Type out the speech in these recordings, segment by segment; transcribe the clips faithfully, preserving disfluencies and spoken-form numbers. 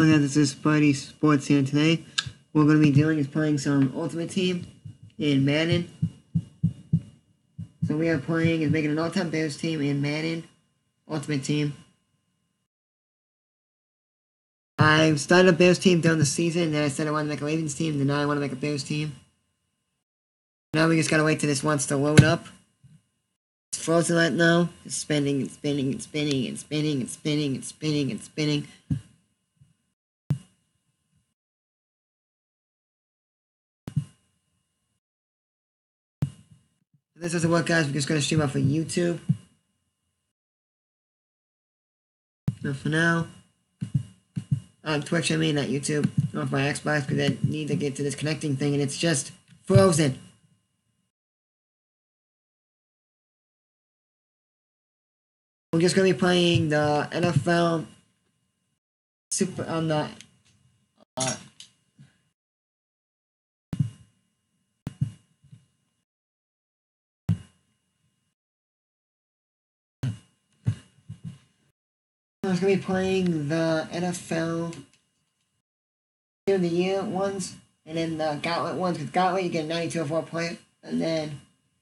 Oh yeah, this is Spidey Sports here. Today, what we're going to be doing is playing some Ultimate Team in Madden. So we are playing is making an all-time Bears team in Madden Ultimate Team. I started a Bears team during the season, then I said I wanted to make a Ravens team, then now I want to make a Bears team. Now we just gotta wait till this wants to load up. It's frozen right now. It's spinning and spinning and spinning and spinning and spinning and spinning and spinning. If this doesn't work, guys, we're just gonna stream off of YouTube. So for now, on Twitch, I mean, not YouTube, off my Xbox, because I need to get to this connecting thing, and it's just frozen. We're just gonna be playing the N F L Super on the uh, I was gonna be playing the N F L Year of the Year ones, and then the Gauntlet ones. With Gauntlet, you get a ninety-two overall player, and then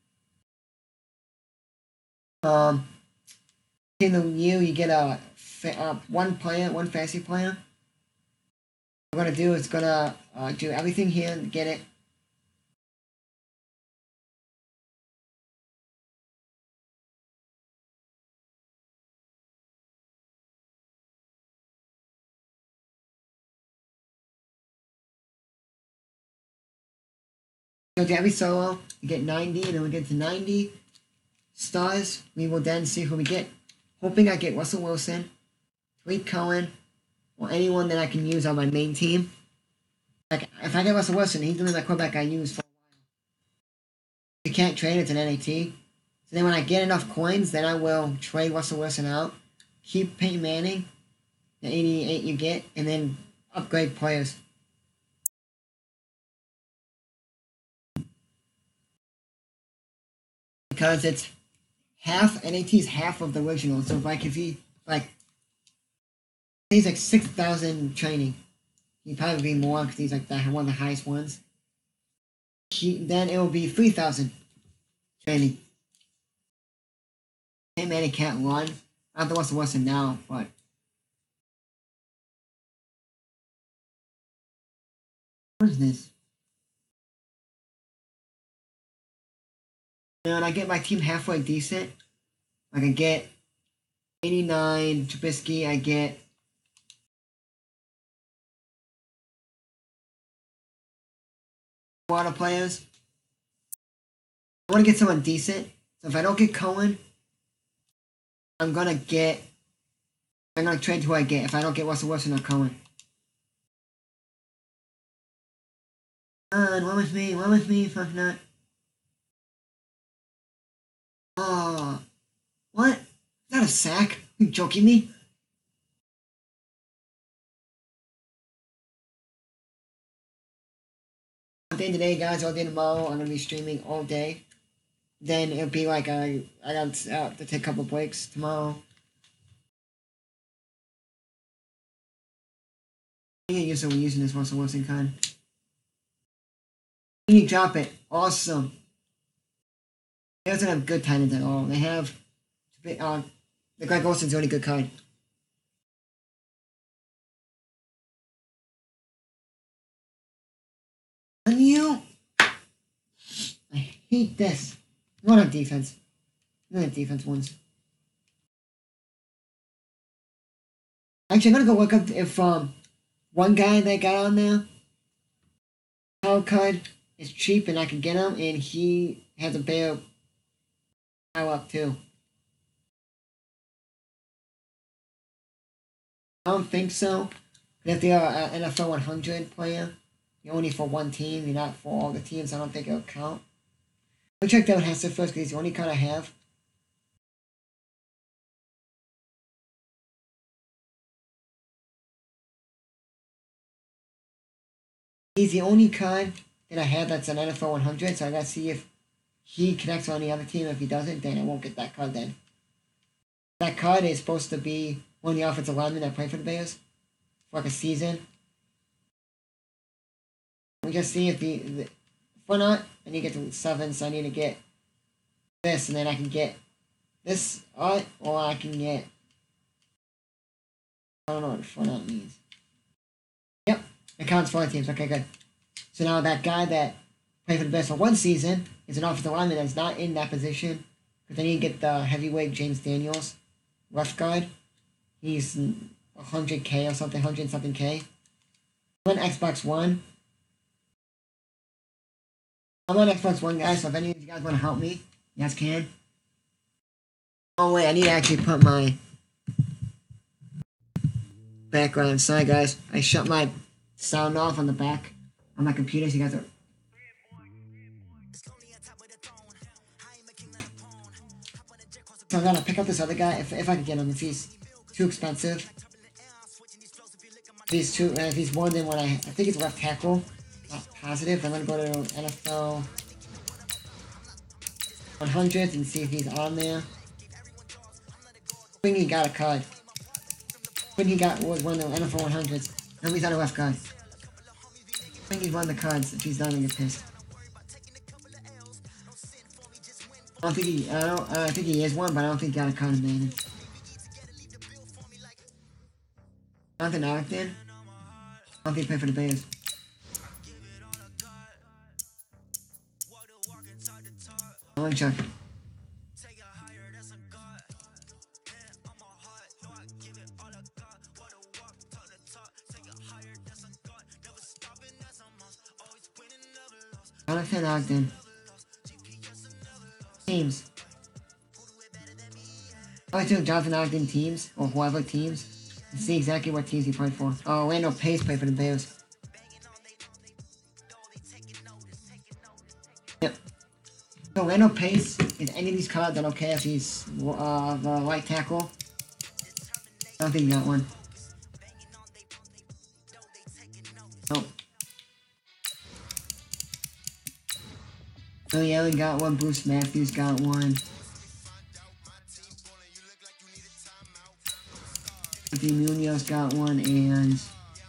um, in the year you get a uh, one player, one fantasy player. What I'm gonna do is gonna uh, do everything here and get it. Go to every solo, you get ninety, and then we get to ninety stars. We will then see who we get. Hoping I get Russell Wilson, Tariq Cohen, or anyone that I can use on my main team. Like, if I get Russell Wilson, he's gonna be my quarterback I use for a while. You can't trade it, it's an N A T. So then when I get enough coins, then I will trade Russell Wilson out, keep Peyton Manning, the eighty-eight you get, and then upgrade players. Because it's half, N A T is half of the original. So like if he, like, he's like six thousand training. He'd probably be more because he's like the, one of the highest ones. He, then it will be three thousand training. Peyton Manning can't run. I don't know what's the worst now, but what is this? And I get my team halfway decent. I can get eighty-nine Trubisky. I get water players. I want to get someone decent. So if I don't get Cohen, I'm gonna get. I'm gonna trade who I get. If I don't get Russell Wilson or Cohen. Come on, one with me, one with me, fuck not. Oh, what? Is that a sack? Are you joking me? All day today, guys, all day tomorrow, I'm gonna be streaming all day. Then it'll be like I, I got uh, to take a couple breaks tomorrow. I get used to using this Russell Wilson card. You drop it. Awesome. They doesn't have good tight ends at all. They have uh, the Greg Olsen's the only good card. And you, I hate this. You want to have defense. You don't have defense ones. Actually, I'm gonna go look up if um one guy that got on there, power card is cheap and I can get him, and he has a better power up too. I don't think so. But if they are an N F L one hundred player, you're only for one team, you're not for all the teams, I don't think it'll count. I'll check that Hester first because he's the only card I have. He's the only card that I have that's an N F L one hundred, so I gotta see if he connects on the other team. If he doesn't, then I won't get that card then. That card is supposed to be one of the offensive linemen that play for the Bears. for like a season. We just see if the, the for not, I need to get to seven, so I need to get this, and then I can get this art, or I can get, I don't know what for not means. Yep, it counts for all teams. Okay, good. So now that guy that played for the Bears for one season is an offensive lineman that's not in that position, because I need to get the heavyweight James Daniels, left guard. He's one hundred K or something, one hundred something K. I'm on Xbox One. I'm on Xbox One, guys, so if any of you guys want to help me, you guys can. Oh, wait, I need to actually put my background. Sorry, guys. I shut my sound off on the back on my computer, so you guys are... So I'm gonna pick up this other guy, if, if I can get him, if he's too expensive. If he's too, uh, if he's more than what I, I think it's left tackle, not positive. I'm gonna go to N F L one hundred and see if he's on there. I think he got a card. I think he got was one of the N F L one hundreds. No, he's on a left guard. I think he's one of the cards. If he's not gonna get pissed. I don't think he. I don't. Uh, I think he is one, but I don't think he got a card in there. Jonathan Acton. I don't think he played for the Bears. I want to check. Jonathan Ogden. Teams. I like to do Jonathan Ogden teams, or whoever teams, and see exactly what teams he played for. Oh, Randall Pace played for the Bears. Yep. So Randall Pace, is any of these cards, I don't care if he's uh, the right tackle. I don't think he got one. Nope. Billy Allen got one, Bruce Matthews got one. Anthony Munoz got one, and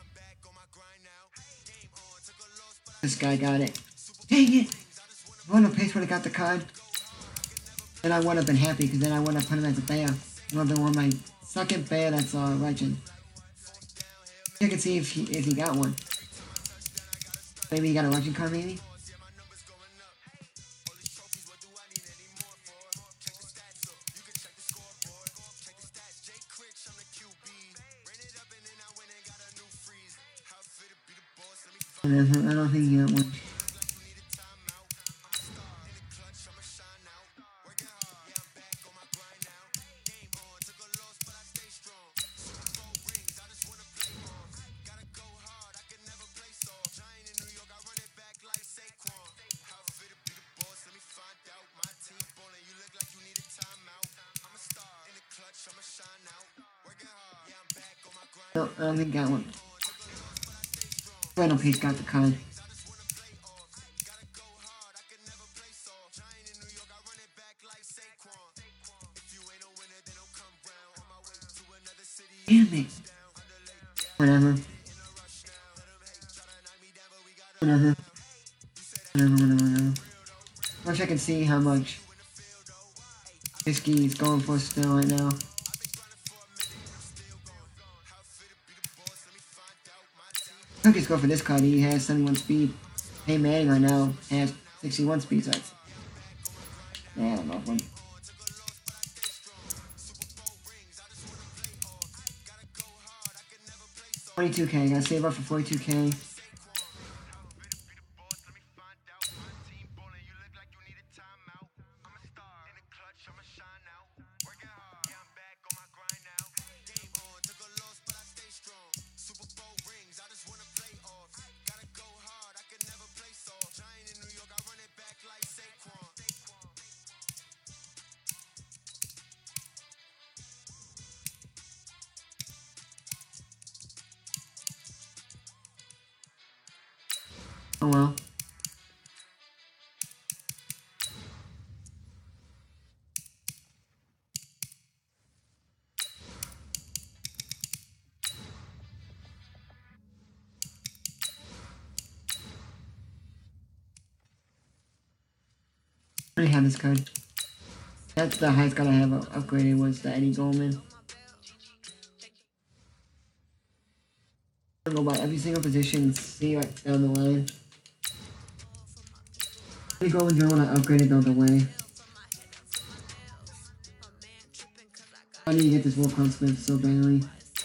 this guy got it. Dang it! Randall Pace would have got the card. Then I would have been happy, because then I would have put him as a bear. He would have been one of my second bear that's a uh, legend. I can see if he, if he got one. Maybe he got a legend card, maybe? I don't think he got one. No, I don't think he got one. Randall Pace got the card. Damn it. Whatever. Whatever. Whatever, whatever, whatever. Wish I could see how much Whiskey is going for still right now. I could go for this card. He has seventy-one speed. Hey Manning right now has sixty-one speed, so it's... Yeah, I don't know if one. forty-two K, gotta save up for forty-two K. Oh well. already have this card. That's the highest card I have upgraded was the Eddie Goldman. I'm gonna go by every single position and see like down the line. Eddie Goldman's the one I upgraded all the way. I need to get this World Cup Smith so badly.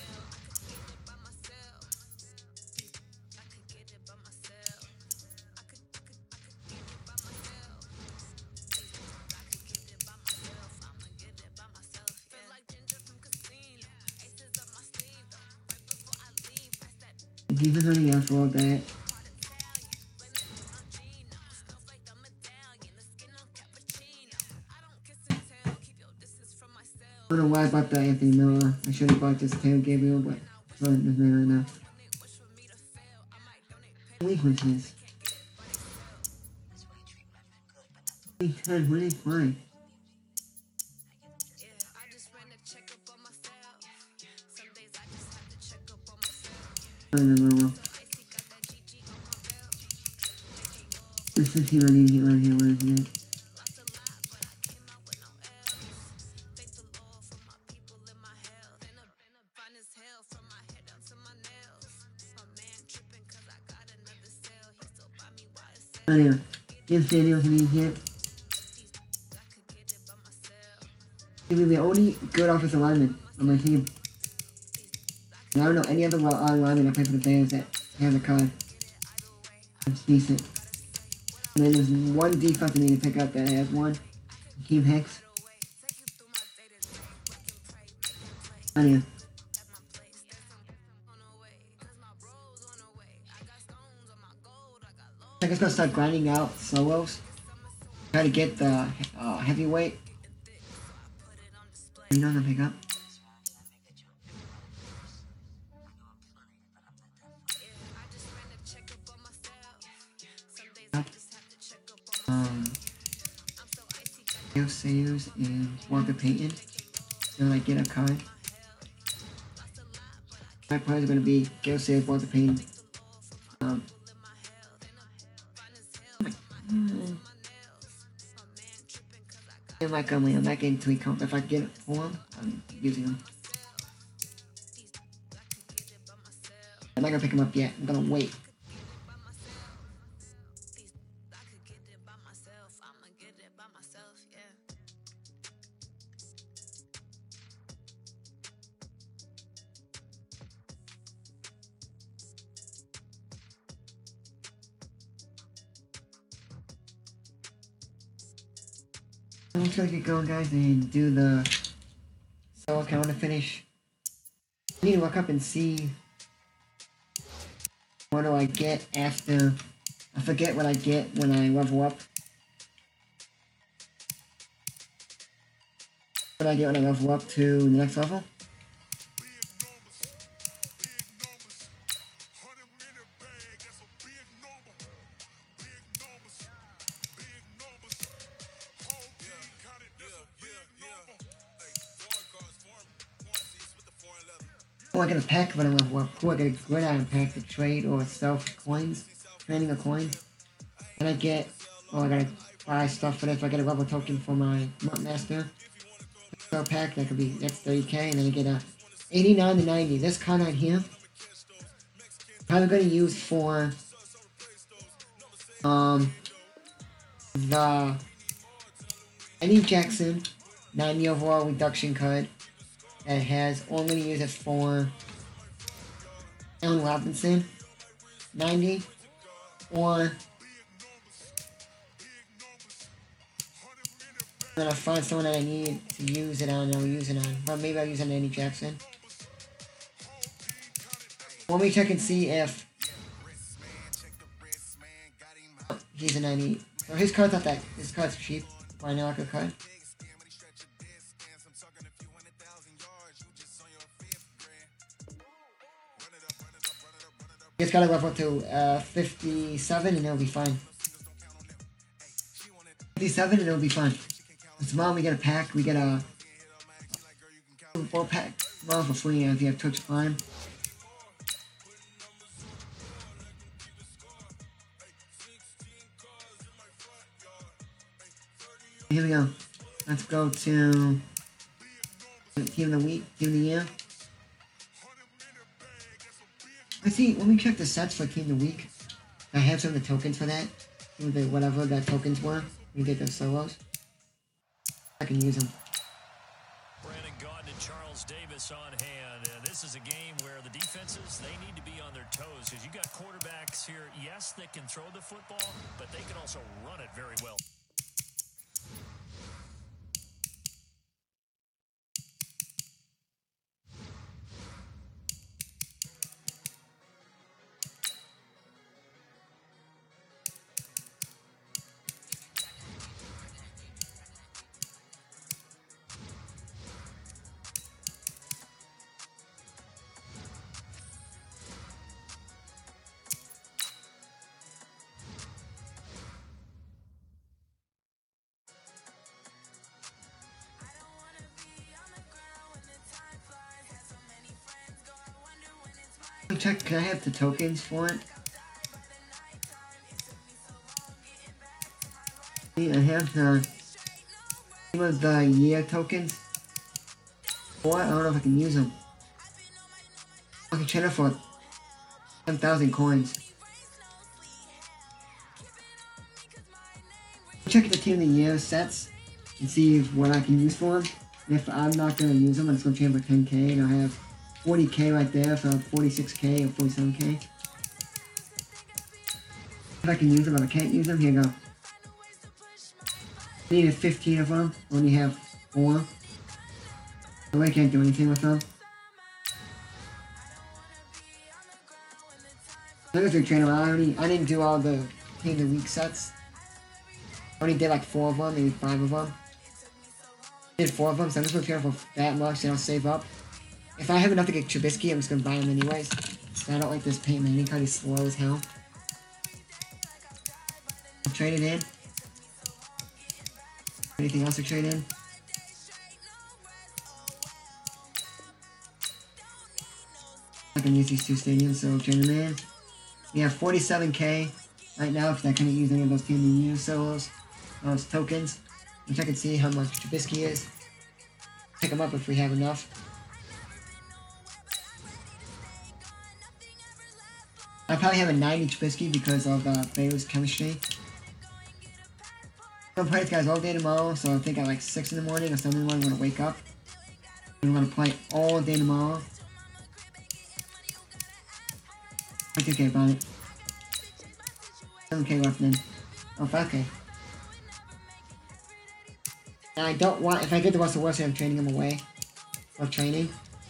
Defense running out for all that. I don't know why I bought the Anthony Miller. I should have bought this Taylor Gabriel, but it's not this man right now. Weaknesses. ten, what are they playing? This is he running, he running, he running. Anyway, here's Daniel hitting here. He was the only good offensive lineman on my team. And I don't know any other lineman that played for the Bears that has a card. It's decent. And then there's one defense I need to pick up that has one. Hakeem Hicks. Anyway. I guess I'm gonna start grinding out solos. Try to get the uh, heavyweight. You know what I'm gonna pick up? Um, Gale Sayers and Walter Payton. Then I get a card. My players are gonna be Gale Sayers, Walter Payton. Um, I might come in, I might get into a comp. If I get it for him, I'm using him. I'm not gonna pick him up yet. I'm gonna wait. I'm trying to get going, guys, and do the solo count to finish. I need to look up and see what do I get after. I forget what I get when I level up. What do I get when I level up to the next level? Oh, I get a pack when I level up. Cool, I get a gridiron pack to trade or sell for coins. Trading a coin. And I get, oh, I gotta buy stuff for this. I get a level token for my Mutt Master. Sell pack, that could be, that's thirty K. And then I get a eighty-nine to ninety. This card right here, probably gonna use for, um, the Eddie Jackson ninety overall reduction card. That has, or I'm going to use it for Allen Robinson, ninety, or I'm going to find someone that I need to use it on, and I'll use it on, but maybe I'll use it on Eddie Jackson. Let me check and see if he's a ninety. So his card's not that, his card's cheap, but I know like a card. Just gotta level up to uh, fifty-seven and it'll be fine. fifty-seven and it'll be fine. And tomorrow we get a pack, we get a four pack tomorrow for free if you have Twitch Prime. Here we go. Let's go to team of the week, team of the year. Let's see, let me check the sets for team of the week. I have some of the tokens for that. The, whatever the tokens were. We get those solos. I can use them. Brandon Gaudin and Charles Davis on hand. And this is a game where the defenses, they need to be on their toes. Because you got quarterbacks here, yes, they can throw the football, but they can also run it very well. Check, can I have the tokens for it? I have the Team of the Year tokens. Or I don't know if I can use them. I can trade it for ten thousand coins. Check the Team of the Year sets and see what I can use for them. And if I'm not going to use them, I'm just going to trade for ten K and I'll have forty K right there for forty-six K or forty-seven K. If I can use them, if I can't use them, here you go. I needed fifteen of them, only have four. So I can't do anything with them. I'm just gonna train around. I, only, I didn't do all the Team of the Week sets. I only did like four of them, maybe five of them. I did four of them, so I'm just gonna train for that much and I'll save up. If I have enough to get Trubisky, I'm just gonna buy him anyways. I don't like this Peyton Manning card, he's slow as hell. I'll trade it in. Anything else to trade in? I can use these two stadiums, so trade them in. We have forty-seven K right now if I couldn't use any of those Team of the Year solos, those tokens. Which I can see how much Trubisky is. Pick them up if we have enough. I probably have a ninety Trubisky because of uh, Baylor's chemistry. I'm gonna play this guys all day tomorrow, so I think at like six in the morning or seven in the morning I'm gonna wake up. I'm gonna play all day tomorrow. twenty-two K about it. seven K left then. Oh, five K. And I don't want, if I get the Russell Wilson, I'm trading him away. Of training.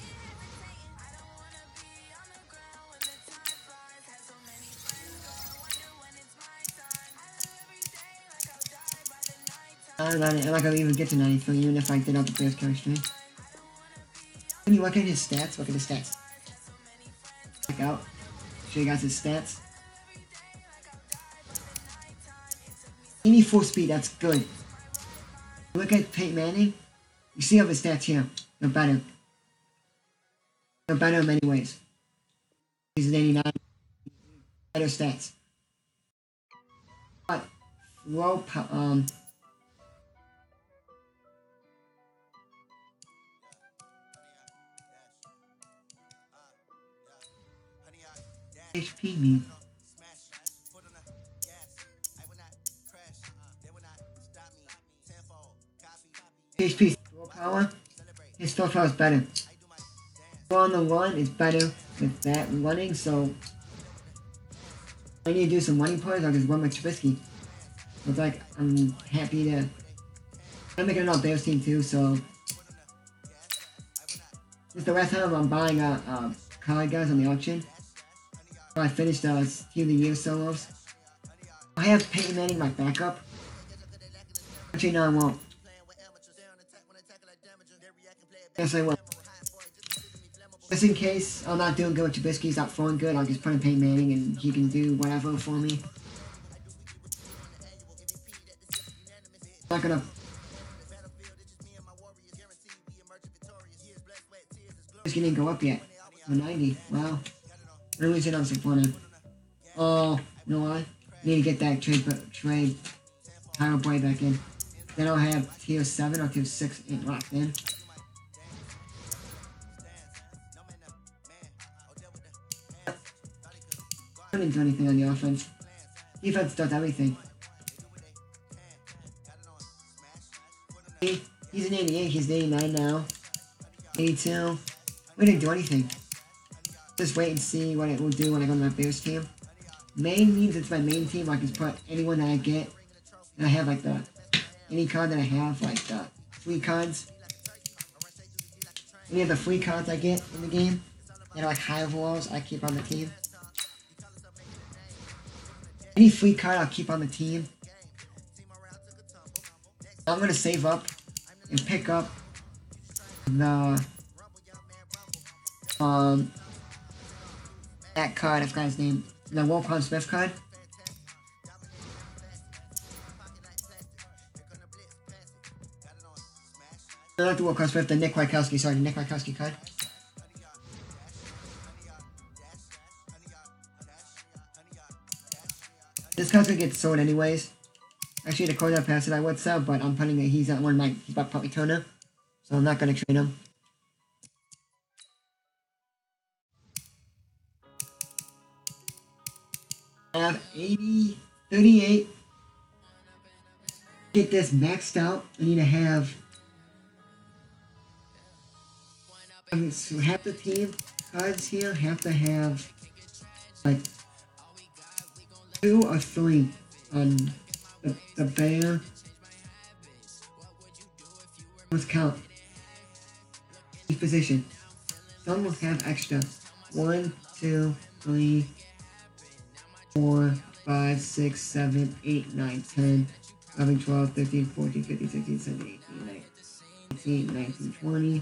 I'm not, I'm not gonna even get to ninety-three, even if I did out the Bears chemistry. When you look at his stats, look at his stats. Check out. Show you guys his stats. eighty-four speed, that's good. Look at Peyton Manning. You see all his stats here. They're better. They're better in many ways. He's an eighty-nine. Better stats. But, low, um, H P me. H P throw power. His throw power is better. Throw on the run is better with that running, so I need to do some running plays. I'll just run with Trubisky. It's like I'm happy to. I'm making another Bears team too, so this is the last time I'm buying a uh, uh, card guys on the auction. So I finished the uh, Team of the Year solos. I have Peyton Manning my backup. Actually, no, I won't. Yes, I will. Just in case I'm not doing good with Trubisky, he's not throwing good, I'll just put in Peyton Manning and he can do whatever for me. I'm not gonna. Trubisky didn't go up yet. one ninety. Wow. I'm losing on some fun. Oh, you know what? I need to get that trade, trade Tyler Boyd back in. Then I'll have tier seven or tier six in locked in. I didn't do anything on the offense. Defense does everything. He's an eighty-eight, he's an eighty-nine now. eighty-two. We didn't do anything. Just wait and see what it will do when I go to my Bears team. Main means it's my main team. I can put anyone that I get. And I have like the, any card that I have, like the free cards. Any of the free cards I get in the game that are like high overalls, I keep on the team. Any free card I'll keep on the team. I'm going to save up and pick up the, um, that card, I forgot his name, the Roquan Smith card. Not the Roquan Smith, the Nick Kwiatkowski, sorry, the Nick Kwiatkowski card. This card's gonna get sold anyways. Actually, the code I passed it, I would sell, but I'm putting it, he's at one of my, he's about puppy toner, so I'm not gonna trade him. I have eighty, thirty-eight. Get this maxed out. I need to have um, so half the team cards here have to have like two or three on the, the bear. Let's count each position. Some will have extra. One, two, three, four, five, six, seven, eight, nine, ten, eleven, twelve, thirteen, fourteen, fifteen, sixteen, seventeen, eighteen, nineteen, twenty.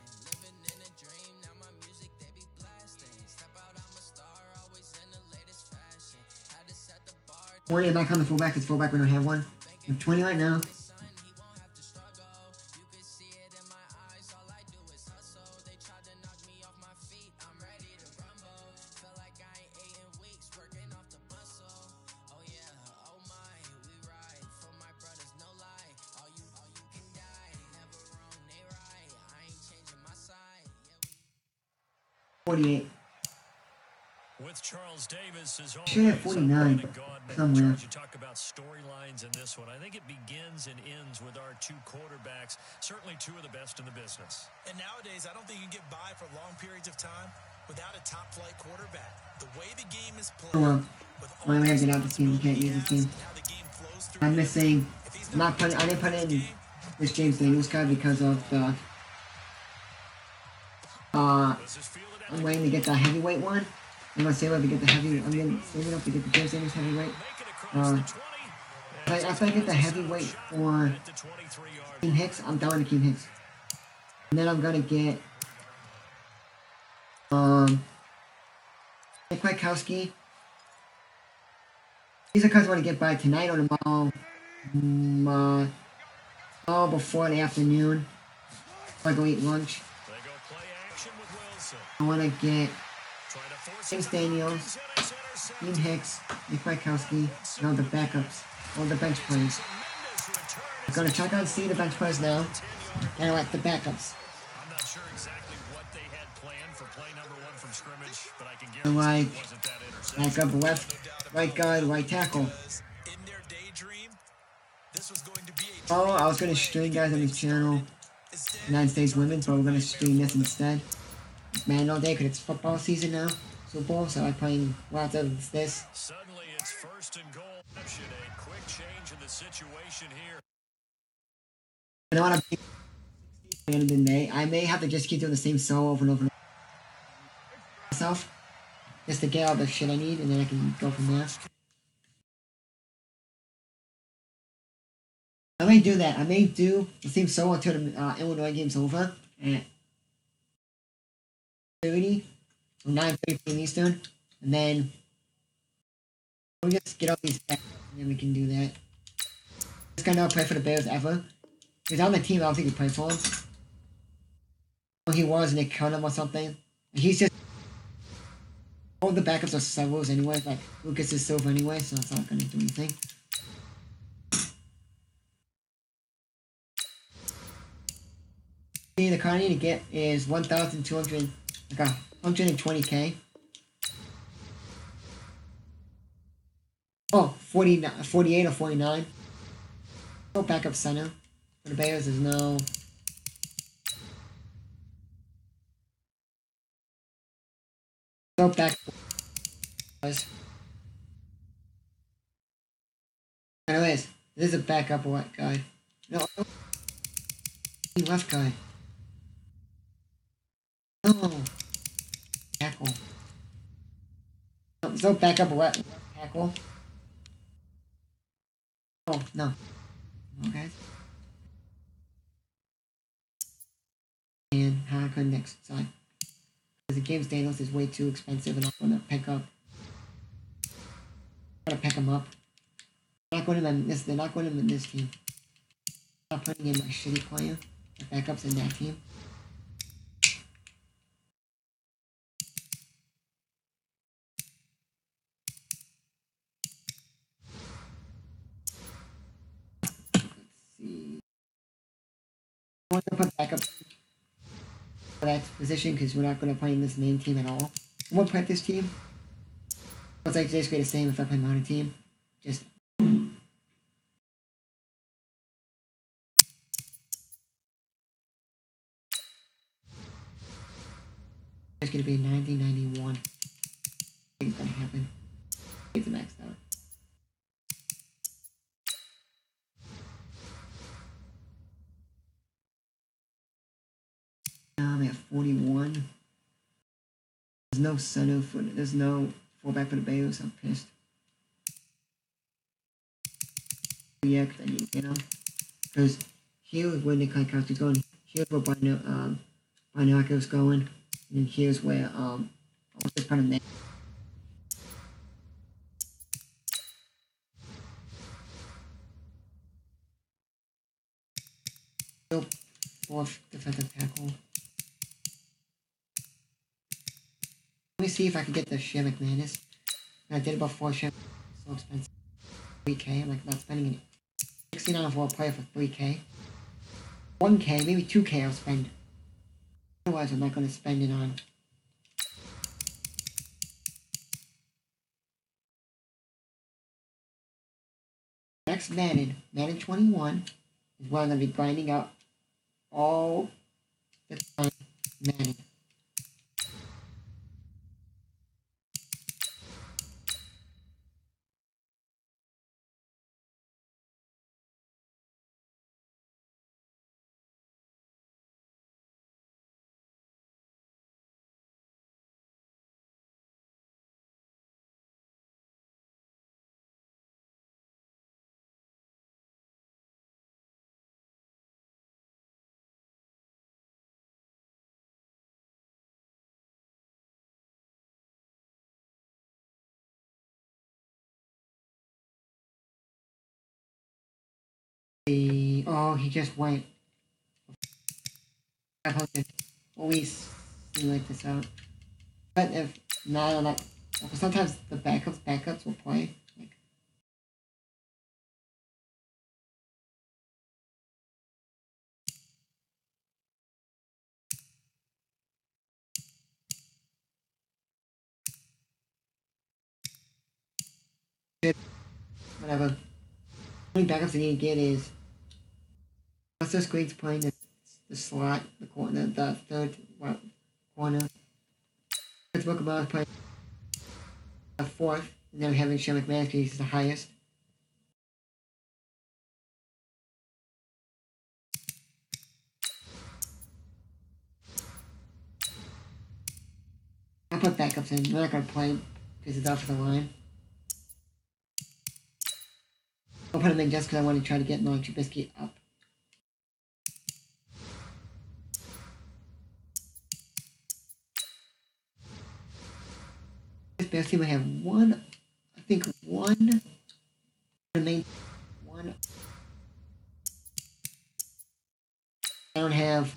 twenty, I'm not counting the fullback, because fullback we don't have one. I have twenty right now. forty-eight. With Charles Davis is should have forty-nine somewhere. You talk about storylines in this one. I think it begins and ends with our two quarterbacks, certainly two of the best in the business. And nowadays, I don't think you can get by for long periods of time without a top-flight quarterback. The way the game is played, oh well, why am I get out the team? You can't use the team. I'm missing. I'm not putting. I didn't put in this James Daniels card because of the. Uh, I'm waiting to get the heavyweight one. I'm gonna save up to get the heavy. I'm gonna save it up to get the James Daniels heavyweight. Uh, but after I get the heavyweight for Keem Hicks, I'm done with Keem Hicks. And then I'm gonna get um Nick Kwiatkowski. These are cards I want to get by tonight or tomorrow. Um, uh, oh, before the afternoon. Before I go eat lunch. I want to get James Daniels, Keem Hicks, Nick Kwiatkowski, and all the backups, all the bench players. I'm going to check on see the bench players now, and I like the backups. I'm not sure exactly what they had planned for play number one from scrimmage, but I can I like backup left, right guard, right tackle. Oh, I was going to stream guys on this channel, United States Women, but we're going to stream this instead. Man, all day because it's football season now, Super Bowl, so I'm playing lots of this. Suddenly it's first and goal. A quick change in the situation here. I don't want to be in May. I may have to just keep doing the same solo over and over myself, just to get all the shit I need, and then I can go from there. I may do that. I may do the same solo until the uh, Illinois game's over at thirty, or nine thirty Eastern, and then we'll just get all these back, and then we can do that. Just gonna not play for the Bears ever. Because on the team, I don't think he played for him. Well, he was, and they cut him or something. And he's just all the backups are Severs anyway. Like Lucas is Silver anyway, so it's not gonna do anything. The card I need to get is one thousand two hundred, like a one hundred twenty K. Oh, forty, forty-eight or forty-nine. No backup center. For the Bears, there's no... No back... Anyways, this is a backup what guy. No, left guy. No. Tackle. No, there's no backup left tackle. Oh, no. Okay. And how I could next side. Because the James Daniels is way too expensive and I'm gonna pick up. I'm gonna pick him up. They're not going to this they're not going to in this team. I'm not putting in my shitty player. The backups in that team. I want to put backup for that position because we're not going to play in this main team at all. I won't play this team. It's like basically the same if I play my own team. Just it's going to be nineteen ninety-one. I think it's going to happen. It's maxed out. I'm at forty-one. There's no center for there's no fullback for the Bears. I'm pissed. Yeah, because I need to get him. Because here's where Nick Kwiatkowski's going. Here's where Bino, um, Binocul's going. And then here's where um, what's this part of that? Still fourth defensive tackle. Let me see if I can get the Shea McManus. I did it before. Shea McManus so expensive. three K. I'm like not spending it. sixty-nine for a player for three K. one K, maybe two K I'll spend. Otherwise, I'm not going to spend it on. Next Madden, Madden twenty-one, is where I'm going to be grinding out all the time Madden. The, oh, he just went. I posted. Always like this out. But if not, like, sometimes the backups, backups will play. Like, whatever. The only backups I need to get is Buster Squeak's playing the, the slot, the corner, the third well, corner. Let's look about playing the fourth, and then having Shea McManus because he's the highest. I'll put backups in. We're not going to play because it's off the line. I'll put him in just because I want to try to get Nolan Trubisky up. This Bears team I have one, I think one, main, one. I don't have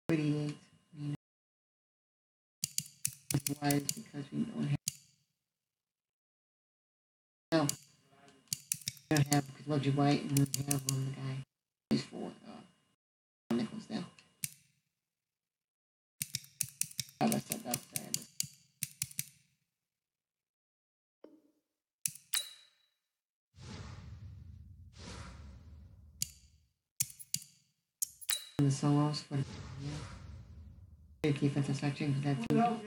thirty-eight. Why is because we don't have. No. We don't have, because Reggie White and we have um, the guy is for uh, Nichols now. Oh, that's that. That's that. The solos for the defensive section for that team.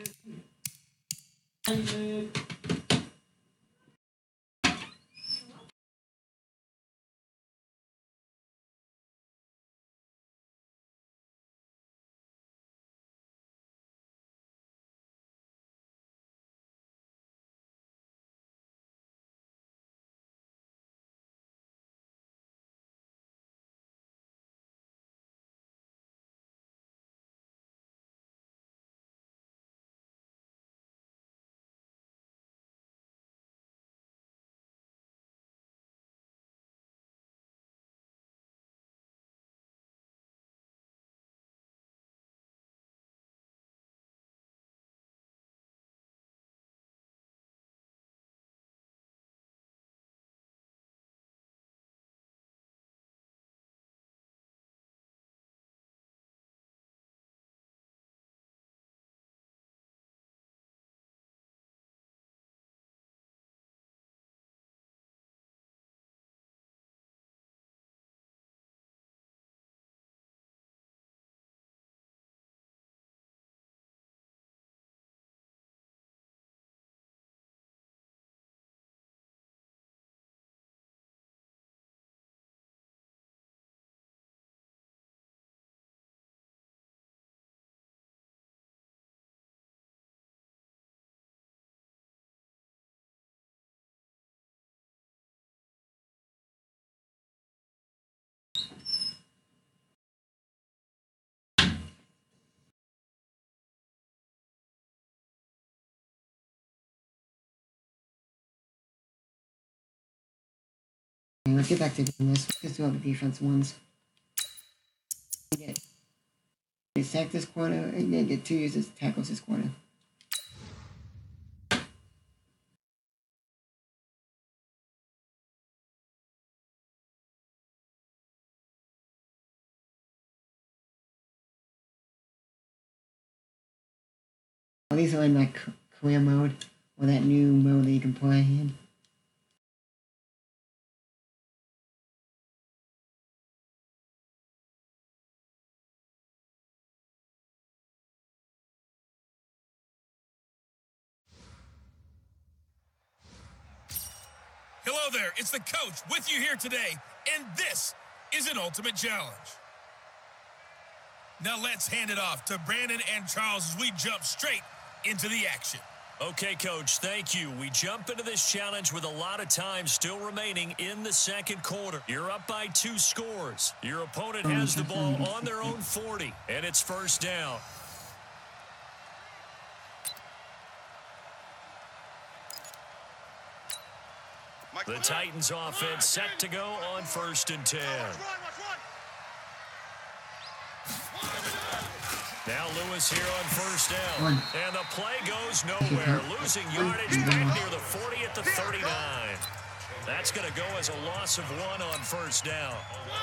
Okay, let's get back to doing this. Let's do all the defense ones. Get a sack this quarter, and then get two uses tackles this quarter. Well, these are in like career mode, or that new mode that you can play in. Hello there, it's the coach with you here today, and this is an ultimate challenge. Now let's hand it off to Brandon and Charles as we jump straight into the action. Okay, Coach, thank you. We jump into this challenge with a lot of time still remaining in the second quarter. You're up by two scores. Your opponent has the ball on their own forty, and it's first down. The Titans offense set to go on first and ten. Now Lewis here on first down. And the play goes nowhere. Losing yardage back near the forty at the thirty-nine. That's going to go as a loss of one on first down.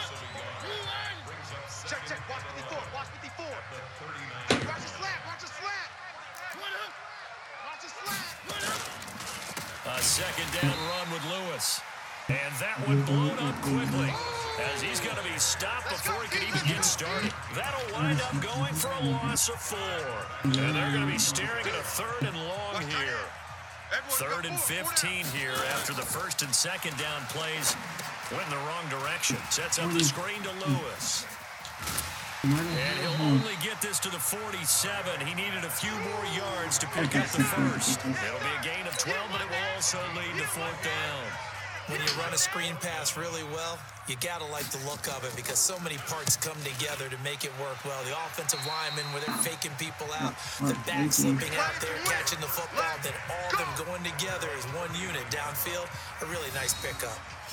Check, check. Watch fifty-four. Watch fifty-four. Watch a slap. Watch a slap. Watch a slap. A second down run with Lewis. And that one blown up quickly as he's going to be stopped before he can even get started. That'll wind up going for a loss of four. And they're going to be staring at a third and long here. Third and fifteen here after the first and second down plays went in the wrong direction. Sets up the screen to Lewis. And he'll only get this to the forty-seven. He needed a few more yards to pick up the first. It'll be a gain of twelve, but it will also lead to fourth down. When you run a screen pass really well, you gotta like the look of it because so many parts come together to make it work well. The offensive linemen, where they're faking people out, the back slipping out there, catching the football, then all of them going together as one unit downfield. A really nice pickup.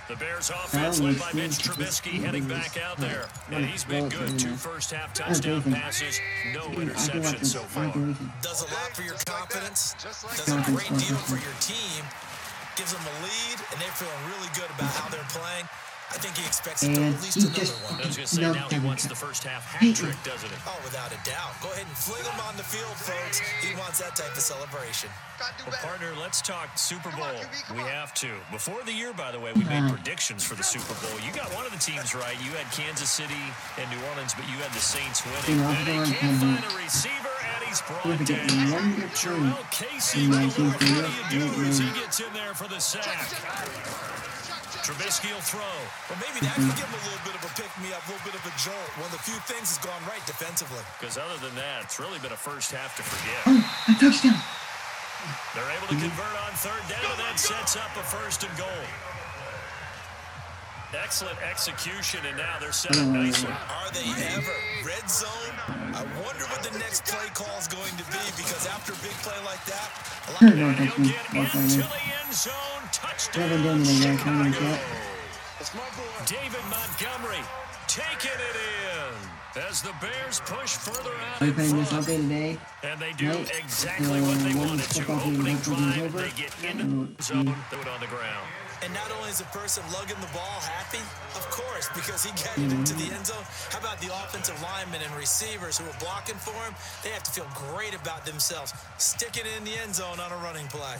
The Bears offense led by Mitch Trubisky heading back out there. And he's been good. Two first-half touchdown passes, no interceptions so far. Does a lot for your confidence. Does a great deal for your team. Gives them a lead, and they're feeling really good about how they're playing. I think he expects to go at least another one. I was going to say, now he wants the first half hat trick, doesn't he? Oh, without a doubt. Go ahead and fling him on the field, folks. He wants that type of celebration. Well, partner, let's talk Super Bowl. We have to. Before the year, by the way, we made predictions for the Super Bowl. You got one of the teams right. You had Kansas City and New Orleans, but you had the Saints winning. And he can't find a receiver, and he's brought down. Jarrell Casey, how do you do as he gets in there for the sack? Trubisky will throw. Well, maybe that could give him a little bit of a pick-me-up, a little bit of a jolt. One of the few things has gone right defensively. Because other than that, it's really been a first half to forget. Oh, a touchdown. They're able to convert on third down, and that sets up a first and goal. Excellent execution, and now they're set up nicely. Are they ever? Red zone? I wonder what the next play call is going to be, because after a big play like that, a lot of and he'll get into the end zone. Touchdown, Chicago. David Montgomery taking it in as the Bears push further out in front. And they do exactly what they wanted to. Opening drive, they get into the zone, throw it on the ground. And not only is the person lugging the ball happy, of course, because he got it into the end zone. How about the offensive linemen and receivers who are blocking for him? They have to feel great about themselves, sticking it in the end zone on a running play.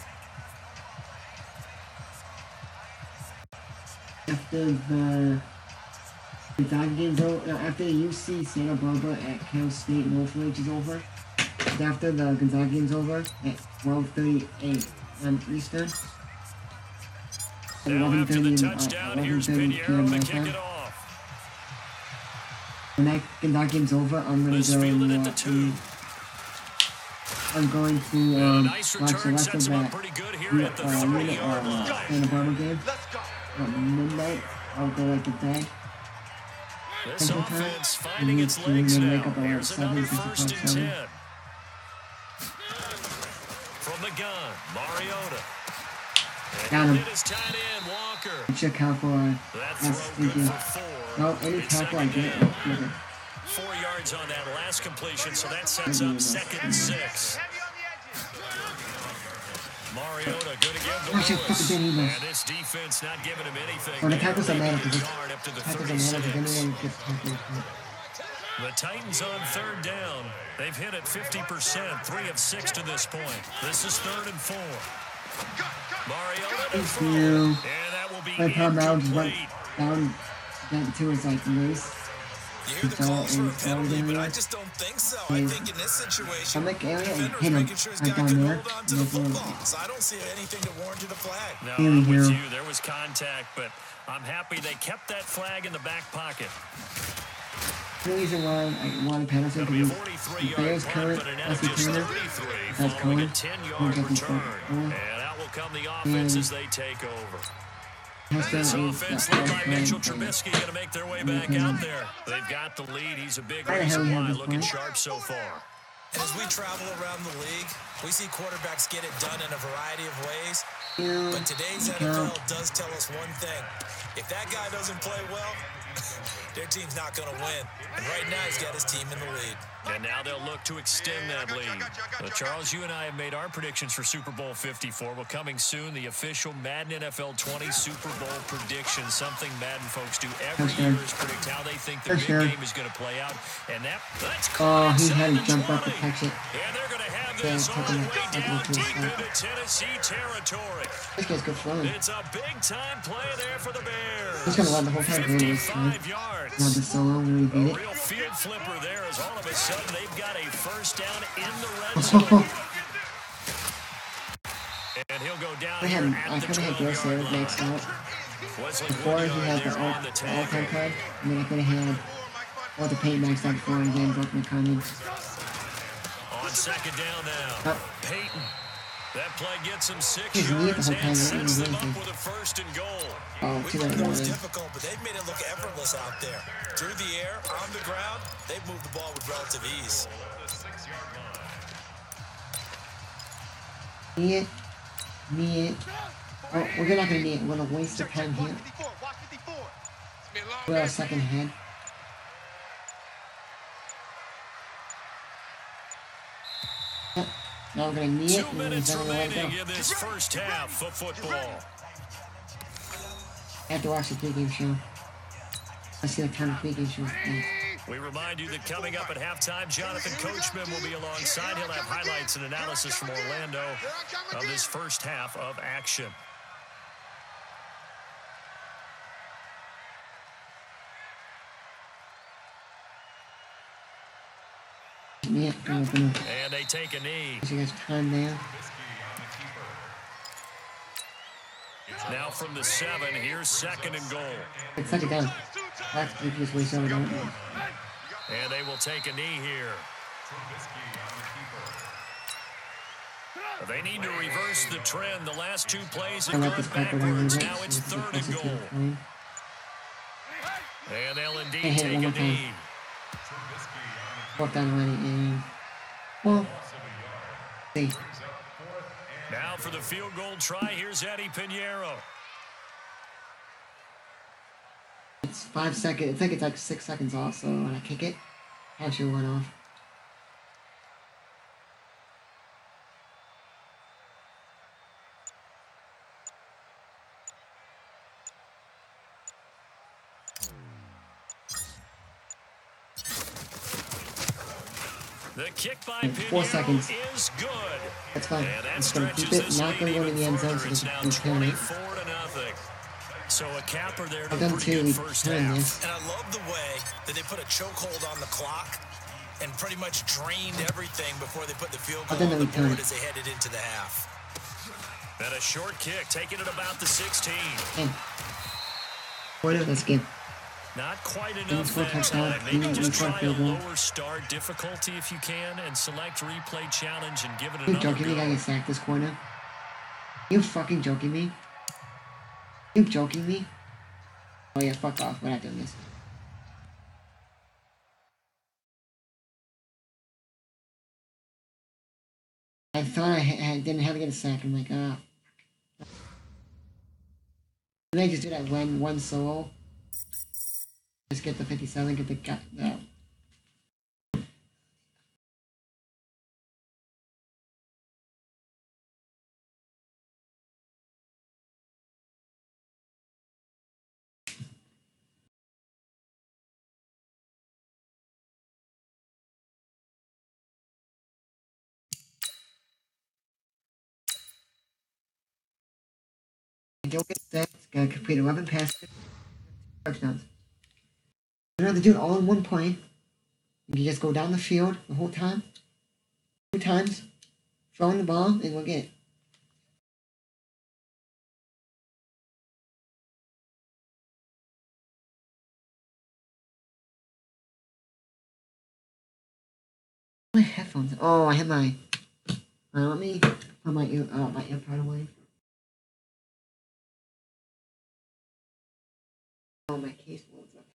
After the Gonzaga game's over, no, after the U C Santa Barbara at Cal State Northridge is over, after the Gonzaga game's over at twelve thirty-eight on Eastern. Now after the touchdown, here's Pinheiro to kick it off. When that Gonzaga game's over, I'm going to go and watch the, I'm going to um, nice watch the rest of that pretty good here at the thirty-yard line. Santa Barbara game. At midnight, I'll go like the bed. This offense finding its legs now. Here's another first and ten. From the gun, Mariota. Got him. His tight end, Walker. Check out for uh, That that's throw good thinking. for four. No, any It's tackle I second get, down. it's good. Four yards on that last completion, so that sets up second and six. Mariota good again to Watch it, Lewis. fucking Ben Eagles. And this defense not giving him anything. Or the there. tackles don't Maybe matter a because yard up to the tackles don't matter because thirty-six. anyone gets tackled. The Titans on third down. They've hit it fifty percent, three of six to this point. This is third and four. Mariota to throw. you. And that will be My problem now just went incomplete. down, down to his like race. You hear the calls for a penalty, but I just don't think so. I think in this situation, Stomach area and defender's hit him making sure his right guy down can there. hold on to the football. So I don't see anything to warrant you the flag. No, Here we I'm with go. you. There was contact, but I'm happy they kept that flag in the back pocket. The reason why I want a penalty It'll be a because the forty-three-yard Bears punt, current but a net as of a just trainer, thirty-three that's following a Cohen, ten-yard who gets his return. first And out will come the offense as they take over. This touchdown is offense the led by first Mitchell play. Trubisky going to make their way back out there. They've got the lead. He's a big Why the hell reason we have why. this Looking play? sharp so far. And as we travel around the league, we see quarterbacks get it done in a variety of ways. You But today's N F L does tell us one thing. If that guy doesn't play well, their team's not going to win. And right now, he's got his team in the lead. And now they'll look to extend that lead. Uh, Charles, you and I have made our predictions for Super Bowl fifty-four. Well, coming soon, the official Madden N F L twenty Super Bowl predictions. Something Madden folks do every year is predict how they think the big game is going to play out. And that, that's Oh, he had inside to the jump up to twenty. catch it. And they're going to have Yeah, this all the taking way it- down taking it deep to the into Tennessee territory. This guy's good throwing. It's a big-time play there for the Bears. He's gonna run the whole time doing this, man. fifty-five yards. Want the solo when we A beat it. real field flipper there as all of a sudden they've got a first down in the red zone. And he'll go down I had, here I at the could have had Gareth twelve-yard Sanders maxed line. out. Wesley Before he Woodyard had the there all, on the the all-time tackle. card, and then I could have had all the paint maxed out before again, broke McConnell. On second down now. Up. Peyton. That play gets him six He's near the yards whole time, and right? sets them up He's with a first and goal. Oh, We too thought late, that was man. difficult, but they've made it look effortless out there. Through the air, on the ground, they've moved the ball with relative ease. Knee it. Knee it. Oh, we're not gonna knee it. We're gonna waste the time here. We're a second ahead. Yep. Now we're gonna knee it Two and then minutes we're gonna let it remaining go. in this first half of football. I have to watch the pregame show. I see the kind of pregame show. Yeah. We remind you that coming up at halftime, Jonathan Coachman will be alongside. He'll have highlights and analysis from Orlando of this first half of action. Yeah, I'm gonna And they take a knee. you guys time there. Now from the seven, here's second and goal. It's such a down. That's the easiest way so down. And they will take a knee here. They need to reverse the trend. The last two plays I have like gone this Piper down backwards. here. Now it's third and goal. And they'll Hey, indeed hey, take one a more time. knee. Fourth down already, and well, see. Now for the field goal try, here's Eddie Pinheiro. It's five seconds. I think it's like six seconds off. So when I kick it, I should run off. The kick by And four Pinheiro seconds. is good. That's fine. And that I'm just gonna stretches keep it. this Not lead gonna go to even the end zone, further. so It's they now can return it. twenty-four to nothing. So a capper there to I've a done pretty two. good We first turn half. this. And I love the way that they put a chokehold on the clock and pretty much drained everything before they put the field goal I've done on the the return. board as they headed into the half. And a short kick, taking it about the sixteen. And what is this game? Not quite Don't enough score that touchdown. time. Maybe Don't just score try a field goal. lower star difficulty if you can and select replay challenge and give it You another joking me? I go. get sacked this corner. You fucking joking me? You joking me? Oh yeah, fuck off. We're not doing this. I thought I, ha- I didn't have to get a sack. I'm like, ah. And I just do that one one solo. Just get the fifty-seven, get the gut. No. Don't get sacked. Gotta complete eleven passes, touchdowns. I'd rather do it all in one play. You can just go down the field the whole time, two times, throwing the ball, and we'll get it. My headphones. Oh, I have my. Uh, let me put my ear, uh, my AirPod away. Oh, my case loads up.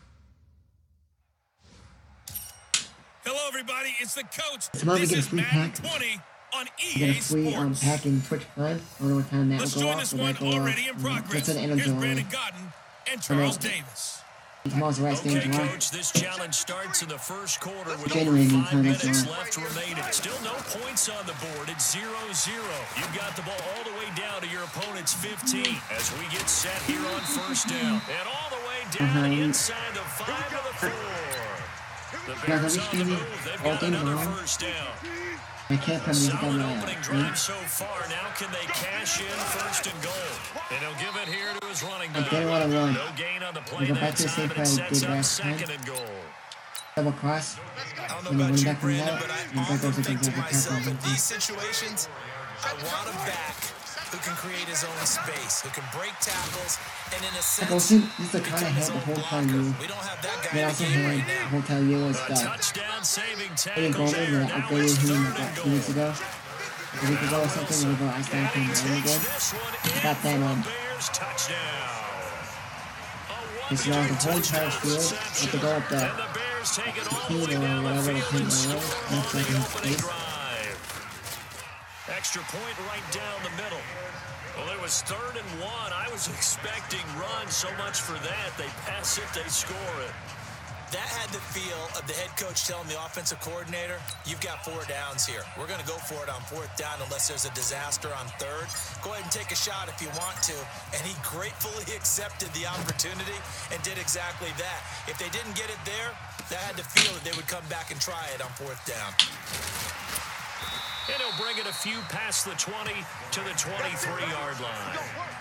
Hello, everybody. It's the coach. It's about to This get a is free Madden pack. twenty on You get E A a free um, Sports. pack in Twitch Prime. I don't know what time that Let's will go join off. this But one that go already off. in um, progress. That's at the end of Here's July. Brandon Godden and Charles Okay. Davis. And tomorrow's the last day Okay, of July. Coach, this challenge starts in the first quarter with January over meantime, five that's minutes July. left remaining. Still no points on the board. It's zero zero. You've got the ball all the way down to your opponent's fifteen as we get set here on first down. And all the way down Uh-huh. inside the five of the four. The Yeah, Bears let on me the see move. They've all got games another along. first down. I can't put music on Solid my opening uh, drive so far. Now can they cash in first and goal? And he'll give it here to his running I back. get it what I want. No gain on the We play go back that to the same time, and it play we sets did up last time. second and goal. Double cross. I don't know And then about when you, back comes Brandon, out, but I and back often goes to think to the myself, in tackle. these situations, I want a back who can create his own space, who can break tackles, and in a sense, Olsen, this is the kind become I his had the own whole blocker. time. We don't have that guy They in the also game right had now. Hotel Yellow A stuff. touchdown saving Eddie tackle Goldman, there. that Now upgraded it's him third like and two weeks goal. ago. A week ago or something, whenever I started playing really Takes good. this one I in got that for a um, Bears touchdown. A This was the whole entire touchdown field. I reception. have to go up the And the Bears take it all the way fifteen or down the whatever the field pin and was. score on That's the like in opening space. drive. Extra point right down the middle. Well, it was third and one. I was expecting runs. So much for that. They pass it, they score it. That had the feel of the head coach telling the offensive coordinator, you've got four downs here. We're going to go for it on fourth down unless there's a disaster on third. Go ahead and take a shot if you want to. And he gratefully accepted the opportunity and did exactly that. If they didn't get it there, that had the feel that they would come back and try it on fourth down. And he'll bring it a few past the twenty to the twenty-three-yard line.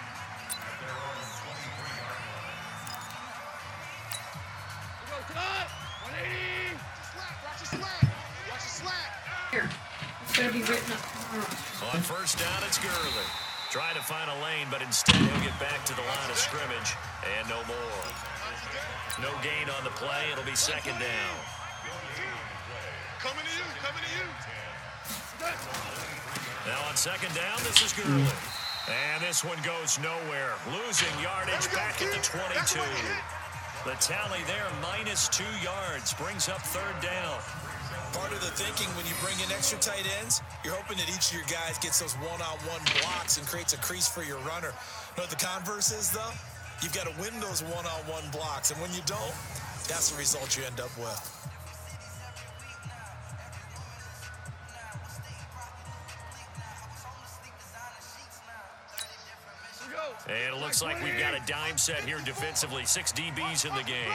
one eighty. Watch the slack. Watch the slack. Here. It's going to be written up tomorrow. On first down, it's Gurley. Trying to find a lane, but instead he'll get back to the line of scrimmage. And no more. No gain on the play. It'll be second down. Coming to you. Coming to you. Now on second down, this is Gurley. And this one goes nowhere. Losing yardage back at the twenty-two. The tally there, minus two yards, brings up third down. Part of the thinking when you bring in extra tight ends, you're hoping that each of your guys gets those one-on-one blocks and creates a crease for your runner. You know what the converse is, though? You've got to win those one-on-one blocks, and when you don't, that's the result you end up with. And it looks like we've got a dime set here defensively. Six D Bs in the game.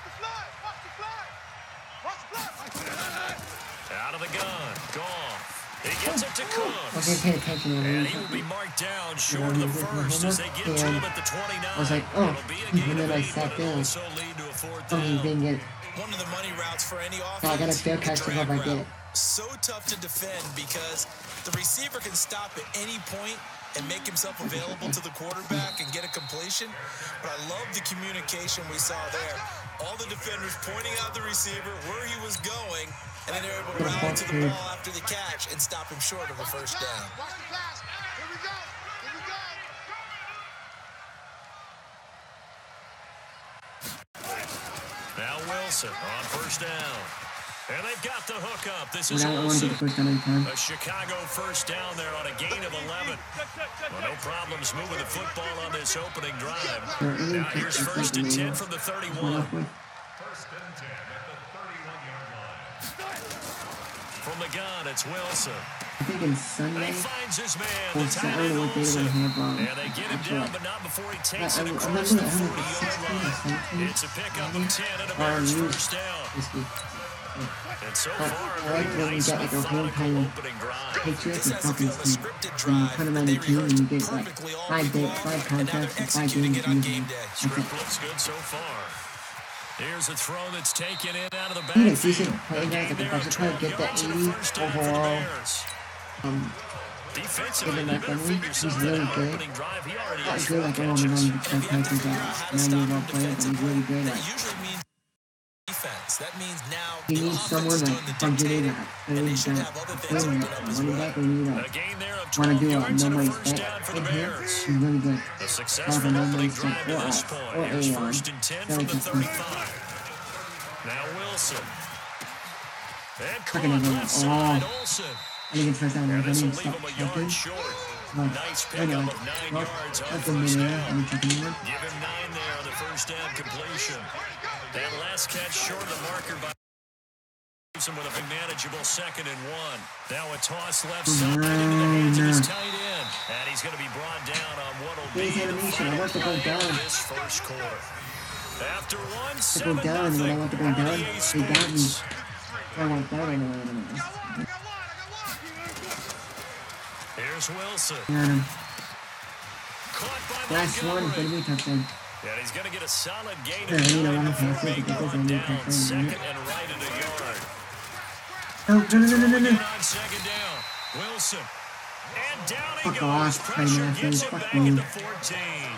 Out of the gun. Goff. He gets it to Okay, Cooks. pay attention. And he will be marked down short of the first as they get to him at the twenty-nine. I was like, oh, It'll be a gain and then of I eight, sat but it'll down. also lead to a fourth Oh, he down. didn't get it. One of the money routes for any offense, Oh, I got a fair the catch to drag hope I get route. it. So tough to defend because the receiver can stop at any point and make himself available to the quarterback and get a completion. But I love the communication we saw there. All the defenders pointing out the receiver, where he was going, and then they're able to rally to the ball after the catch and stop him short of a first down. Watch the pass. Here we go. Here we go. Now Wilson on first down. And they've got the hook up. This is Well, I want to Wilson. get the first down in time. A Chicago first down there on a gain of eleven. Well, no problems moving the football on this opening drive. Now here's first and ten from the thirty-one. From the gun, it's Wilson. I think it's And Sunday. he finds his man, Or the tight Saturday, end what day Olsen. they have, um, And they get him actually, down, but not before he I, takes I, it I across remember the I think it's forty-yard sixteen or line. seventeen. It's a pickup of ten and a Or Bears you- first down. this week. And so But far, I a like very when we nice, get like a whole methodical kind of opening drive. Patriots This and has the feel Falcons of a team. scripted And you drive put them that on they the team and you rehearsed get like perfectly all five, week day, long, five and now they're contracts and five executing games. it on and game you- day. That's Script it. looks good so far. Here's a throw that's taken in out of the He is decent backfield. play, A guys. gain I think there I of should probably twelve get that yards and a eighty first down for the overall. Bears. Um, Defensively, Given you that better Henry, figure he's something really out. good. Opening drive, he already not has good four like all the catches. non And if you have to Titans figure are out how to ninety stop year him old player, but he's defensively, really good. that Like, usually means defense. That means now he the needs offense someone is like doing the Funky dictating, that and they plays should that have other things winning open up as running well. back. We need A a gain there of want to twelve do a yards no and a money first spec down for the in here. Bears. He's really good. A successful no opening money drive spec to or this a- point. or Here's a, um, first and ten from the Celtics. thirty-five. Now Wilson. And caught Fucking hell. left side, Olsen. I think it's first down. And I this will need to leave stop him a yard checking. short. Like, Nice anyway, pickup of nine well, yards on that's a first minute. down. I'm checking in. Give him nine there on the first down completion. That last catch short of the marker by leaves him with a big manageable second and one. Now a toss left side into the hands of his tight end. And he's going to be brought down on what will be Base the animation. I final want to go play down. of this first quarter. After one, To go seven down, and when I want to go nothing. down, R D A they got me. Sports. I want that anyway. anyway. Here's Wilson. Got him. Caught by Last one is Montgomery. going to be a touchdown. And he's going to get a solid gain Yeah, of I need a nine lot of before passes being because brought I need down touchdowns, second right? and right at a yard. Oh, no, no, no, no, no, no. Again on second down. Wilson. And down he Fuck goes. off, Pressure Trey gets Matthews. him Fuck back me. at the fourteen.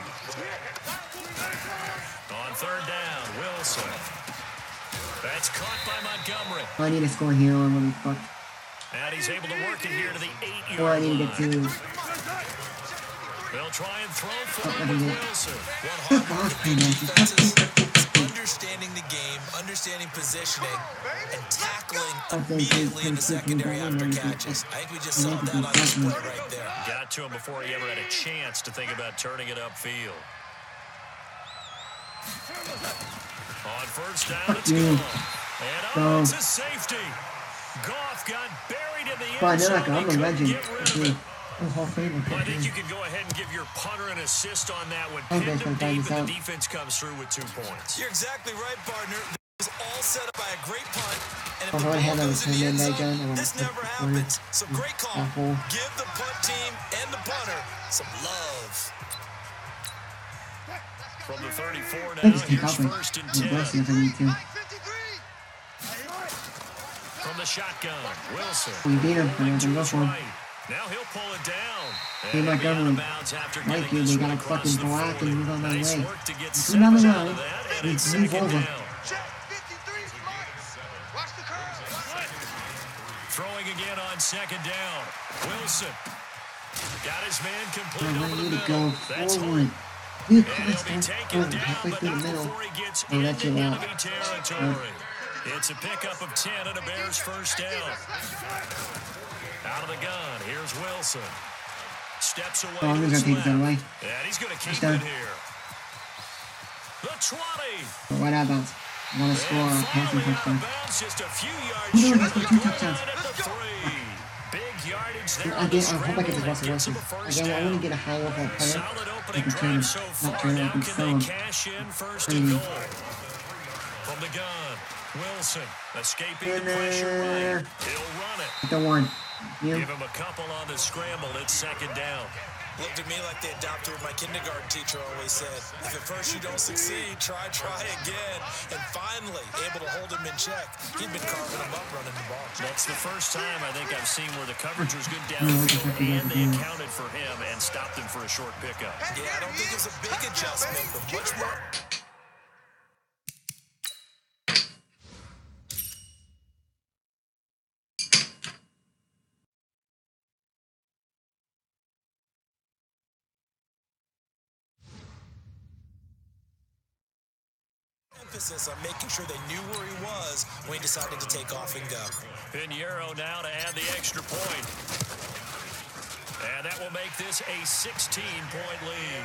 On third down, Wilson. That's caught by Montgomery. Oh, I need to score here or I'm going to be fucked. And he's able to work it here to the Or I eight-yard need to line. get to... They'll try and throw for Fuck, him I with did it. Wilson. One hard Fuck off, work Trey of Matthews. defenses is understanding the game, understanding understanding positioning and tackling I think immediately they in the can keep secondary him after going. catches. I think we just I saw think that he on can display keep him. right there. Got to him before he ever had a chance to think about turning it upfield. On first down, it's you. Goff. And Go. oh, it's a safety. Goff got buried in the But I end know zone. like I'm He a couldn't legend. get rid of Dude, it. I'm a Hall of Famer. Well, I think you can go ahead and give your punter an assist on that one. Okay, Pinned so him find deep, this and out. the defense comes through with two points. You're exactly right, partner. This was all set up by a great punt. And if Oh, the I ball had that goes in the return end man back zone, down. I wanna this put never the happens. corner. So great call. That hole. Give the punt team and the punter some love. From the thirty-four I now, just keep here's helping. first and I'm blessing ten. if I need to. From the shotgun, Wilson. We beat him, but I Rolling can to go his for him. right. Now he'll pull it down. Be And my he'll be out of government. bounds after Like getting you, this they one gotta across fucking the block forty. and move on my Nice way. work to get Move on seven the out line. of that, and Move- it's move second over. down. Watch the curve. Throwing again on second down. Wilson got his man I complete want over you the to go middle. That's forward. Hunt. You And can't he'll be stand taken forward down, halfway but through the not middle. before he gets Oh, that's into it out. enemy territory. It's a pickup of ten and a Bears first down. Out of the gun, here's Wilson. Steps away Oh, I'm to gonna his take that left. away. And he's going to keep Touchdown. it here. The twenty. Right out bounds. I want to score And a passing finally out touchdown. of bounds, just a few yards You know, short that's of for the two goal touchdowns. line at the three. Big yardage there I on the get. I hope I scramble get the that Russell gets Wilson. him a first Again, I want down. to get a high level player. Solid I opening can turn drive him. so Not far. turn him. I Now can can sell they him. cash in first Turn and him. goal? From the gun, Wilson escaping In the pressure there. right. He'll run it. The one. You. Give him a couple on the scramble. It's second down. Looked at me like they adopted what my kindergarten teacher always said. If at first you don't succeed, try, try again. And finally, able to hold him in check. He'd been carving him up running the ball. That's the first time I think I've seen where the coverage was good downfield and they accounted for him and stopped him for a short pickup. Yeah, I don't think it was a big adjustment, but much more. Emphasis on making sure they knew where he was when he decided to take off and go. Pinheiro now to add the extra point. And that will make this a sixteen-point lead.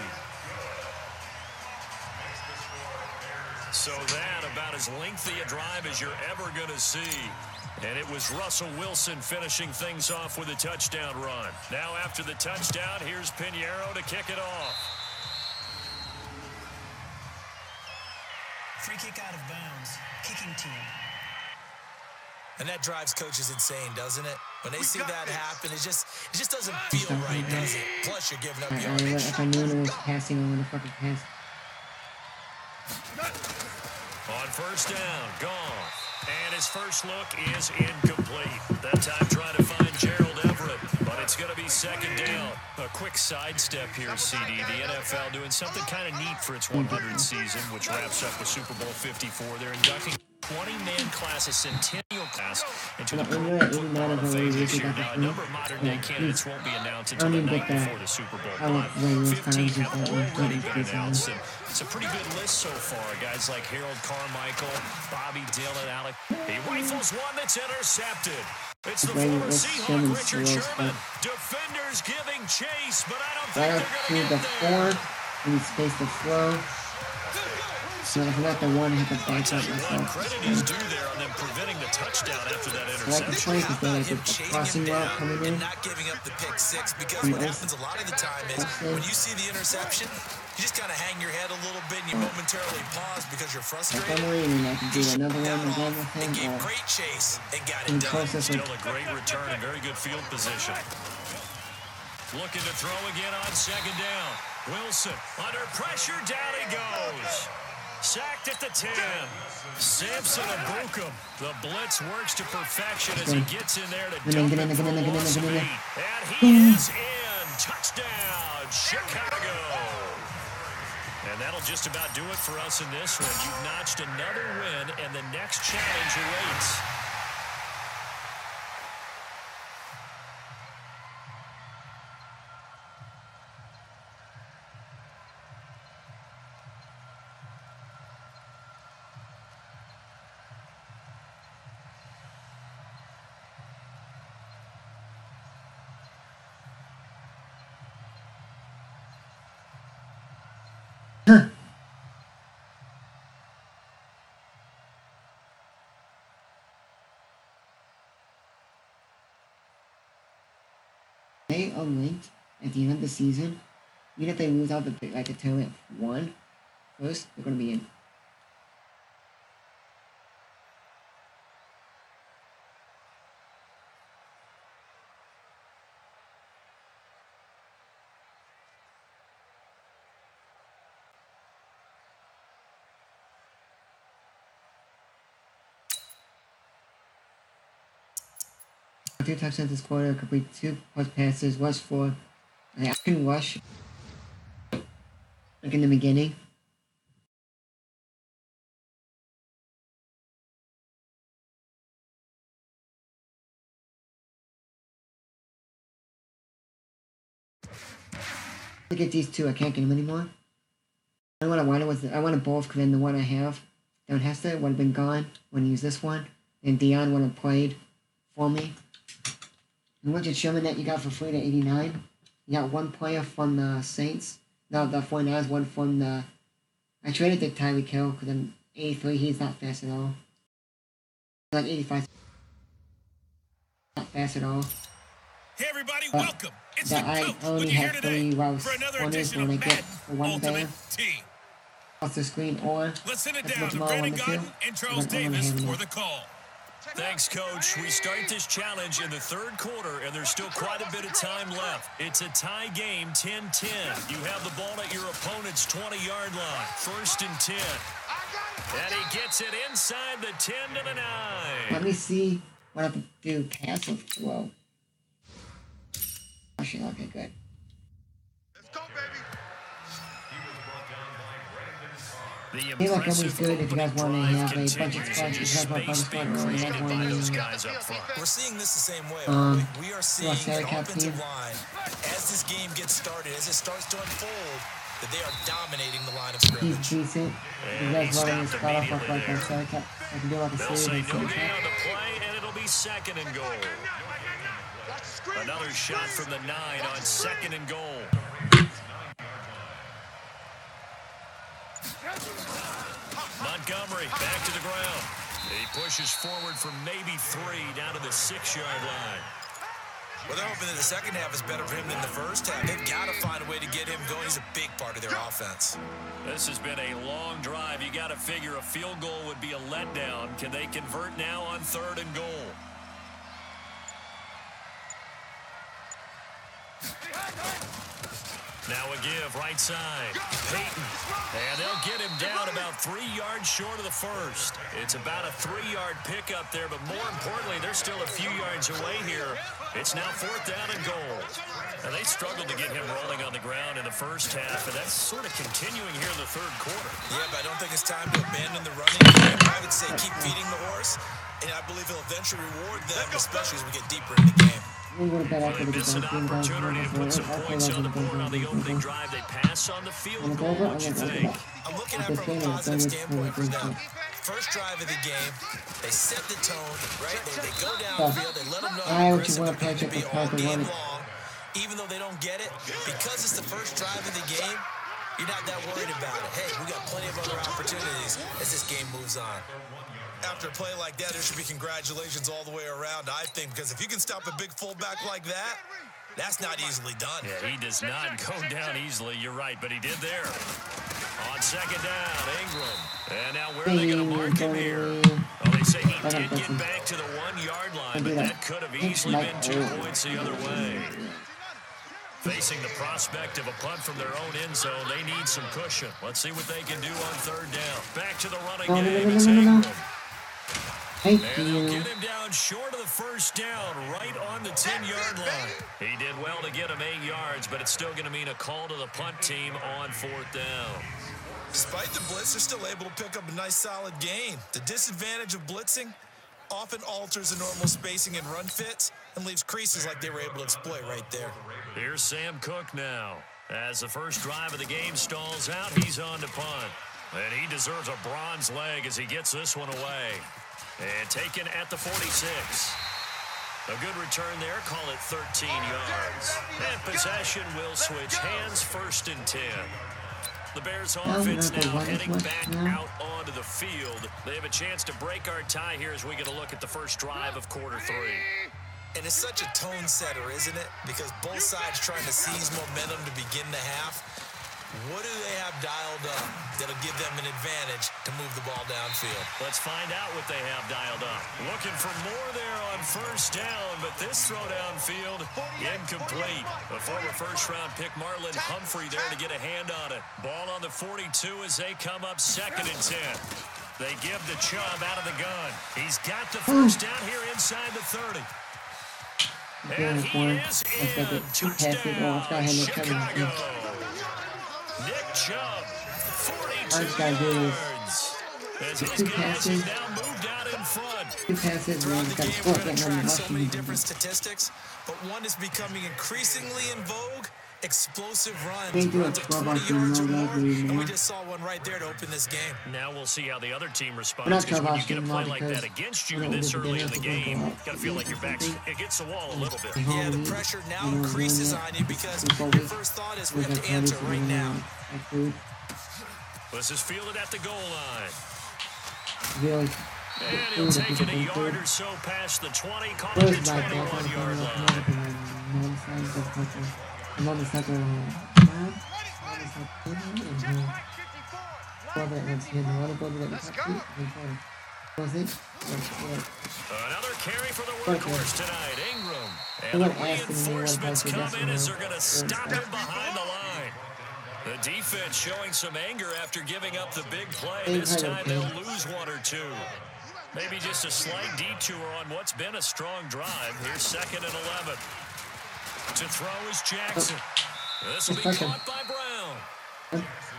So that about as lengthy a drive as you're ever going to see. And it was Russell Wilson finishing things off with a touchdown run. Now after the touchdown, here's Pinheiro to kick it off. Free kick out of bounds. Kicking team. And that drives coaches insane, doesn't it? When they see that happen, it just it just doesn't feel right, does it? Plus, you're giving up I, I, yardage. if I knew it was passing, I would have fucking passed. On first down, Goff. And his first look is incomplete. That time trying to find Gerald Everett, but it's going to be second down. A quick sidestep here, C D. The N F L doing something kind of neat for its one hundredth season, which wraps up with Super Bowl fifty-four. They're inducting twenty-man class, a centennial class, into the Pro Football Hall of Fame this year. Now, a number of modern-day candidates won't be announced until the night before the Super Bowl, but fifteen have already been announced. And it's a pretty good list so far. Guys like Harold Carmichael, Bobby Dillon, Alec. He rifles one that's intercepted. It's the former Seahawk, Richard Sherman. Defenders giving chase, but I don't think Right up they're to going to the get four. there. We need space to flow. So if I'm not the one, I have to back Tell up you what, myself. credit is due there on them preventing the touchdown after that I like the interception. choice How is they about like him the chasing crossing him route down coming in. and not giving up the pick six? Because And what also- happens a lot of the time is also- when you see the interception, you just kind of hang your head a little bit and you momentarily pause because you're frustrated. Montgomery, and then I can do another That one again off with and gave him. Or great chase and got in it done. process Still of a great return and very good field position. Looking to throw again on second down. Wilson under pressure, down he goes. Sacked at the ten. Samson Abukum. The blitz works to perfection as he gets in there to Get in, dump get in, it get for in, a get in, loss get of in, get in. eight. And he is in. Touchdown, Chicago. And that'll just about do it for us in this one. You've notched another win, and the next challenge awaits. they are linked at the end of the season. Even if they lose out the like the tournament one first, they're gonna be in. Two touchdowns this quarter, complete two plus passes, rush for. I can rush like in the beginning. Look at these two, I can't get them anymore. I what I wanted was I wanted both because then the one I have, Don Hester, would have been gone when I used this one, and Dion would have played for me. And Richard Sherman that you got for free to eighty-nine. You got one player from the Saints. No, the forty-niners, one from the... I traded the Tyreek Hill because I'm eighty-three. He's not fast at all. Like eighty-five. Not fast at all. Hey everybody, but welcome. It's that the I coach only with you here have three today routes for another corners edition when of I get Madden the one Ultimate there Team. off the screen, or Let's send it that's down what to tomorrow Brandon on the Gaudin field. and Charles Then I'm gonna Davis have for enough. the call. Thanks, Coach. We start this challenge in the third quarter, and there's still quite a bit of time left. It's a tie game, ten ten. You have the ball at your opponent's twenty-yard line. First and ten. And he gets it inside the ten to the nine. Let me see what I have to do. Pass or throw. Actually, okay, good. Let's go, baby. The I feel like impressive everybody's good if you guys opening want to drive have a bunch of continues, and spots. there's You guys want space to being spot or you created guys by want those to... guys up front. We're seeing this the same way. Um, aren't we? We are seeing Sarah an Cap offensive team. line, as this game gets started, as it starts to unfold, that they are dominating the line of He's scrimmage. decent. You And guys he want to stopped spot off immediately like a there. Sarah Cap. I can do like a They'll series say of no Sarah gain Cap. on the play, and it'll be second and goal. Another shot from the nine on second and goal. Montgomery back to the ground. He pushes forward for maybe three down to the six-yard line. Well, they're hoping that the second half is better for him than the first half. They've got to find a way to get him going. He's a big part of their offense. This has been a long drive. You got to figure a field goal would be a letdown. Can they convert now on third and goal? Now a give, right side. Peyton. And they'll get him down about three yards short of the first. It's about a three-yard pickup there, but more importantly, they're still a few yards away here. It's now fourth down and goal. And they struggled to get him rolling on the ground in the first half, and that's sort of continuing here in the third quarter. Yeah, but I don't think it's time to abandon the running game. I would say keep feeding the horse, and I believe he'll eventually reward them, especially as we get deeper in the game. We would have bet after They the miss an game guys. opportunity to put some points on the board on the opening drive. They pass on the field goal. What you think? I'm looking at it from a positive standpoint right now. First drive of the game, they set the tone, right? They, they go downfield, they let them know how aggressive they're going to be all game long. Even though they don't get it, because it's the first drive of the game, you're not that worried about it. Hey, we got plenty of other opportunities as this game moves on. After a play like that, there should be congratulations all the way around, I think, because if you can stop a big fullback like that, that's not easily done. Yeah, he does not go down easily. You're right, but he did there. On second down, Ingram. And now where are they going to mark him here? Well, they say he did get back to the one-yard line, but that could have easily been two points the other way. Facing the prospect of a punt from their own end zone, they need some cushion. Let's see what they can do on third down. Back to the running No, no, game. no, It's no, no, no. Ingram. Thank And they'll you. get him down short of the first down, right on the ten-yard line. He did well to get him eight yards, but it's still going to mean a call to the punt team on fourth down. Despite the blitz, they're still able to pick up a nice, solid gain. The disadvantage of blitzing often alters the normal spacing and run fits and leaves creases like they were able to exploit right there. Here's Sam Cook now. As the first drive of the game stalls out, he's on to punt. And he deserves a bronze leg as he gets this one away. And taken at the forty-six. A good return there, call it thirteen yards. And possession will switch hands, first and ten. The Bears offense now heading back out onto the field. They have a chance to break our tie here as we get a look at the first drive of quarter three. And it's such a tone setter, isn't it? Because both sides trying to seize momentum to begin the half. What do they have dialed up that'll give them an advantage to move the ball downfield? Let's find out what they have dialed up. Looking for more there on first down, but this throw downfield incomplete. The former first-round pick Marlon Humphrey there to get a hand on it. Ball on the forty-two as they come up second and ten. They give the Chubb out of the gun. He's got the first down here inside the thirty. And he is in. Touchdown, Chicago. Nick Chubb, forty-two yards. As his guys have now moved out in front. Throughout the game, we're going to track so many different statistics, but one is becoming increasingly in vogue. Explosive runs, runs of twenty yards or more, and we just saw one right there to open this game. Now we'll see how the other team responds, because when you get a play like that against you this early in the game, you got to feel like your back's against the wall a little bit. Yeah, the pressure now increases on you because your first thought is we have to answer right now. This is fielded at the goal line. Really? And he'll take it a yard or so past the twenty, call it the twenty-one yard line. I'm on the second one. Another carry for the workhorse tonight, Ingram. And the reinforcements come in as they're going to stop him behind the line. The defense showing some anger after giving up the big play. This time they'll lose one or two. Maybe just a slight detour on what's been a strong drive. Here's second and eleven. To throw is Jackson. This will be caught by Brown.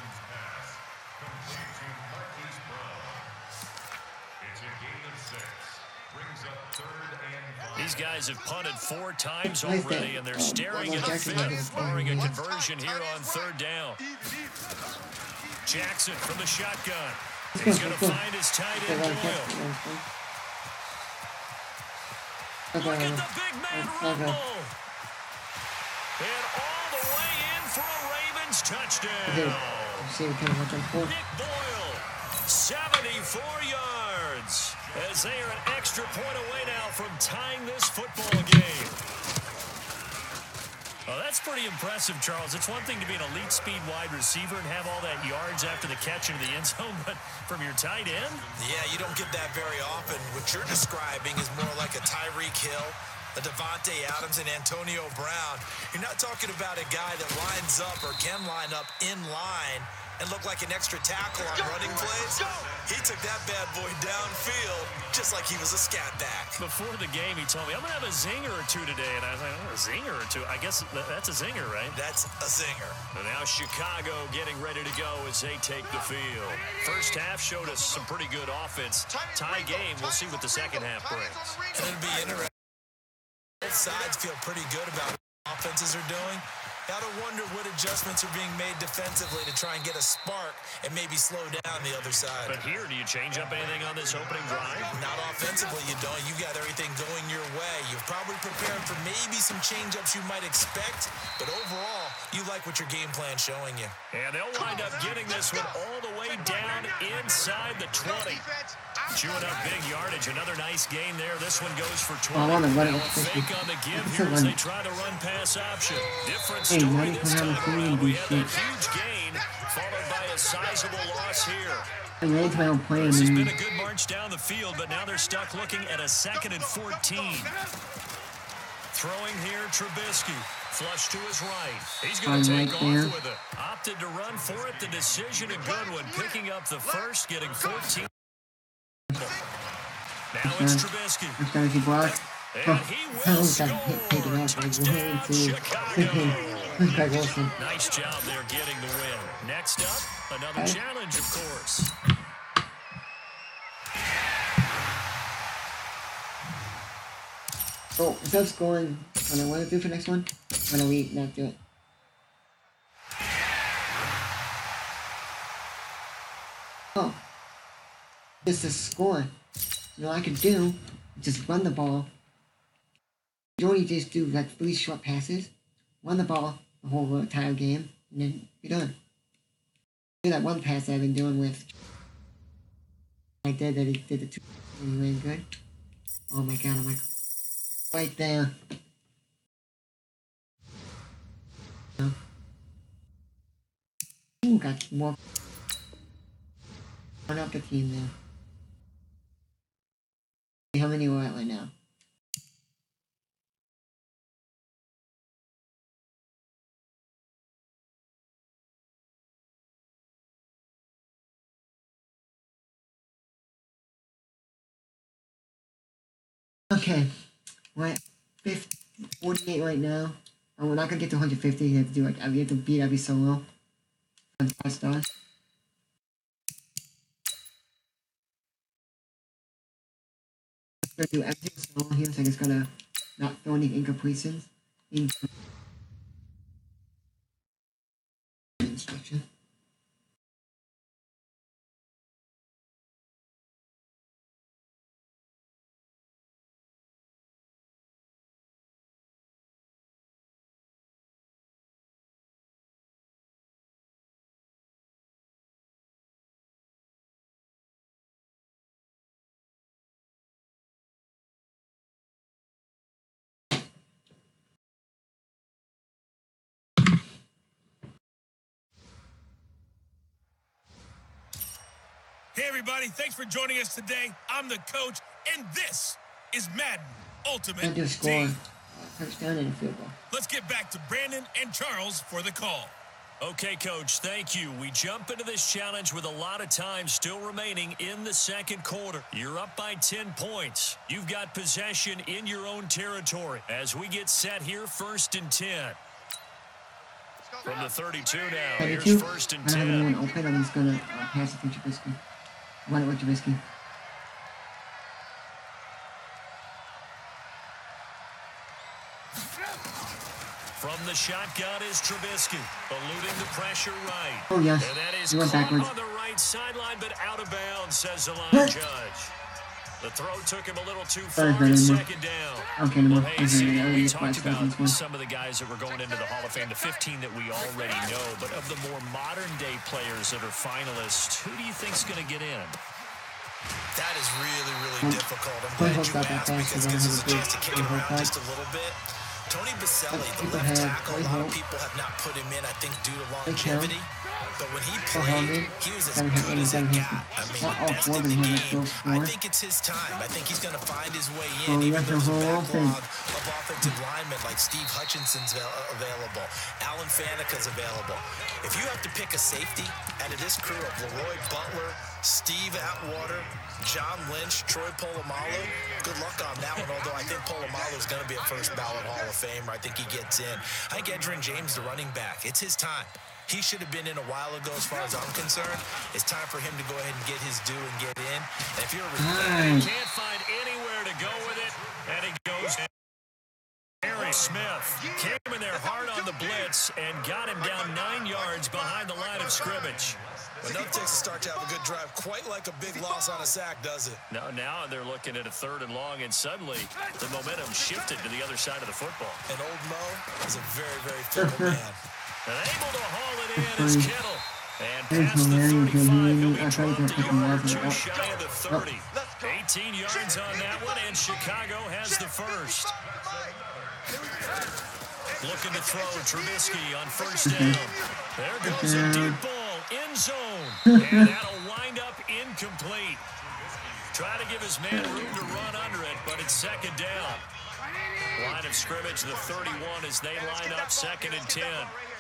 These guys have punted four times already, and they're staring at a fifth, barring a conversion here on third down. Jackson from the shotgun. He's going to find his tight end, Doyle. Look at the big man rumble. And all the way in for a Ravens touchdown. Nick Boyle, seventy-four yards, as they are an extra point away now from tying this football game. Well, that's pretty impressive, Charles. It's one thing to be an elite speed wide receiver and have all that yards after the catch into the end zone, but from your tight end? Yeah, you don't get that very often. What you're describing is more like a Tyreek Hill, a Devontae Adams, and Antonio Brown. You're not talking about a guy that lines up or can line up in line and look like an extra tackle on running plays. He took that bad boy downfield just like he was a scat back. Before the game, he told me, I'm going to have a zinger or two today. And I was like, oh, a zinger or two? I guess that's a zinger, right? That's a zinger. And now Chicago getting ready to go as they take the field. First half showed us some pretty good offense. Tie game. We'll see what the second half brings. And it'll be interesting. Both sides feel pretty good about what offenses are doing. Gotta wonder what adjustments are being made defensively to try and get a spark and maybe slow down the other side. But here, do you change up anything on this opening drive? Not offensively, you don't. You got everything going your way. You've probably prepared for maybe some change-ups you might expect, but overall, you like what your game plan's showing you. And they'll wind up getting this one all the way down inside the twenty. Chewing up big yardage. Another nice gain there. This one goes for twenty. Oh, now a fake on the give here as they try to run pass option. Different story this time around. We had that huge gain followed by a sizable loss here. This has been a good march down the field, but now they're stuck looking at a second and fourteen. Throwing here, Trubisky. Flush to his right. He's going to take off with it. Opted to run for it. The decision, a good one. Picking up the first, getting fourteen. Now it's Trubisky. And he will score. Touchdown, Chicago. Nice job there getting the win. Next up, another challenge, of course. Oh, instead of scoring, what I want to do for next one, why don't we not do it? Oh, this is scoring. You know what I could do? Just run the ball. You only just do like three short passes, run the ball the whole entire game, and then you're done. Do that one pass that I've been doing with. I did that he did the two. Really good. Oh my god! I'm like, right there. Ooh, got more. One up the team there. How many we're at right now? Okay, we're at forty-eight right now. And we're not gonna get to one hundred fifty. You have to do like we have to beat every solo. On five stars. I'm gonna do every solo here, so I just gotta not throw any incompletions. Into instruction. Hey, everybody. Thanks for joining us today. I'm the coach, and this is Madden Ultimate I do score Team. a touchdown and a field goal. Let's get back to Brandon and Charles for the call. Okay, Coach, thank you. We jump into this challenge with a lot of time still remaining in the second quarter. You're up by ten points. You've got possession in your own territory. As we get set here, first and ten. From the thirty-two now, thirty-two. here's first and I don't have anyone ten. open. I'm just gonna uh, pass it to Trubisky. Run it with Trubisky. From the shotgun is Trubisky, eluding the pressure right. Oh yes, And that is he went caught backwards. on the right sideline, but out of bounds, says the line judge. The throw took him a little too far, Sorry, it's Brandon. second down. Okay, no more. Well, hey, Okay, see, I already we get talked five about seconds more. some of the guys that were going into the Hall of Fame, the fifteen that we already know, but of the more modern-day players that are finalists, who do you think's going to get in? That is really, really Hmm. difficult. I'm Don't glad hold you that asked fast, because so it gives us a don't chance to kick hold it it around back. just a little bit. Tony Baselli, the People left have tackle, a Troy lot of Holt. people have not put him in, I think, due to They count. longevity. But when he Troy Holt, played, he was as seven hit, good as it seven hit. got. I mean, Not all best four in of the them have game. those I four. think it's his time. I think he's going to find his way Oh, in, you even got though the there's a whole thing. backlog of offensive linemen like Steve Hutchinson's avail- available. Alan Fanika's available. If you have to pick a safety out of this crew of Leroy Butler, Steve Atwater, John Lynch, Troy Polamalu, good luck on that one, although I think Polamalu is going to be a first ballot Hall of Famer. I think he gets in. I think Edgerrin James, the running back, it's his time. He should have been in a while ago as far as I'm concerned. It's time for him to go ahead and get his due and get in. And if you're a Nice. Can't find anywhere to go with it, and he goes in. Harry Smith came in there hard on the blitz and got him down nine yards behind the line of scrimmage. But enough takes to start to have a good drive, quite like a big loss on a sack, does it? Now, now they're looking at a third and long, and suddenly the momentum shifted to the other side of the football. And old Mo is a very, very fickle man. And able to haul it in is Kittle. And There's past the Hilarion, thirty-five, he'll be I tried to dropped a put him yard or off two and up. shy of the thirty. eighteen yards on that one, and Chicago has the first. Looking to throw Trubisky on first down. There goes a deep ball, end zone. And that'll wind up incomplete. Try to give his man room to run under it, but it's second down. Line of scrimmage, the thirty-one as they line up second and ten.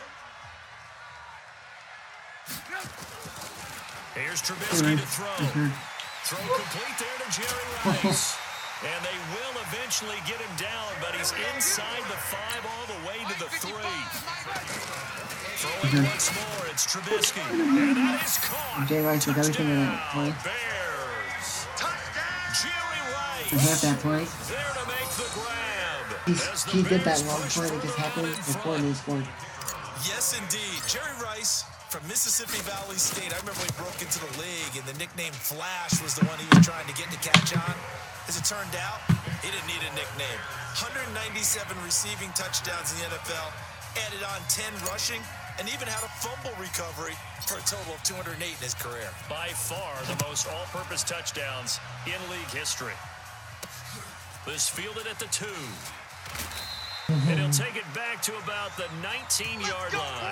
Here's Trubisky to throw. Throw complete there to Jerry Rice. And they will eventually get him down, but he's inside the five all the way to the three. Throwing once more, it's Trubisky. And that is caught. Jay Rice with everything in that play. Touchdown, Bears. Jerry We have Rice that play. there to make the grab. He's, As the he did that Bears wrong push play that just further happened in before front. they scored. Yes, indeed. Jerry Rice from Mississippi Valley State. I remember when he broke into the league, and the nickname Flash was the one he was trying to get to catch on. As it turned out, he didn't need a nickname. one hundred ninety-seven receiving touchdowns in the N F L, added on ten rushing, and even had a fumble recovery for a total of two hundred eight in his career. By far the most all-purpose touchdowns in league history. This fielded at the two. And he'll take it back to about the nineteen-yard line.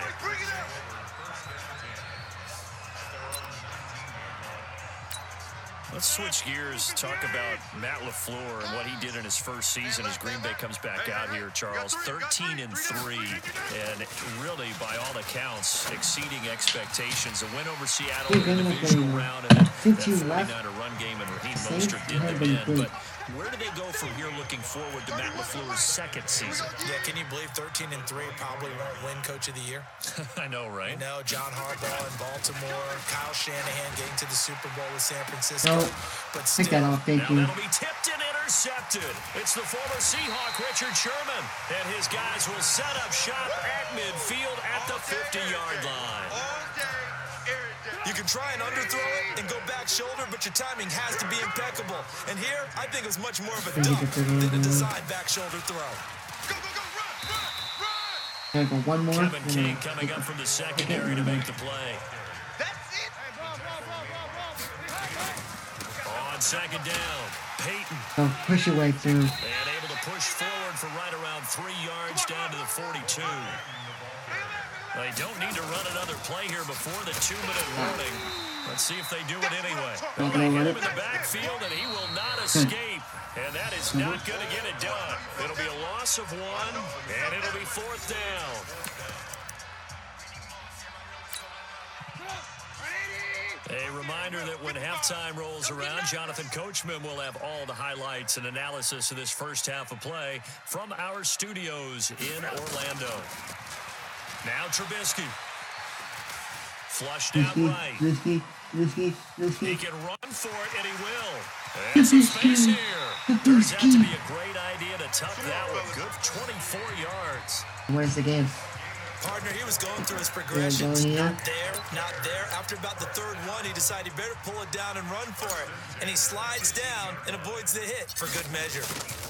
Let's switch gears, talk about Matt LaFleur and what he did in his first season as Green Bay comes back out here, Charles. thirteen and three, and really, by all accounts, exceeding expectations. A win over Seattle in the divisional round, and that forty-niner run game, and Raheem Mostert did them in. But where do they go from here looking forward to Matt LaFleur's second season? Yeah, can you believe thirteen and three probably won't win Coach of the Year? I know, right? You know, John Harbaugh in Baltimore, Kyle Shanahan getting to the Super Bowl with San Francisco. No. But Take still, that off, thank Now you. that'll be tipped and intercepted. It's the former Seahawk, Richard Sherman, and his guys will set up shop at midfield at the fifty-yard line. you can try and underthrow it and go back shoulder, but your timing has to be impeccable. And here, I think it was much more of a dump than a design back shoulder throw. Go, go, go, run, run, run! There we go, one more. Kevin King coming up from the secondary to make the play. That's it! On second down, Peyton. So push your way through. And able to push forward for right around three yards down to the forty-two. They don't need to run another play here before the two-minute warning. Let's see if they do it anyway. They get him in the backfield, and he will not escape. And that is not going to get it done. It'll be a loss of one, and it'll be fourth down. A reminder that when halftime rolls around, Jonathan Coachman will have all the highlights and analysis of this first half of play from our studios in Orlando. Now Trubisky. Flushed out right. Risky, risky, risky. He can run for it, and he will. And some space here. Turns out to be a great idea to tuck that one. Good twenty-four yards. Where's the game? Partner, he was going through his progressions. Not there, not there. After about the third one, he decided he better pull it down and run for it. And he slides down and avoids the hit for good measure.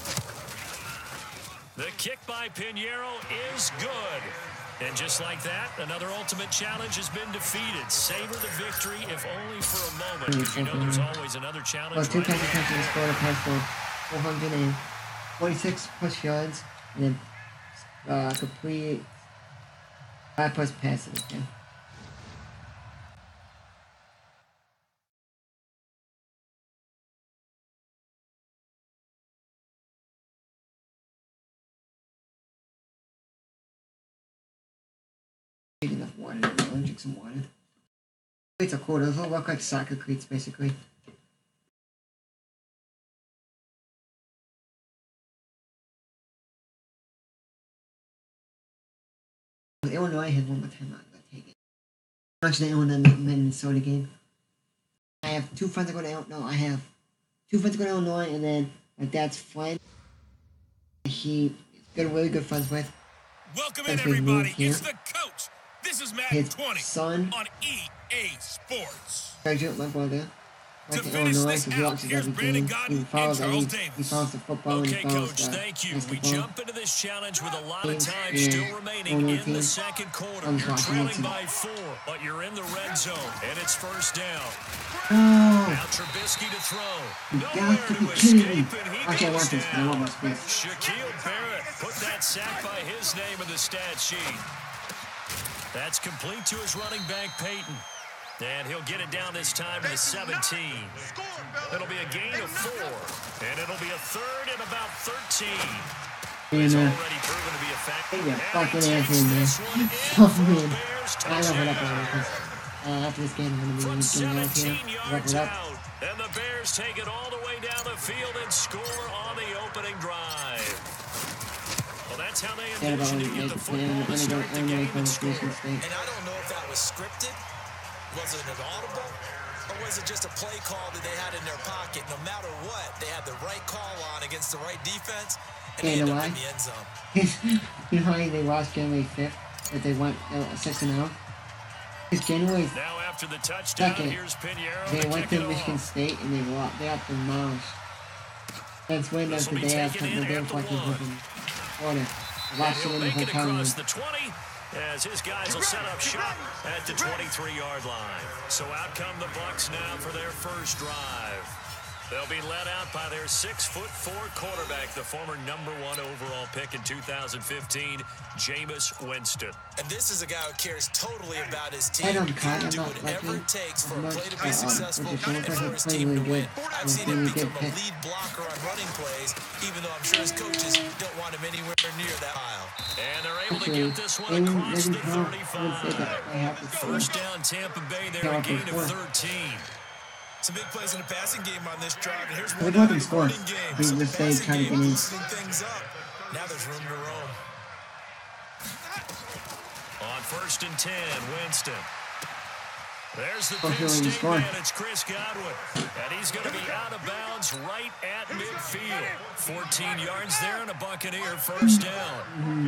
The kick by Pinheiro is good. And just like that, another ultimate challenge has been defeated. Savor the victory, if only for a moment, because you know there's always another challenge. Well, two right passing ahead. touchdowns, scored a pass for four hundred forty-six plus yards, and then uh, complete five plus passes. Okay. Enough water. I'm gonna drink some water. Cleats are cool. Those all look like soccer cleats, basically. Illinois had one more time. I'm gonna take it. Watch the Illinois Minnesota game. I have two friends that go to Illinois. No, I have two friends that go to Illinois, and then my dad's friend. He got really good friends with. Welcome That's in, his move everybody. here. It's the coach. This is Madden His twenty son. on E A Sports. Graduate, my brother. To Went to finish Illinois, this so he out, watches here's every Brandon game. Gaudin He follows and Charles every- He Davis. follows the football and Okay, he follows Coach, the thank you. We basketball. jump into this challenge with a lot of Teams, time yeah, still remaining Illinois in the teams. second quarter. I'm You're watching trailing it. by four, but you're in the red zone, and it's first down. Oh, Now Trubisky to throw. you Nowhere got to to be kidding me. escape, and he I can't goes watch this. I want down. my space. Shaquille Barrett put that sack by his name in the stat sheet. That's complete to his running back, Peyton. And he'll get it down this time to the seventeen. It'll be a gain of four, and it'll be a third and about thirteen. He's And, uh, already proven to be effective. Hey, yeah, And fucking he ass takes in there. this one in Fuck for a me. Bears I love it up touchdown. there because uh, after this game, I'm going to From be doing out here. seventeen Wrap yards it up. out, and the Bears take it all the way down the field and score on the opening drive. Well, that's how they They're envision going to get to the play football in to the start the game and score. Michigan State. And I don't know if that was scripted, was it an audible, or was it just a play call that they had in their pocket? No matter what, they had the right call on against the right defense, and Yeah, they you ended know up in why? the end zone. You know how they lost January fifth, that they went uh, six and oh? Because January Now after the touchdown, second, here's Pinheiro they to went kick to it Michigan off. State and they lost. They got demolished. That's when that's This the will be day after taken the in day at the fucking one. fucking order. And Lost it he'll in the make it hotel room. across the twenty as his guys will set up shop at the twenty-three yard line. So out come the Bucs now for their first drive. They'll be led out by their six foot four quarterback, the former number one overall pick in two thousand fifteen, Jameis Winston. And this is a guy who cares totally about his team. I don't He'll cut, I'm do not whatever lucky. it takes for I'm a not, play to be uh, successful with the and short for person his playing team to really win. good. I've With seen him really become good a pick. lead blocker on running plays, even though I'm sure his coaches don't want him anywhere near that aisle. And they're able to Actually, get this one maybe, across maybe the Paul, I would say that thirty-five. I have to First down, Tampa Bay there, Yeah, a gain before. of thirteen. Some big plays in the passing game on this drive, and here's They one go out ahead and of the score. running game. They So the just say passing try to game get in. loosening things up. Now there's room to roam. On first and ten, Winston. There's the Oh, Penn here he State scored. man. It's Chris Godwin. And he's going to be out of bounds right at midfield. fourteen yards there and a Buccaneer first down.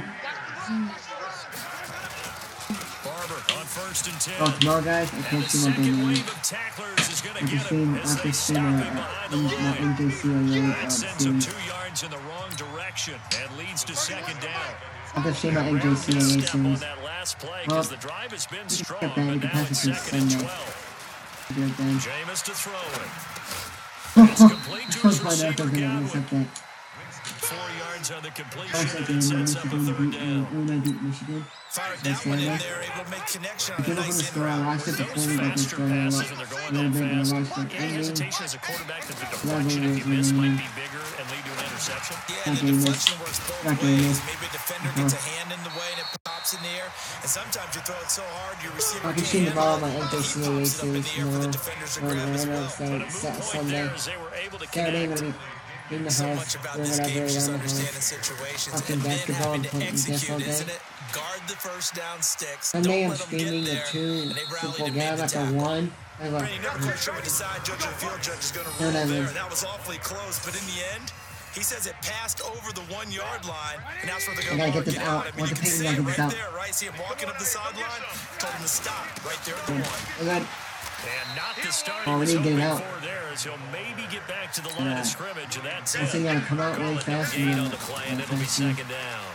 Barber on first and ten. Oh, tomorrow, guys, I And can't the see my second game. wave of tacklers is going to I've get just him seen, as I've they just seen, stop uh, him behind the uh, my line. N J C on your, uh, That sends him stream. two yards in the wrong direction and leads to second down. I've just seen my N J C on your Step on streams. that last play Well, because the drive has been you can strong, get that, you but can now pass it's it to second and Sunday. twelve. Do it then. Jameis to throw it. Oh, It's complete to I his was receiver, going to accept Godwin. that. Four yards on the I completion, said and the it sets up a Michigan third beat, uh, down. Illinois beat Michigan. Fired That's that one in right. there, able to make connection on If a you look on nice the in score, I route. watched it Those before we got this faster story. I passes watched when they're a going little that bit, and I fast. watched it. Any And hesitation as a quarterback that the Yeah, deflection, but if you miss, we- might be bigger and lead to an interception? Yeah, Not the doing this. deflection works both Not doing ways. this. Maybe a defender Uh-huh. gets a hand in the way and it pops in the air. And sometimes you throw it so hard, your receiver I can can't see the ball on handle my it. N J C A He pops it up in series the air for the tomorrow. defenders to Or grab as Orlando, well. But a Saturday, moot point Sunday. there as they were able to Saturday, I'm connect. going to be in the So house, much about doing this whatever game is just around the understanding house. situations Watching and then basketball having and to playing chess all execute, day. isn't it? Guard the first down sticks. Sunday, Don't I'm let them get streaming the there. two And they rallied simple and made games the like a tackle. one. I have Brady, never quite a, sure what the side judge or field judge is going to No, rule no, there. no. And that was awfully close, but in the end, he says it passed over the one-yard line, and that's where they're going I to gotta get mark it this out. out. I mean, Want you the can paint, see I it gotta get right this there, right? See him walking up the sideline, told him to stop right there at the one. I got And not the start Oh, he we was need to get it hoping out. for there, as he'll maybe get back to the line Yeah. of scrimmage, and that's I it. think I gotta come out Call really it fast no gain and on then- the play, and it'll be second down.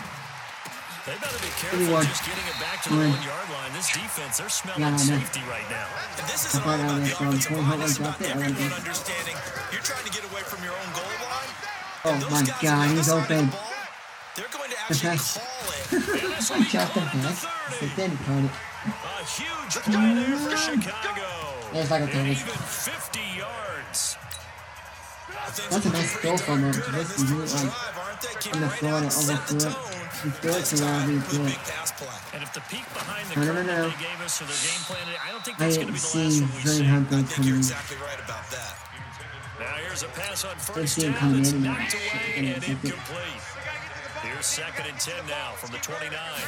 They better be careful Anyone. just getting it back to the Anyone. one-yard line. This defense, they're smelling Yeah, I know. safety right now. And this isn't I all thought I about was the going offensive to line. hold It's like about that. I everyone like this. understanding you're trying to get away from your own goal line. Oh And those my guys on God, the other he's side of the open. ball, they're going to The actually best. call it. I shot the pass. It didn't count it. A huge play there for Chicago. There's like a And tennis. even fifty yards. That's a nice throw from him. This is really like on the floor and overthrew it. He threw it to where we threw it. And if the peek behind the No, no, curtain no, no. they gave us or their game plan, I don't think I that's going to didn't be the last see one we Zane see. Hunter I think you're coming. exactly right about that. Now here's a pass on Didn't first see him down. coming It's in. knocked away Should've and intercepted. incomplete. Here's second and ten now from the twenty-nine.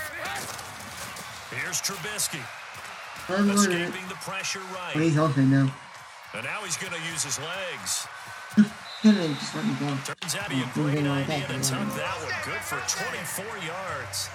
Here's Trubisky. I'm running it. Escaping the pressure But right. he's open now. And now he's going to use his legs. Couldn't just let me go. Turns out to be a Oh, great moving on idea back to to tuck the- that one. Good for twenty-four yards.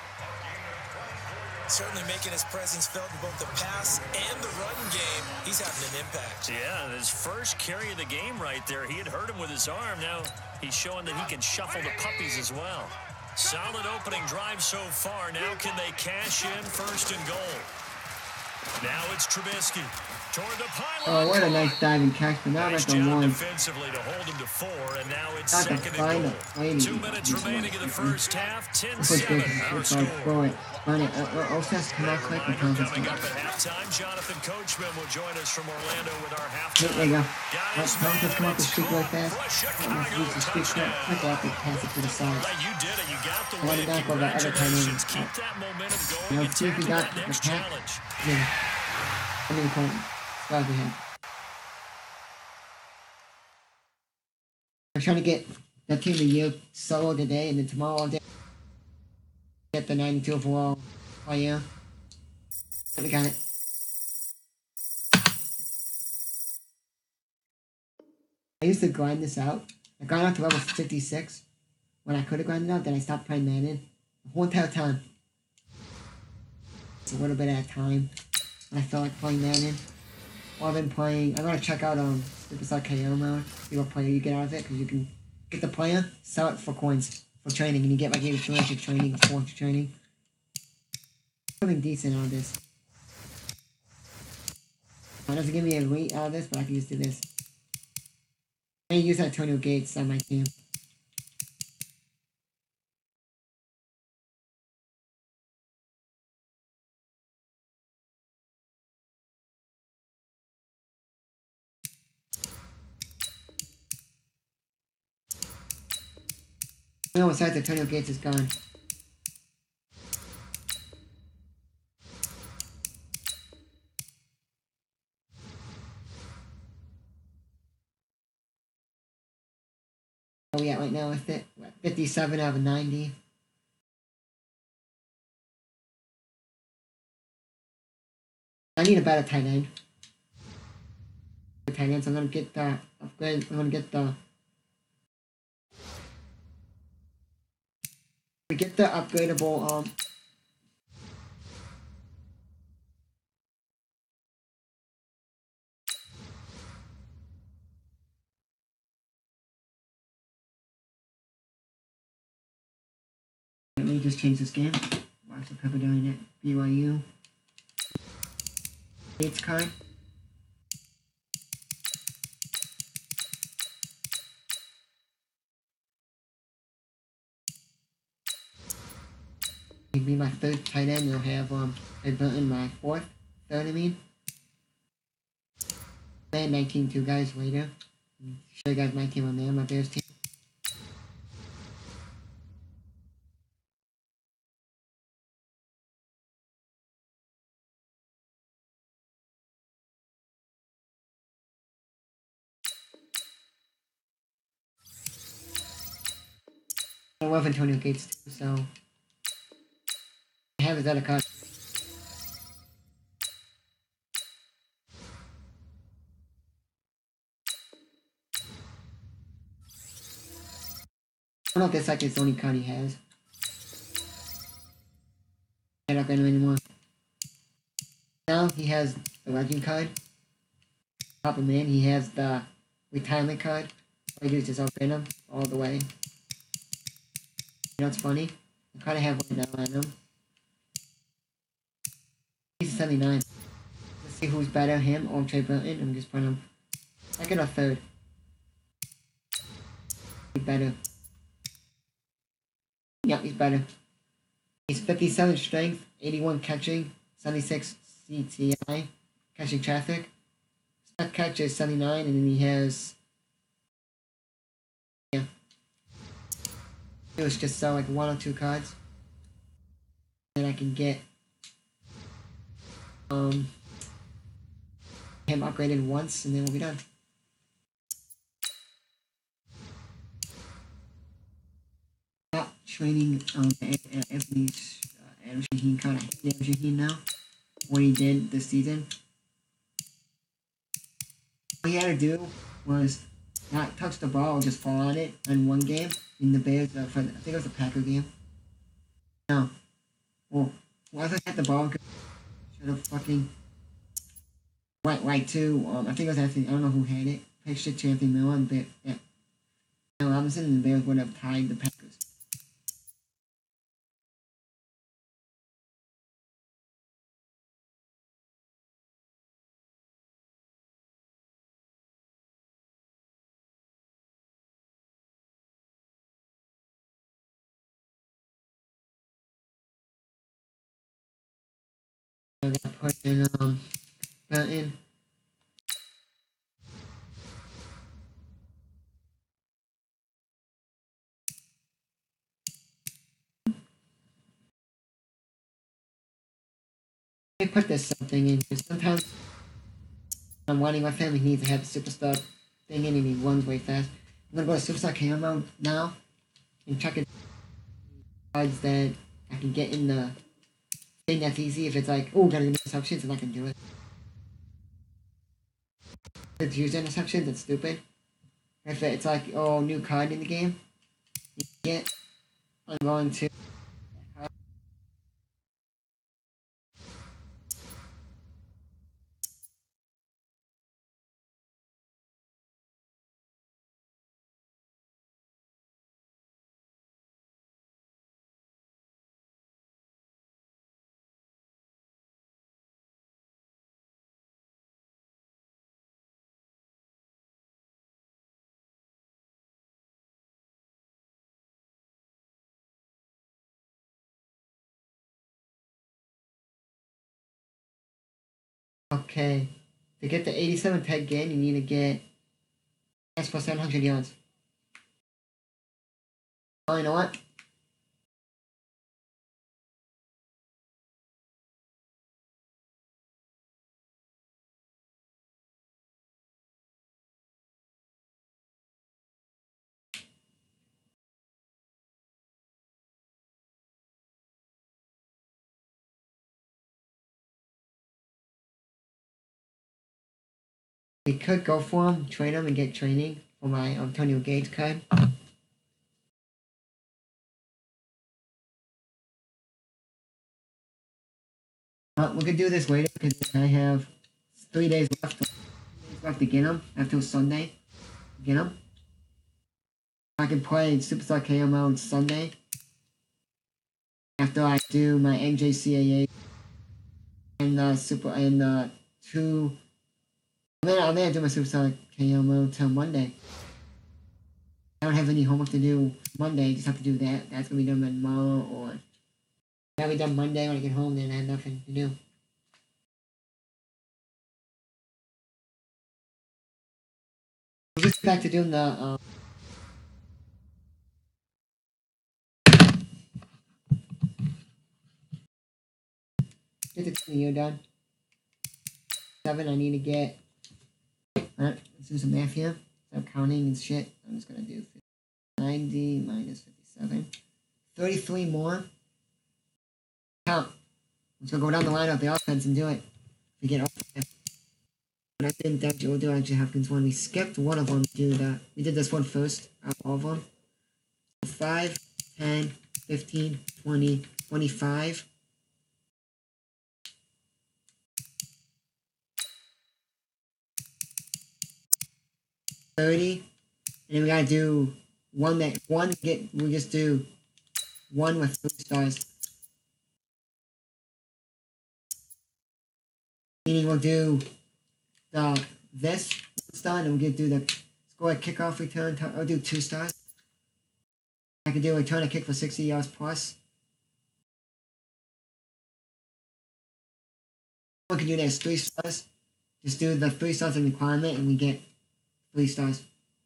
Certainly making his presence felt in both the pass and the run game. He's having an impact. Yeah, his first carry of the game right there. He had hurt him with his arm. Now he's showing that he can shuffle the puppies as well. Solid opening drive so far. Now can they cash in first and goal? Now it's Trubisky toward the pylon. Oh, what a nice diving catch, but now I'm Nice at the job one. defensively to hold him to four, and now it's Not the second final and goal. lady. Two minutes remaining in the first half. ten This was seven, good. our It's like, score. throw it. Run it. Uh, uh, Osas come out quick and Reminder pounce coming it. up at halftime. Jonathan Coachman will join us from Orlando with our There halftime. you go. Got Let his Pounce man, come out the and street score like that. for a Let's Chicago use the street quick, touchdown. quick off and pass it to the side. Right, you did it. You got the I wanna win. back over that other time in. Congratulations. Keep that momentum going Now, and see if we tackle got that the next pack. challenge. Yeah. I mean, point. Glad we had. I'm trying to get that team of the year solo today, and then tomorrow I'll get the ninety-two overall player. But we got it. I used to grind this out. I grind out to level fifty-six. When I could have grinded out, then I stopped playing Madden. The whole entire time. It's a little bit at a time. When I felt like playing Madden. Well, I've been playing. I'm gonna check out um Superstar K O mode. See what player you get out of it, because you can get the player, sell it for coins for training, and you get like either three hundred training or four hundred training. Something decent out of this. It doesn't give me a rate out of this, but I can just do this. I use Antonio Gates on my team. No, besides Antonio Gates is gone. Where are we at right now with it? fifty-seven out of ninety. I need a better tight end. Tight ends, I'm gonna get the upgrade. I'm gonna get the. We get the upgradable um. Let me just change this game. Watch the Pepperdine at B Y U. Gates card. He'd be my third tight end. I'll have um Ed Burton my fourth, third I mean. And nineteen two guys later. Show you guys my team on there, my Bears team. I love Antonio Gates too, so I have his other card. I don't know if that's like his only card he has. I don't know anymore. Now he has the legend card. Top him in, he has the retirement card. All I do is just upgrade him all the way. You know what's funny? I kind of have one now on him. He's a seventy-nine. Let's see who's better, him or Trey Burton. I'm just putting him second or third. He's better. Yeah, he's better. He's fifty-seven strength, eighty-one catching, seventy-six C T I, catching traffic. Stuck catch is seventy-nine, and then he has. Yeah. It was just sell like one or two cards. And I can get um him upgraded once, and then we'll be done. Not training um Anthony's uh, Adam Shaheen kind of Adam Shaheen now. What he did this season. All he had to do was not touch the ball or just fall on it in one game in the Bears. Uh, for the, I think it was the Packer game. No. Well, wasn't at the ball. Should have fucking right, right to. Um, I think it was Anthony. I don't know who had it. Pitched it to Anthony Miller and Bear, yeah, Allen Robinson, and the Bears would have tied the Packers. I got put in um Burton. I put this something in because sometimes I'm wanting my family needs to have the superstar thing in and he runs way fast. I'm gonna go to Superstar Camera mode now and check it cards that I can get in the thing that's easy. If it's like, oh, gotta get interceptions, then I can do it. If it's used interceptions, it's stupid. If it's like, oh, new card in the game, you get, I'm going to Okay. To get the eighty-seven tag gain, you need to get S for seven hundred yards. Oh, you know what? We could go for him, trade him, and get training for my Antonio Gates card. But we could do this later because I have three days left. Three days left to get him after Sunday. Get him. I can play Superstar K M L on Sunday after I do my N J C A A and uh, super and uh, two. I'm gonna, I'm gonna do my Superstar K M L till Monday. I don't have any homework to do Monday. Just have to do that. That's gonna be done by tomorrow, or that'll be done Monday when I get home. Then I have nothing to do. We'll just back to doing the. Uh, Get the twenty year done. Seven, I need to get. Alright, let's do some math here. Stop counting and shit. I'm just gonna do ninety minus fifty-seven. thirty-three more. Count. Let's go down the line of the offense and do it. We get off. But I think that Joe do actually Hopkins one. We skipped one of them to do that. We did this one first, out of all of them. five, ten, fifteen, twenty, twenty-five. thirty, and then we gotta do one that one get we just do one with three stars. Meaning we'll do the this star and we'll do the score a kickoff return. I'll do two stars. I can do a return a kick for sixty yards plus. One can do that as three stars. Just do the three stars in requirement and we get three stars.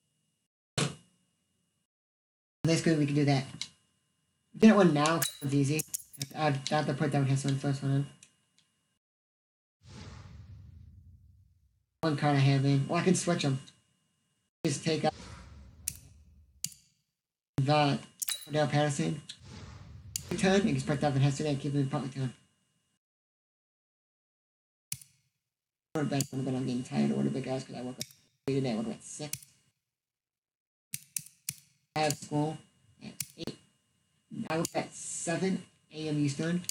That's good, we can do that. Did it one now, it's easy. I have, I have to put down his one first one. One card I have in. Well, I can switch them. Just take out the Odell Patterson return and just put that in yesterday and keep it in punt return. Or better, I'm getting tired of order big guys because I work today, I work at six. I have school at eight. I work at seven A M Eastern.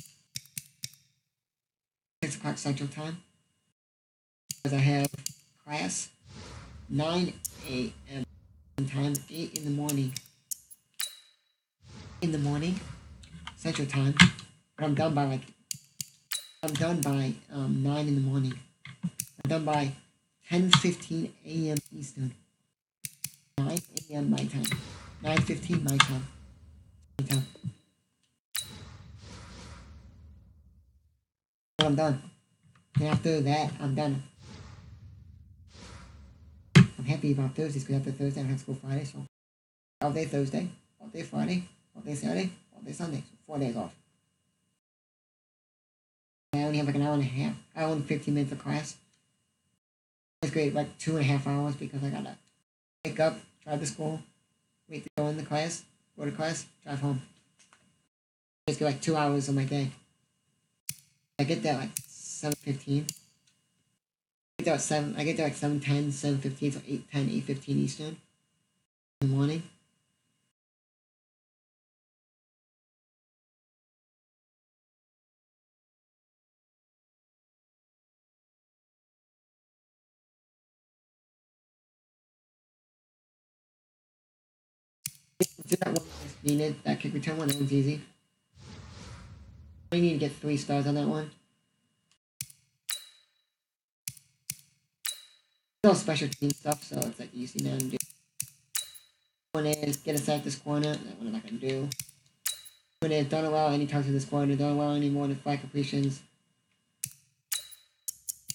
six o'clock Central Time. Because I have class nine A M time, eight in the morning. In the morning, Central Time. But I'm done by like, I'm done by um, nine in the morning. I'm done by ten fifteen A M Eastern. nine A M my time. nine fifteen my time. My time. And I'm done. And after that, I'm done. I'm happy about Thursdays because after Thursday I don't have to go Friday, so all day Thursday, all day Friday, all day Saturday, all day Sunday. So four days off. I only have like an hour and a half. I only fifteen minutes of class. It's great, like two and a half hours because I gotta wake up, drive to school, wait to go in the class, go to class, drive home. It's like two hours of my day. I get there like seven fifteen. I get there at seven. I get there like seven ten, seven fifteen, so eight ten, eight fifteen Eastern in the morning. Do that one that's needed, that kick return one, that one's easy. I need to get three stars on that one. It's all special team stuff, so it's like easy now to do. One is get inside this corner, that one I'm not gonna do. One is don't allow any touch to this corner, don't allow any more than five completions.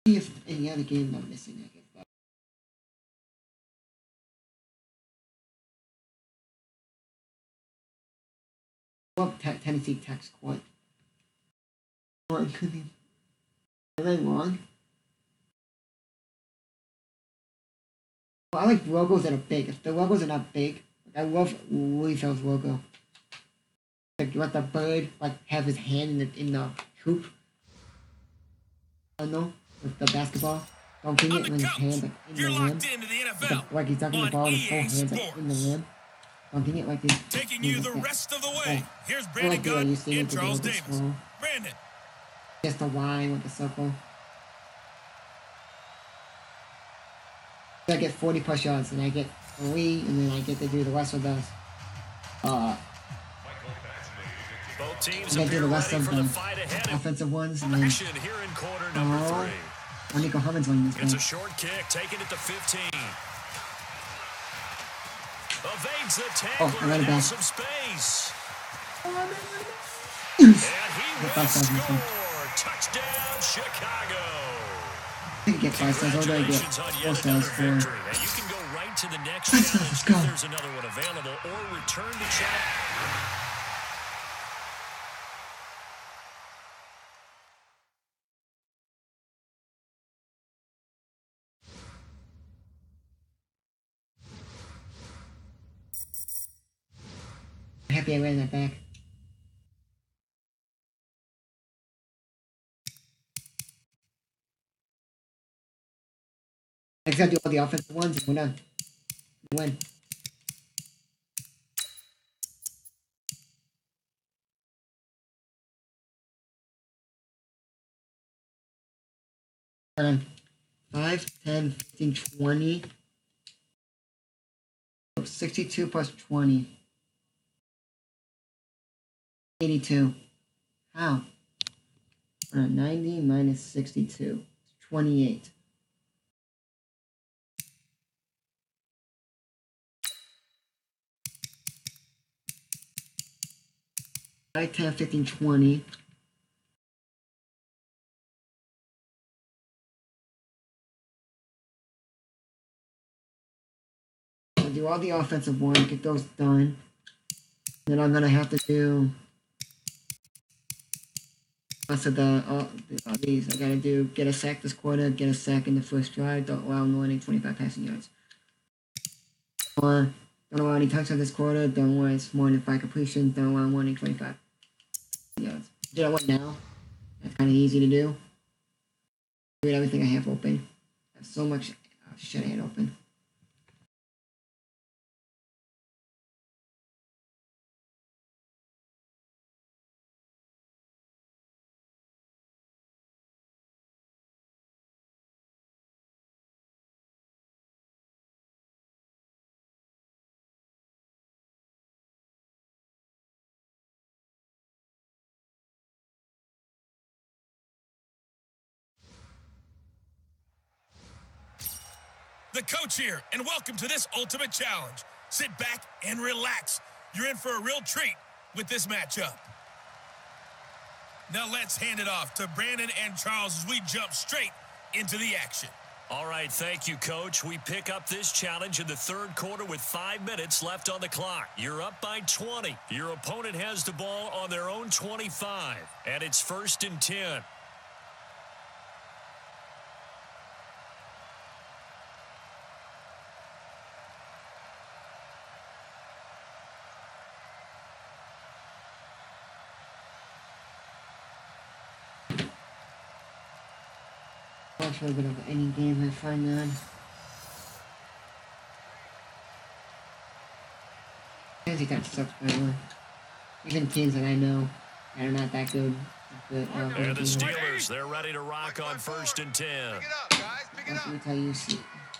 See if any other games I'm missing. I guess. Love te Tennessee Tech squad. Am I wrong? Well, I like logos that are big. If the logos are not big, like I love Louisville's logo. Like let the bird like have his hand in the in the hoop. I don't know, with the basketball. Don't think it when his hand like in You're the rim. locked into the N F Like, L like he's ducking the on ball, his E whole A hand's like in the Sports. rim. Don't think it like this. Taking you the like rest of the way. Oh. Here's I Brandon like the way Gunn you see and it to Charles go this Davis. small. Brandon. Just a line with a circle. I get forty plus yards, and I get three, and then I get to do the rest of the. Uh, Both teams I get to appear do the rest ready of for the the fight ahead. offensive ones, and then. Action here in quarter number Oh, three. Nico Hummins winning this It's game. a short kick, taking it to fifteen. Evades the Oh, tackler I ran and it has back. some space. I And he will thought that was score. missing. Touchdown, Chicago. I get five stars. What do I get? Congratulations on Four yet stars another for. victory. And you can go right to the next Five stars, challenge let's go. if there's another one available, or return to chat. I'm happy I ran that back. I just gotta do all the offensive ones and we're done. We win. Done. five, ten, fifteen, twenty. sixty-two plus twenty. eighty-two. How? Uh, ninety minus sixty-two. twenty-eight. five, ten, fifteen, twenty. I'll do all the offensive ones, get those done. Then I'm gonna have to do rest of the all, all these. I gotta do get a sack this quarter, get a sack in the first drive, don't allow no any twenty-five passing yards. Or don't allow any touchdowns this quarter, don't allow more than five completions, don't allow more than twenty-five yards. Do that one now. That's kind of easy to do. Read everything I have open. I have so much uh, shit I had open. The coach here, and welcome to this ultimate challenge. Sit back and relax. You're in for a real treat with this matchup. Now let's hand it off to Brandon and Charles as we jump straight into the action. All right, thank you, Coach. We pick up this challenge in the third quarter with five minutes left on the clock. You're up by twenty. Your opponent has the ball on their own twenty-five, and it's first and ten. Watch a little bit of any game I find on. Fantasy Tech sucks, by the way. Even teams that I know that are not that good. But, uh, And the Steelers, they're ready to rock on first and ten. Pick it up, guys. Pick it Let up. me tell you, see.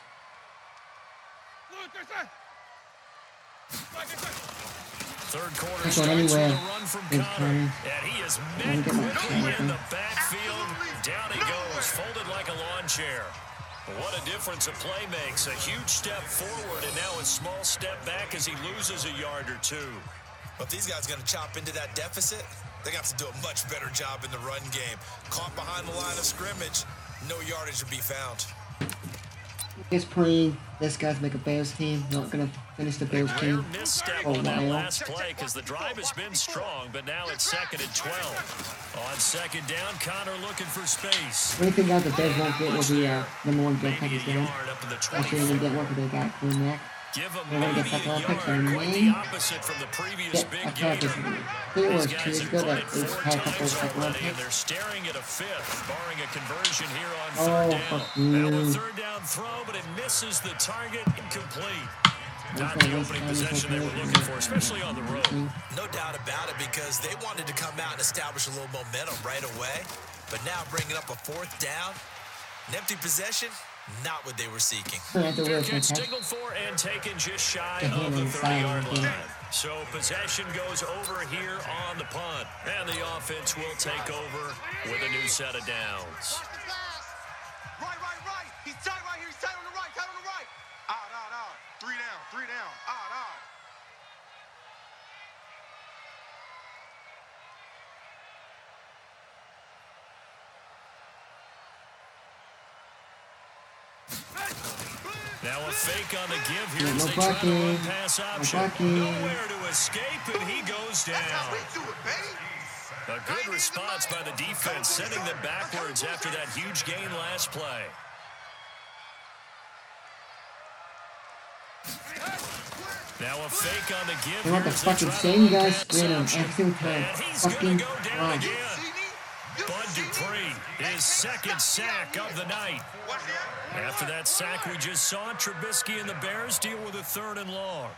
Third quarter That's starts what with anywhere. a run from Good Connor. Connor. And he is Let me met get my quickly camera. in the backfield. Down he goes, folded like a lawn chair. What a difference a play makes. A huge step forward and now a small step back as he loses a yard or two. But if these guys are going to chop into that deficit, they got to do a much better job in the run game. Caught behind the line of scrimmage. No yardage to be found. Just playing this guy's make a Bears team. Not gonna finish the Bears Rare team misstep for a on that while. last play because the drive has been strong, but now it's second and twelve. On second down, Connor looking for space. The only thing that the Bears won't get will be uh, number one get Maybe package a down. yard up in the Actually, they get one because they got Queen Mac. Give him They're gonna maybe get a second round picks yard. on Quite me. the opposite from the previous Yeah, big I thought this gainer. I think it was These two guys years have ago that punted they four had a couple of times second round already, and picks. they're staring at a fifth, barring a conversion here on Oh, third down. fuck Now a you. third down throw, but it misses the target, incomplete. That's Not gonna the waste opening time possession they if I were play it. looking for, especially on the road. No doubt about it, because they wanted to come out and establish a little momentum right away. But now bringing up a fourth down, an empty possession, not what they were seeking. I have to Fair work catch my signaled for and taken just shy The of hand the inside thirty-yard of the line. So possession goes over here on the punt. And the offense will take over with a new set of downs. Watch the pass. Right, right, right. He's tight right here. He's tight on the right. Tight on the right. Out, out, out. Three down. Three down. Out, out. Now a fake on the give here Yeah, as no they try to blocking. run pass option. blocking. Nowhere to escape, and he goes That's how down. we do it, baby. A good response by the defense, sending them backwards after that huge gain last play. Now a fake on the give You know what here the as they fucking try to saying, run guys? pass Random option. every single time. And he's Fucking gonna go down wrong. again. See me? You Bud see me? Dupree, his second sack of the night. Watch that. After that sack we just saw, Trubisky and the Bears deal with a third and long.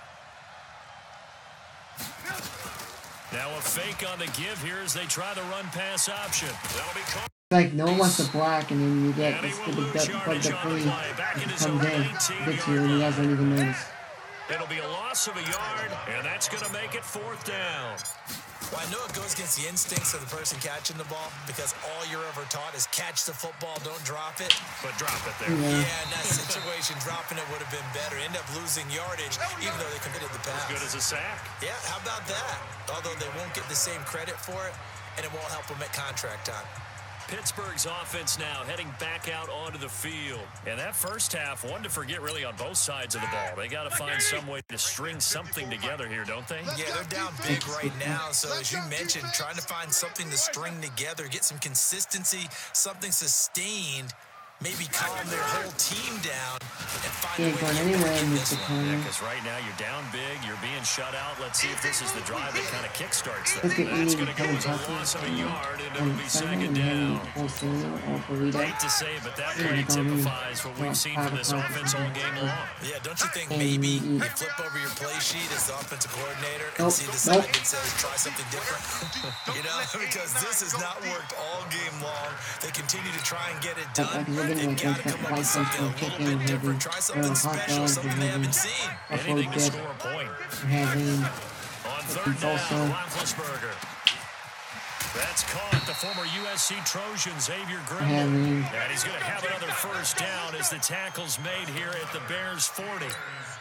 Now a fake on the give here as they try the run pass option. That'll be caught. Like, no one wants to block, and then you get And he this will stupid lose Bud yardage on the Dupree play. Back in that his comes own in, gets you, and you guys don't even notice. It'll be a loss of a yard, and that's going to make it fourth down. Well, I know it goes against the instincts of the person catching the ball, because all you're ever taught is catch the football, don't drop it. But drop it there. Yeah. Yeah, in that situation, dropping it would have been better. End up losing yardage, even though they committed the pass. Good as a sack. Yeah, how about that? Although they won't get the same credit for it, and it won't help them at contract time. Pittsburgh's offense now heading back out onto the field. And that first half, one to forget really on both sides of the ball. They got to find some way to string something together here, don't they? Yeah, they're down big right now, so as you mentioned, trying to find something to string together, get some consistency, something sustained, maybe calm their whole team down, and find You a ain't way going to anywhere win in this this one. economy. Because right now you're down big, you're being shut out. Let's see if this is the drive that kind of kickstarts them. Let's get That's Ian going to go coming as a talking. loss of a yard, and it'll And be second, second and then down. full cereal or burrito. Hate to say it, but that Yeah, play it's on me. typifies what we've seen from this offense all game long. Yeah, don't you think And maybe you- you flip over your play sheet as the offensive coordinator and Nope, see the nope. side that says try something different? You know, because this has not worked all game long. They continue to try and get it But done. like, you're getting They've like got to that come up white with something a sauce little chicken bit different. heavy, Try or something hot special, dogs something and they heavy. haven't seen. Buffalo Anything to dip, score a point. having On third It's also- down, Roethlisberger. That's caught. The former U S C Trojan, Xavier Grimble. having And he's going to have another first down as the tackle's made here at the Bears forty.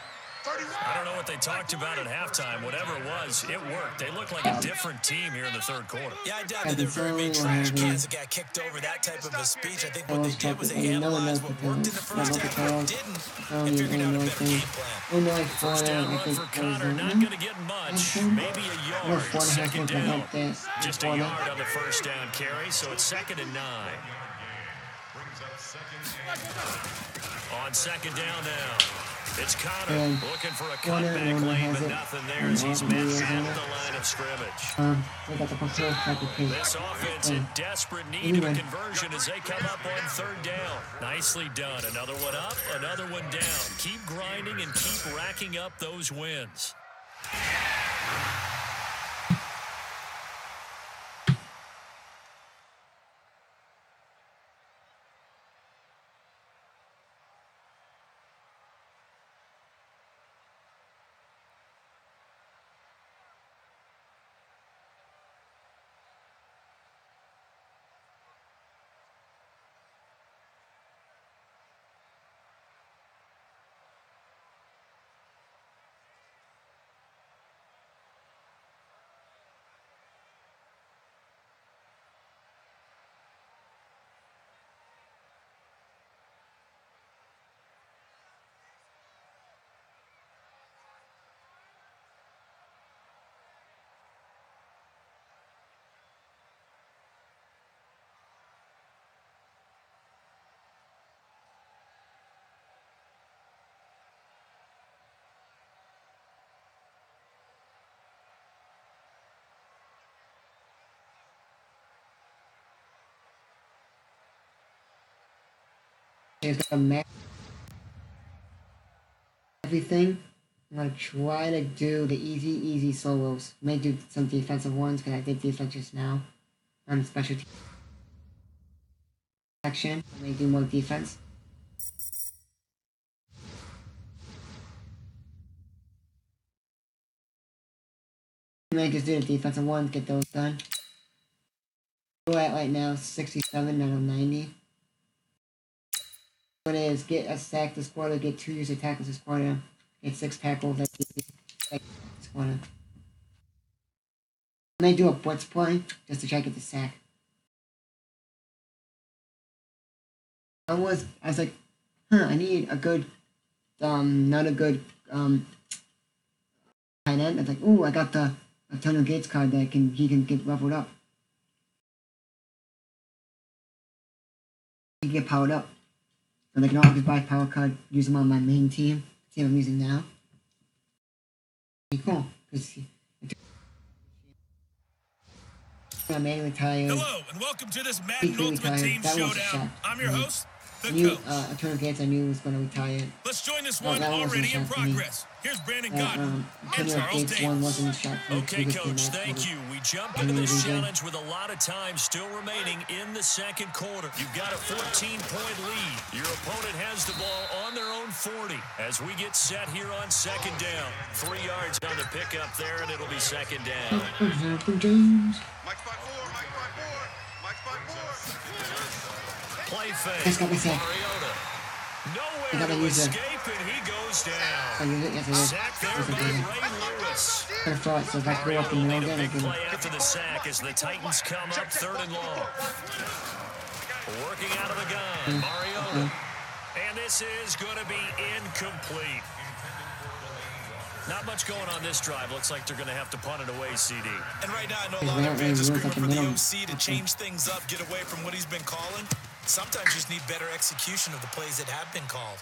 I don't know what they talked about at halftime. Whatever it was, it worked. They look like a different team here in the third quarter. Yeah, I doubt that they're very big trash cans that got kicked over, that type of a speech. I think what they did was they analyzed what worked in the first half, what didn't, and figured out a better game plan. Illinois First Florida, down I run think for was Connor, not uh, going to get much. Maybe a yard. four and a half Second something down. like this. Just a yard on the first down carry, so it's second and nine. On second down now, it's Connor And looking for a Warner- cutback Warner lane, has but it. nothing there And as he's Warner met has at it. the line of scrimmage. Um, they got the control type of case. This offense in desperate need of a conversion as they come up on third down. Nicely done. Another one up, another one down. Keep grinding and keep racking up those wins. Just gonna match everything. I'm gonna try to do the easy, easy solos. May do some defensive ones because I did defense just now. Um, special team section. I may do more defense. I may just do the defensive ones, get those done. We're at right now sixty-seven out of ninety. What it is, get a sack this quarter, get two user tackles this quarter, get six tackles this quarter. I may do a blitz play just to try to get the sack. I was, I was like, huh, I need a good, um, not a good, um, tight end. I was like, ooh, I got the Antonio Gates card that can, he can get leveled up. He can get powered up. So they can all just buy a power card, use them on my main team, team I'm using now. Pretty cool, because I'm manually retired. Hello, and welcome to this Madden Ultimate Team Showdown. I'm your host, the new, coach. Uh, Antonio Gates I knew was going to retire. Let's join this Well, one that wasn't already in a shot for me. progress. Here's Brandon Uh, Godden um, and Antonio Charles Gates one Davis. wasn't a shot for me. Okay, He was Coach, the thank next you. We jump I into knew this he did. challenge with a lot of time still remaining in the second quarter. You've got a fourteen-point lead. Your opponent has the ball on their own forty as we get set here on second down. Three yards on the pickup there, and it'll be second down. James. Mike five four, Mike five four, Mike five four. Play Let's go, fake. let's go. Mariota. I Nowhere gotta to use it. escape, and he goes I down. use it, yes I did. Sacked there Yes I by did. Ray Lewis. I thought so if I go up Mariota the middle made a again, I big can play after the sack as the Titans come up third and long. Working out of the gun, Mariota. And this is going to be incomplete. Not much going on this drive. Looks like they're going to have to punt it away, C D. And right now, I know a He's lot of not fans are really screaming at the for the middle. O C to change things up, get away from what he's been calling. Sometimes you just need better execution of the plays that have been called.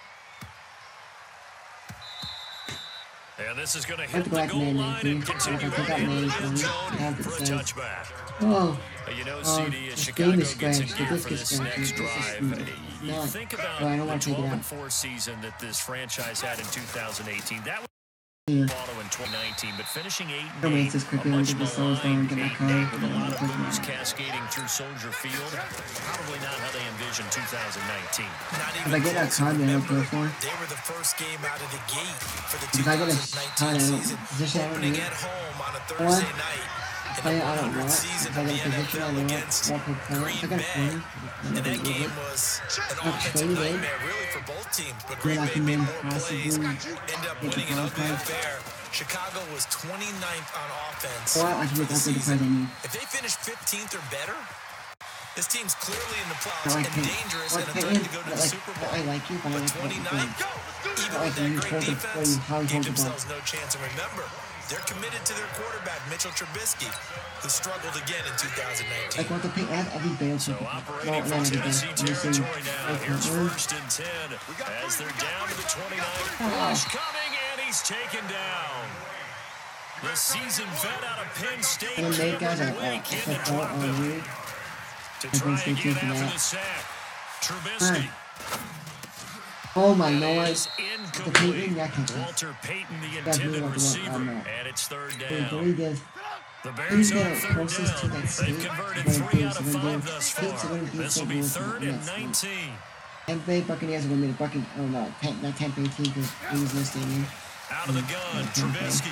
And this is going to Let's hit go the back goal man line and nineteen. continue I think on I into managed the to end win. zone I have for a it said. touchback. Oh, You know, um, C D, the as Chicago game gets is in scratched. The gear disc for is this scratched. next This is drive, you not. think about Well, I don't the want to take it twelve and out. four season that this franchise had in two thousand eighteen. That was Yeah. follow in twenty nineteen, but finishing eight Don't and make eight, this a quickly. I'll much get the souls down, maligned get my eight car, and eight with a and lot of then I'll booze take it out. cascading through Soldier Field. Probably not how they envisioned two thousand nineteen. Not If I even get that close. card, then I'll Remember, go for it. they were the first game out of the gate for the If I get a twenty nineteen card, I don't- season, position I don't opening need. at home on a Or, Thursday night. If In I, the I don't know hundredth it. season If I of get the a position, I N F L know it. against Walk with corner. If I Green got a corner, Bay. then And I'll that do game it. was an Not offensive traded. nightmare, really, for both teams. But Then Green I Bay can made then more plays, possibly ended up get the winning an ugly qualifier. affair. Chicago was twenty-ninth on offense Or I can for get the up with the season. card I need. If they finish fifteenth or better, this team's clearly in the I playoffs like and him. dangerous Or and a Peyton, threat to go to but the like, Super but I Bowl. like you, but I But like what you're doing. twenty-ninth, even I like with that you great hold the- defense, how you gave hold the ball. themselves no chance. And remember, they're committed to their quarterback, Mitchell Trubisky, who struggled again in two thousand nineteen. Like what the pick, I have every Bears So pick. No, operating not from every Tennessee Bears. I'm just saying, territory now. like, Here's uh, first and ten as they're down to the twenty-nine. Oh. Rush coming, and he's taken down. The seasoned vet out of Penn State, And then make guys Trevor like, Lake uh, in to football drop on him. you. To I try think they again take after that. the sack. Trubisky Oh my lord. is The Peyton, incomplete. that can Walter Payton, the That's intended really what receiver, I'm at. and it's third They down. believe this. The Who's Bears on the third closest to down. that state? They've converted But three it's out of gonna five be- thus States are far. gonna be This will be so third good and for that nineteen. And they Buccaneers are gonna be the Buccaneers. Oh no, ten, not ten eighteen because it was this stadium. Out of the gun, Okay. Trubisky.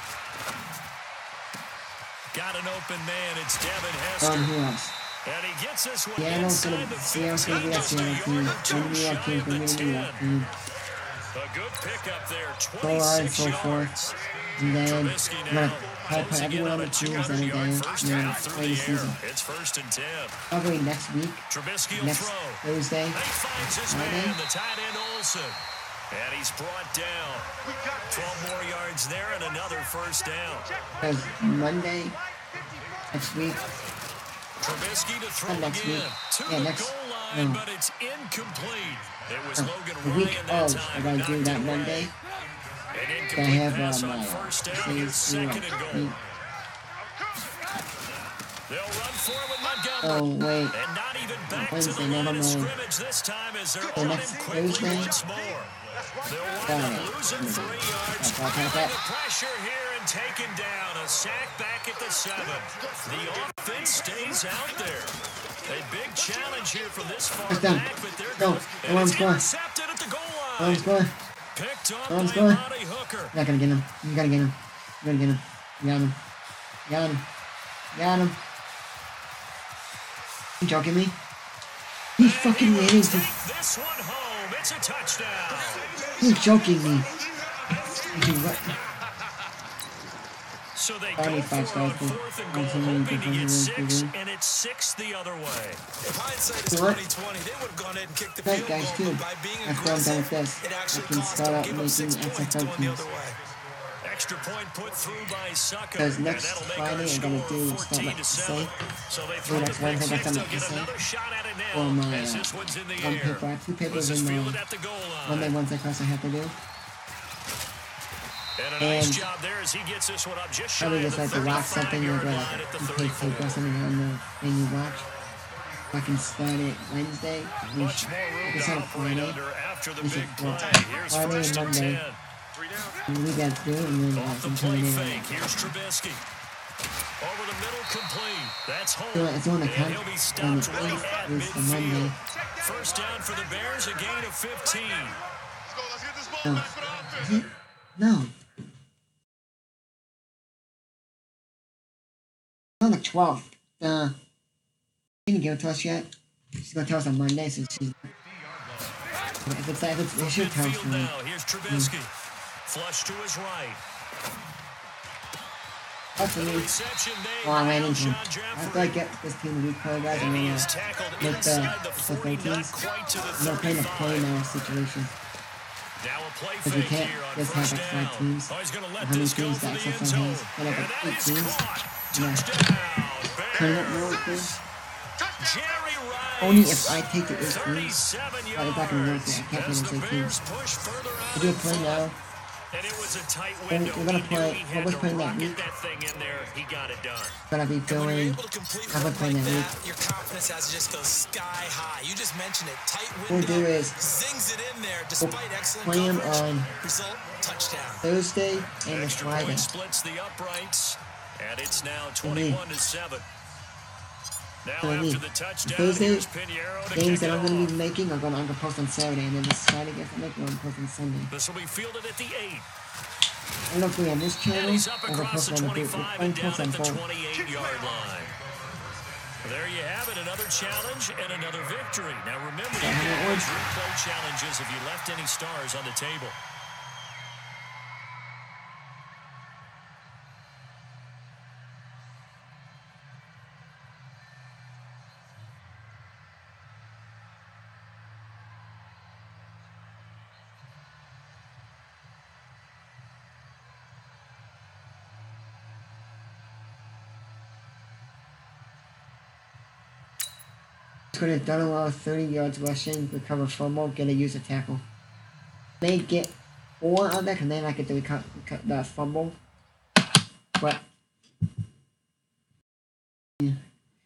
Got an open man. It's Devin Hester. Um, who else? And he gets this one Seattle's inside gonna, the Seattle's fifteen, gonna be that just a Seattle yard team. or two One New York shy team, of the one New ten. York team. A good pickup there, So on and twenty-six so yards. forth. And then Trubisky I'm gonna now probably put closing in everyone on on a the teams that two hundred are yard there. first Yeah, half through play the the air. season. It's first and ten. Probably next week, Trubisky will next throw. Thursday. And he finds his Friday. man, the tight end Olsen. And he's brought down. twelve more yards there and another first down. Because Monday, next week, Trubisky to throw Not next again. week. To Yeah, the next- goal line, no. but it's incomplete. It was uh, Logan the week Ryan that of, time. if I do knocked that it Monday, away. An I incomplete have pass uh, on my first uh, down. Here's says, you know, second and goal. They'll run for it with Montgomery. oh wait, And not even back to Wednesday, the never line of mind. scrimmage this time as they're So on next him quickly Thursday. once more. They'll wind Friday. up losing three yards. Back, back, back, back. The pressure here and taken down. A sack back at the seven. The offense stays out there. A big challenge here from this far Get down. back, but they're Go. good. Go And on, it's score. intercepted at the goal Go on, line. score. Picked up Go on, by score. Amani Hooker. You're not gonna get him. You gotta get him. You gotta get him. You got him. You got him. You got him. You joking me? He fucking ran into. Take this one home. It's a touchdown. He's joking me. He what? So they Only go five for it on stars, fourth and I'm goal, assuming hoping to because get of six, the- and it's six the other way. If hindsight is What? twenty twenty, they would have gone ahead and kicked the Right, field guys, goal, too. but by being After I'm done with aggressive, this, it I actually can cost start them. out Give them six making points X F L going the teams. other way. Extra point put through by Sucker. Because and next that'll make Friday, our I'm score gonna do start fourteen like to to seven. say. So they So throw the next pick Wednesday, six. got something They'll to get say. another shot at it Or now my, as uh, this one's in the one air. paper. I have two papers This is in my- fielded at the goal One day, line. Wednesday class I have to do. And a nice And job there as he gets this one up just shy Probably of just the like to watch something thirty-five or yard like line at the you take paper or thirty-four. something on the thing you watch. I can start it Wednesday. We Much sh- more room it's to on a operate Friday. under after the This is big for play. Here's Friday first and and Monday. ten. And we got to do it and then I Off the can turn play it in. fake. Here's Trubisky. Over the middle, complete. That's home. So it's on the And count. he'll be On stopped the right eighth at is the Monday. midfield. First down for the Bears, a gain of fifteen. Let's go. Let's get this ball No. back for the offense. Is it? No. On the twelfth. Uh, she didn't give it to us yet. She's gonna tell us on Monday, so she's. If it's if it's, it should tell us. Midfield Right. now. Here's Trubisky. Flush to his right. Hopefully. Reception made Well, I by ran into him. Alshon After I Jeffrey. get this team to replay, guys, I'm And he gonna is tackled with the inside the with the forty, not teams. quite to the I'm not playing the play thirty-five. now situation. Now a play Because we fake can't here on just first have like down. five teams. Oh, he's going to let How many this go teams for that the X end F L zone. has? Got like And that eight is teams. caught. Yeah. Touchdown, Turn it Bears. real quick. Jerry Rice. Only if I take the eight teams. thirty-seven But it's not gonna work. yards. I can't As play the those eight Bears teams. push further out We do a in play front. now. And it was a tight We're- window. we're gonna He knew play- he what had was to playing that rocket week? that thing in there. He got it done. Gonna be And when you're doing. able to complete I've been work playing like that that, week. your confidence has to just go sky high. You just mentioned it. Tight We'll window. do is Zings it in there despite excellent play 'em coverage. on Result, touchdown. Thursday and the Extra Friday. point splits the uprights, and it's now twenty-one to seven. Now So I after mean, the touchdown, Thursday here's Pinheiro to games kick that it I'm gonna off. be making, I'm gonna I'm gonna post on Saturday, and then this Friday games I'm making, I'm gonna post on Sunday. This will be fielded at the eight. I don't know if we on this channel And he's up or we'll across post the on the group. twenty-five I'm and down post at on the both. twenty-eight-yard line. There you have it, another challenge and another victory. Now remember, you Yeah, how can it always works. replay challenges if you left any stars on the table. Could have done a lot of thirty yards rushing, recover fumble, get a user tackle. They get four on that, and then I get to recover the fumble. But yeah.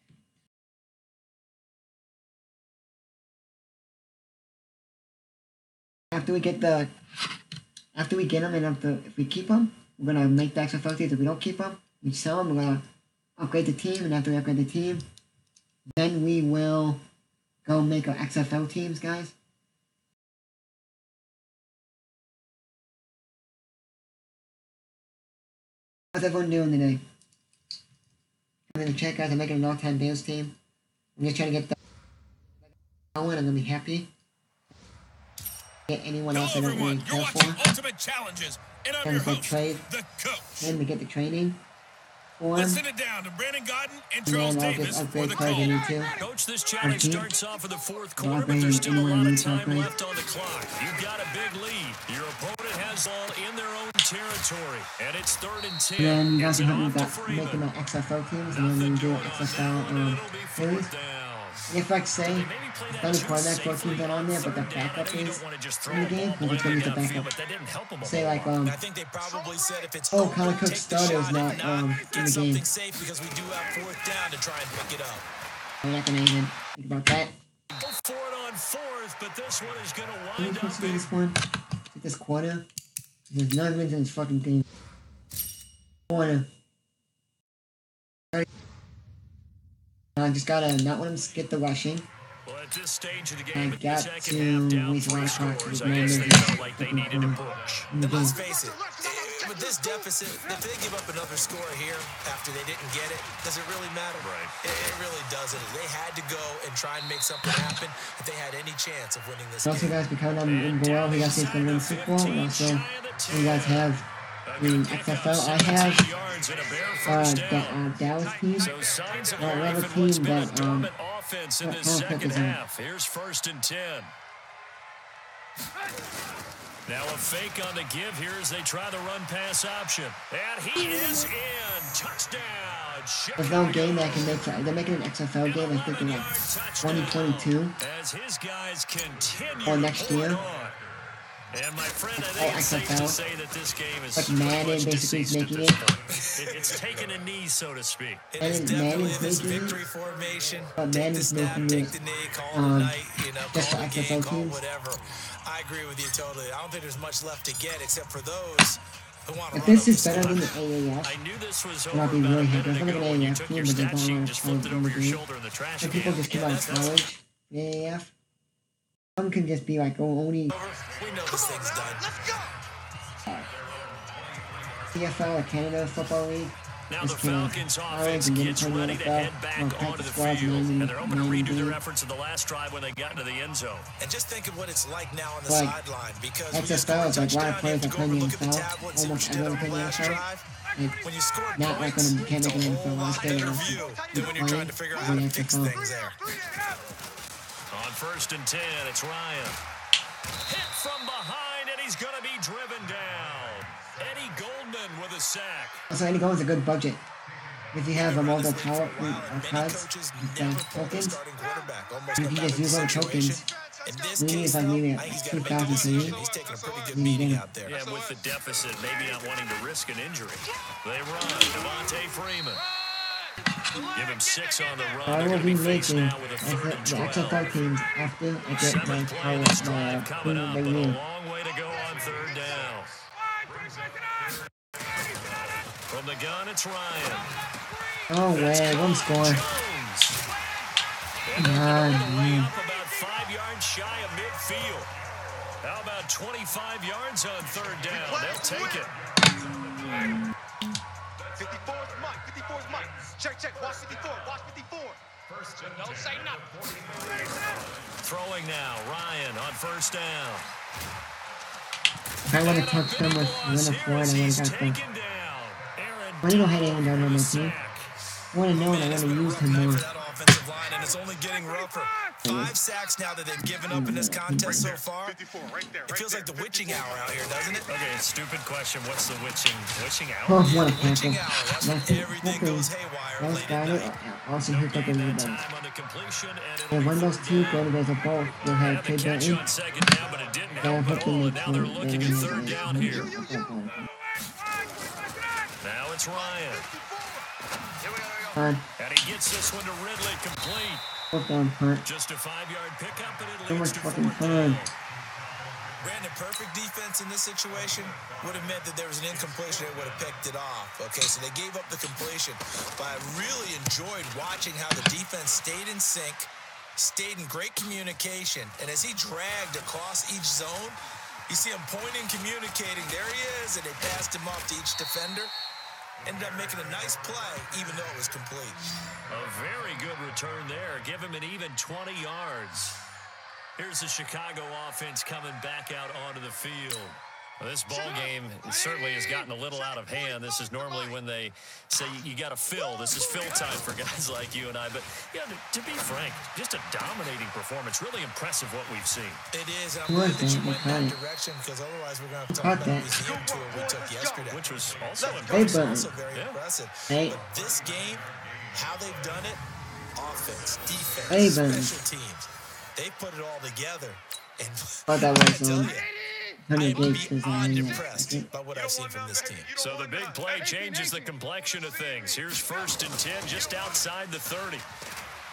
After we get the, after we get them, and after if we keep them, we're gonna make the extra fifties. If we don't keep them, we sell them. We're gonna upgrade the team, and after we upgrade the team, then we will go make our X F L teams, guys. How's everyone doing today? I'm gonna check, guys. I'm making an all-time Bears team. I'm just trying to get the going. I'm gonna be happy. Get anyone Hello, else I don't really everyone. You're care watching for. Ultimate Challenges, and I'm Trying your to host, trade. the coach. Then we get the training for Let's him. send it down to Brandon Godden and And Charles then I'll Davis just for upgrade the card call. I need to. Coach, this challenge Okay. starts off in the fourth Well, quarter, but upgrade there's still a anyone lot of needs to time upgrade. left on the clock. You've got a big lead. Your opponent has all in their own territory, and it's third and ten. And then you guys It's can help me off to with making Freeman. my X F L teams, and then Nothing we do doing X on F that L one, and um, it'll be series. fourth down. If like say, They maybe play that any too quarterback safely coaching that on there, but the on third down. I backup know you is don't want to just throw in the a game, ball we're just gonna use the blindly downfield, backup. but that didn't help him a Say whole like lot. um, I think they probably said if it's Oh, over, Connor take Cook's the starter shot. is If not, not, um, in get the game. something safe because we do have fourth down to try and pick it up. I'm not gonna even think about that. Go for it on fourth, but this one is going to Can we wind up consider being this one? Take this quarter. There's none wins in this fucking thing. Quarter. I just gotta not let him get the rushing. Well, at this stage of the I game, in the got second to half, down waste a lot three of clocks scores, with I no guess they movement. felt like they needed to push. In the And let's game. face it, eh, with this deficit, if they give up another score here after they didn't get it, does it really matter? Right. It, it really doesn't. They had to go and try and make something happen if they had any chance of winning this Also, game. guys, because I'm in below, we guys think gonna win football. And also, you guys have in X F L, I have uh, the uh, Dallas team. So signs of Uh, life another in what's team been a that, um, dormant offense in what this kind of second pick is that? half. Here's first and ten. Now a fake on the give here as they try the run pass option. And he is in. Touchdown. There's no game that can make it. They're making an X F L game, I think, in like twenty twenty-two. As his guys continue Or next pouring year. on. And my friend, I Oh, think it's safe X F L. to say that this game is Like pretty Madden much basically is deceased at making this it. point. It- It's taken a knee, so to speak. It is And definitely Madden's this making it. victory formation. But Take the Madden's snap, making take it, the knee, call it um, a night, you know, just call for the X F L game, call teams. whatever. I agree with you totally. I don't think there's much left to get except for those who want to If run this up is the better score. than the A A F, I knew this was then over I'll be about a really happy. minute I'm ago looking when you at took A A F your team, but stat they're sheet going and just flipped it over your to shoulder in the trash the can. people just came out of that's- that's- college, the A A F. Some can just be like, oh, only We know this thing's done. Let's go. C F L or Canada Football League. Now Just the came out of Falcons college offense and didn't gets play the ready N to F L. head back Well, onto practice the squads, field. mainly- And they're hoping to mainly redo their games. efforts in the last drive when they got into the end zone. And just think of what it's like now on the Like, sideline because when X you F score L a is like, why touchdown, you players have to are go playing over the look at the N F L, tablet and see what almost you did on everyone the playing the last N F L. drive. Like, When you score not like points, when you can't it's make a an N F L whole lot roster better or view something. than when you're trying to figure out how to fix things there. On first and ten, it's Ryan. Hit from behind, and he's going to be driven down. Eddie Goldman with a sack. Also, Eddie Goldman's a good budget. If you have um, all the Wow, power and many cards, coaches the never pull their tokens, starting quarterback. Almost you come can back just with use all the the situation. tokens. In this Maybe case, if I though, maybe I think he's got to two make a thousand for you. decision. He's taking a pretty good Then you beating get- out there. Yeah, with the deficit, maybe not wanting to risk an injury. They run. Devontae Freeman. Give him six on the run. I They're will going to be be faced making now with a third and the X F L twelve. teams after I get my Seventh play of power, this my drive uh, coming team up, they but a win. long way to go on third down. From the gun, it's Ryan. Oh, way, one score. Jones. And they're God, going to lay man. up about five yards shy of midfield. How about twenty-five yards on third down? They'll take it. fifty-four is Mike. fifty-four is Mike. Check, check. Watch fifty-four. Watch fifty-four. First, don't say nothing. Throwing now, Ryan on first down. If I want to touch them with win a Here four, I as want he's to touch them. taken down. Aaron I don't know how to end down on my team. sack. I want to know and I Man, want it's to been a use rough him night more. for that offensive line, and it's only getting rougher. Five sacks now that they've given up in this contest so far. fifty-four, right there. It feels like the witching hour out here, doesn't it? Okay, stupid question. What's the witching witching Oh, hour? what a Witching tackle. hour. That's when That's it. everything goes haywire That was late at got it. night. Also hit up a That rebound. time on the completion, and it'll And be when those third two down. go to those both, you'll have Had the Trey catch Burton. on second down, but it didn't They'll help hook at them all. in And now they're front. looking at third down here. Now it's Ryan. Fine. And he gets this one to Ridley complete. Fourth down punt. Just a five-yard pickup, and it So leads much to fucking fourth down. fun. Brandon, perfect defense in this situation would have meant that there was an incompletion. They would have picked it off. Okay, so they gave up the completion. But I really enjoyed watching how the defense stayed in sync, stayed in great communication. And as he dragged across each zone, you see him pointing, communicating. There he is, and they passed him off to each defender. Ended up making a nice play, even though it was complete. A very good return there. Give him an even twenty yards. Here's the Chicago offense coming back out onto the field. Well, this ball game certainly has gotten a little out of hand. This is normally when they say you got to fill. This is fill time for guys like you and I. But yeah, to, to be frank, just a dominating performance. Really impressive what we've seen. It is, and I'm glad that you went in that Okay. direction because otherwise we're going to have to Caught talk about that. the museum tour we took yesterday. Which was also Hey, impressive. Burton. Also very Yeah. impressive. Hey. But this game, how they've done it, offense, defense, Hey, Burton. special teams, they put it all together. And Thought that I was tell um, you, one I hundred am gigs because I beyond mean, impressed by what I've seen from this team. So the big play changes the complexion of things. Here's first and ten just outside the thirty.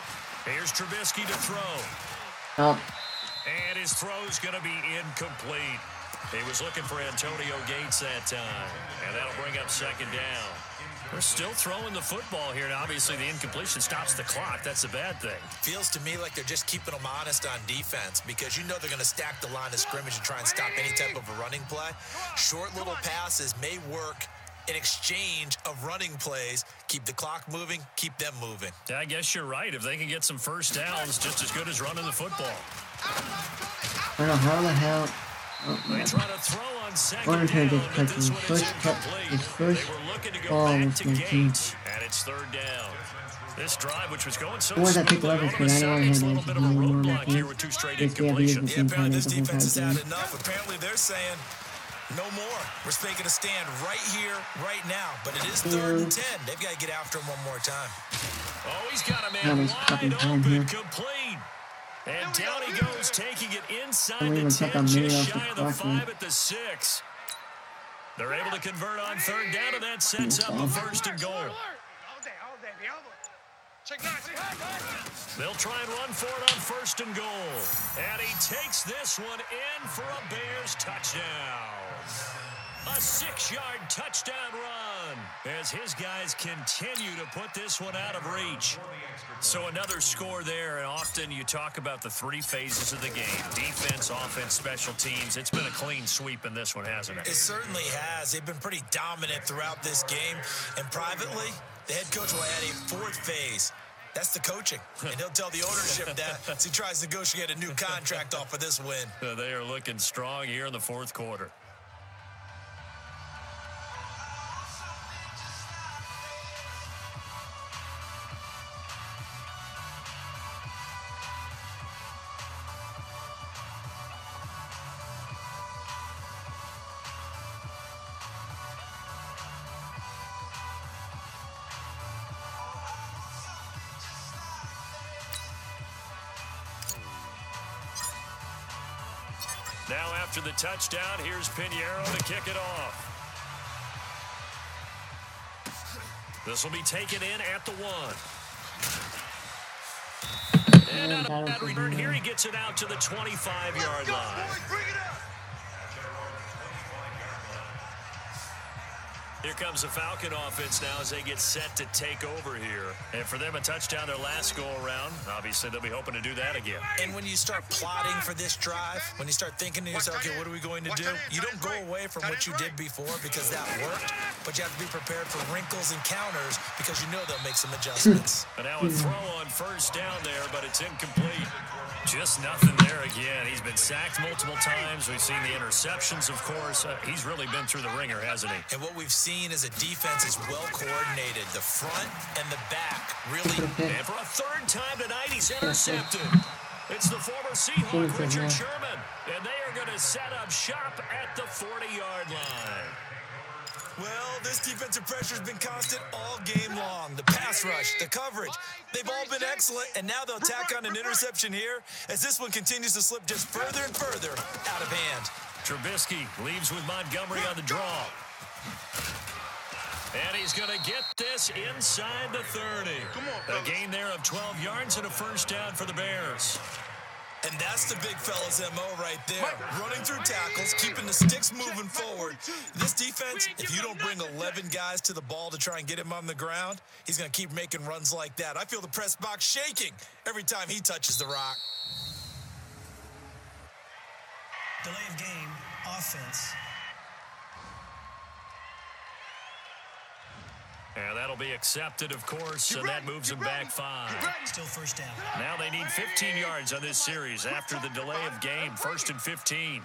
Here's Trubisky to throw. Oh, And his throw's going to be incomplete. He was looking for Antonio Gates that time. And that'll bring up second down. We're still throwing the football here. Now, obviously, the incompletion stops the clock. That's a bad thing. Feels to me like they're just keeping them honest on defense because you know they're going to stack the line of scrimmage and try and stop any type of a running play. Short little passes may work in exchange of running plays. Keep the clock moving, keep them moving. Yeah, I guess you're right. If they can get some first downs, just as good as running the football. I don't know how the hell. Oh, They yeah. try to throw on second One down, turn just but clicked this his one is first cut, incomplete. his first They were looking to go ball back was to nineteen. Gates, and it's third down. This drive, which was going so Or was I pick smoothly, all eleven of a because I sudden know it's a I little had bit of a one more roadblock game. here with two straight This year, these incompletions. Yeah, Same apparently time this as the whole defense has time, had enough. Apparently they're saying, no more. We're making a stand right here, right now. But it is third and ten. They've got to get after him one more time. Oh, he's got a Now man he's wide cutting time open, here. complete. And down he goes, taking it inside Don't the even check ten, on me just off the shy of the clock, man. five at the six. They're able to convert on third down, and that sets up a first and goal. All day, all day, Diablo. Check nine, check nine. They'll try and run for it on first and goal. And he takes this one in for a Bears touchdown. A six-yard touchdown run as his guys continue to put this one out of reach. So another score there, and often you talk about the three phases of the game. Defense, offense, special teams. It's been a clean sweep in this one, hasn't it? It certainly has. They've been pretty dominant throughout this game. And privately, the head coach will add a fourth phase. That's the coaching. And he'll tell the ownership that as he tries to negotiate a new contract off of this win. They are looking strong here in the fourth quarter. Now after the touchdown, here's Pinheiro to kick it off. This will be taken in at the one. And out of that return here, he gets it out to the twenty-five-yard line. Bring it up. Here comes the Falcon offense now as they get set to take over here. And for them, a touchdown their last go-around. Obviously, they'll be hoping to do that again. And when you start plotting for this drive, when you start thinking to yourself, okay, what are we going to do? You don't go away from what you did before because that worked, but you have to be prepared for wrinkles and counters because you know they'll make some adjustments. And now a throw on first down there, but it's incomplete. Just nothing there again. He's been sacked multiple times. We've seen the interceptions, of course. Uh, he's really been through the ringer, hasn't he? And what we've seen is a defense is well coordinated. The front and the back really. And for a third time tonight, he's intercepted. It's the former Seahawk, Richard Sherman. And they are going to set up shop at the forty-yard line. Well, this defensive pressure has been constant all game long. The pass rush, the coverage, they've all been excellent, and now they'll tack on an interception here as this one continues to slip just further and further out of hand. Trubisky leaves with Montgomery on the draw. And he's going to get this inside the thirty. A gain there of twelve yards and a first down for the Bears. And that's the big fella's M O right there. Running through tackles, keeping the sticks moving forward. This defense, if you don't bring eleven guys to the ball to try and get him on the ground, he's going to keep making runs like that. I feel the press box shaking every time he touches the rock. Delay of game, offense. And that'll be accepted, of course, and that moves them back five. Still first down. Now they need fifteen yards on this series after the delay of game, first and fifteen.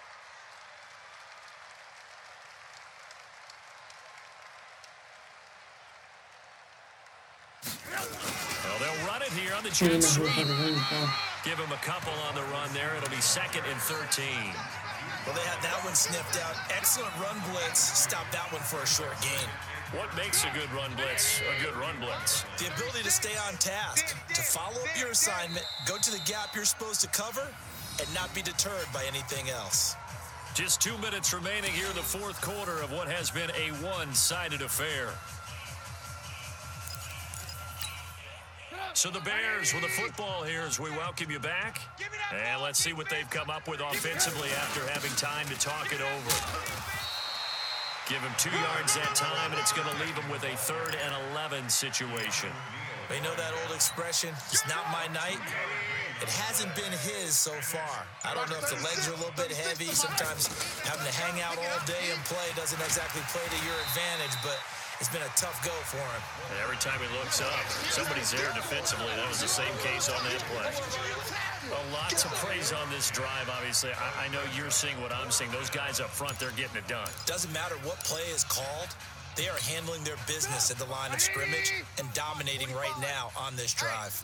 Well, they'll run it here on the jet sweep. Give him a couple on the run there. It'll be second and thirteen. Well, they had that one sniffed out. Excellent run blitz. Stop that one for a short gain. What makes a good run blitz a good run blitz? The ability to stay on task, to follow up your assignment, go to the gap you're supposed to cover, and not be deterred by anything else. Just two minutes remaining here in the fourth quarter of what has been a one-sided affair. So the Bears with the football here as we welcome you back. And let's see what they've come up with offensively after having time to talk it over. Give him two yards that time, and it's going to leave him with a third and eleven situation. They know that old expression, it's not my night. It hasn't been his so far. I don't know if the legs are a little bit heavy. Sometimes having to hang out all day and play doesn't exactly play to your advantage, but it's been a tough go for him. And every time he looks up, somebody's there defensively. That was the same case on that play. A lot to praise on this drive, obviously. I, I know you're seeing what I'm seeing. Those guys up front, they're getting it done. Doesn't matter what play is called. They are handling their business at the line of scrimmage and dominating right now on this drive.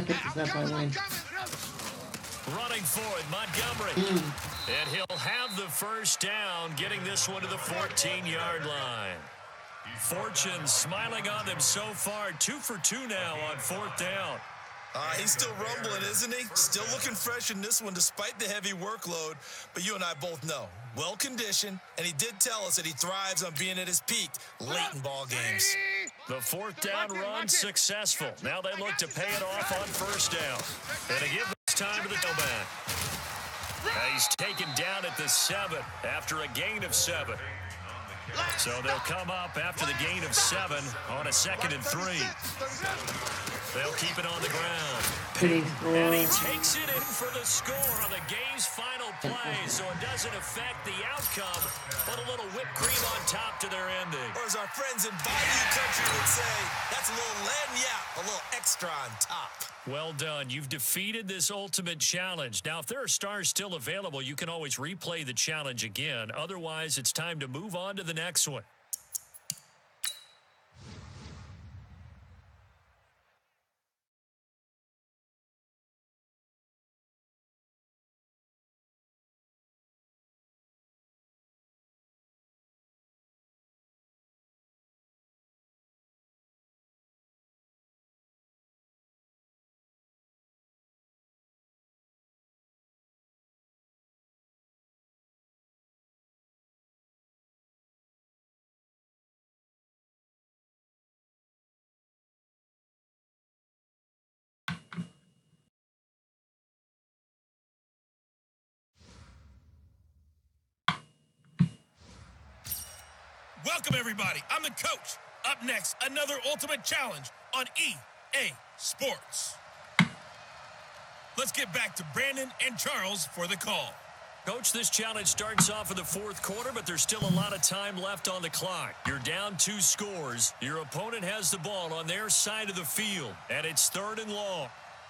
Running forward, Montgomery. And he'll have the first down, getting this one to the fourteen-yard line. Fortune smiling on them so far. Two for two now on fourth down. Uh, he's still rumbling, isn't he? Still looking fresh in this one despite the heavy workload. But you and I both know, well-conditioned, and he did tell us that he thrives on being at his peak late in ball games. The fourth down run successful. Now they look to pay it off on first down. And to give this time to the tailback. He's taken down at the seven after a gain of seven. So they'll come up after the gain of seven on a second and three. They'll keep it on the ground. And he takes it in for the score on the game's final play, so it doesn't affect the outcome, but a little whipped cream on top to their ending. Or as our friends in Bayou Country would say, that's a little lagniappe, a little extra on top. Well done. You've defeated this ultimate challenge. Now, if there are stars still available, you can always replay the challenge again. Otherwise, it's time to move on to the next one. Welcome, everybody. I'm the coach. Up next, another Ultimate Challenge on E A Sports. Let's get back to Brandon and Charles for the call. Coach, this challenge starts off in the fourth quarter, but there's still a lot of time left on the clock. You're down two scores. Your opponent has the ball on their side of the field, and it's third and long.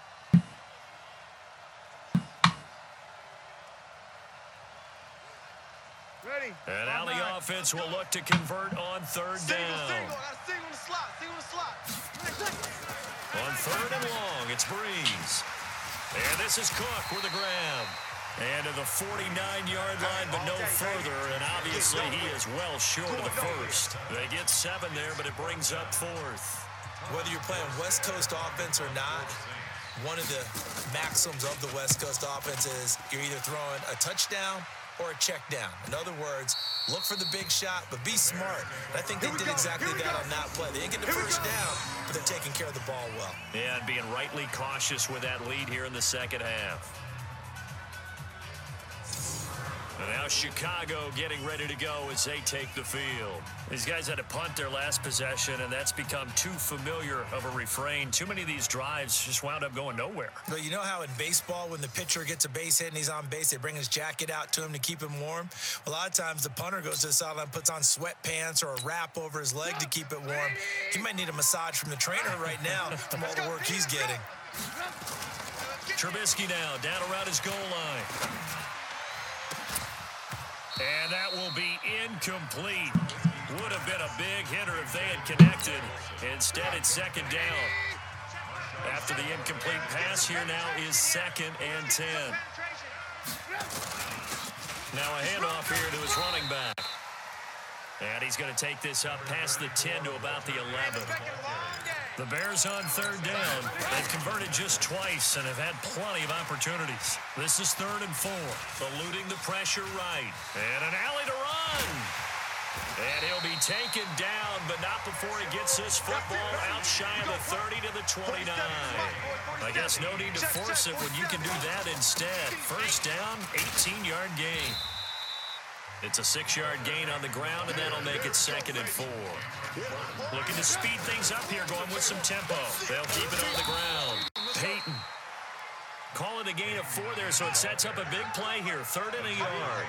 Ready. And now the offense will look to convert on third Single, down. single. I got a single in the slot. Single in the slot. On third and long, it's Breeze. And this is Cook with a grab. And to the forty-nine-yard line, but no further. And obviously, he is well short of the first. They get seven there, but it brings up fourth. Whether you're playing West Coast offense or not, one of the maxims of the West Coast offense is you're either throwing a touchdown or a check down. In other words, look for the big shot, but be smart. And I think they did exactly that on that play. They didn't get the first down, but they're taking care of the ball well. Yeah, and being rightly cautious with that lead here in the second half. And now Chicago getting ready to go as they take the field. These guys had to punt their last possession, and that's become too familiar of a refrain. Too many of these drives just wound up going nowhere. But you know how in baseball, when the pitcher gets a base hit and he's on base, they bring his jacket out to him to keep him warm? A lot of times the punter goes to the sideline, puts on sweatpants or a wrap over his leg to keep it warm. He might need a massage from the trainer right now from all the work he's getting. Trubisky now down around his goal line. And that will be incomplete. Would have been a big hitter if they had connected. Instead, it's second down. After the incomplete pass, here now is second and ten. Now a handoff here to his running back. And he's going to take this up past the ten to about the eleven. The Bears on third down. They've converted just twice and have had plenty of opportunities. This is third and four. Eluding the pressure right. And an alley to run. And he'll be taken down, but not before he gets this football out shy of the thirty to the twenty-nine. I guess no need to force it when you can do that instead. First down, eighteen-yard gain. It's a six-yard gain on the ground, and that'll make it second and four. Looking to speed things up here, going with some tempo. They'll keep it on the ground. Peyton calling a gain of four there, so it sets up a big play here. Third and a yard.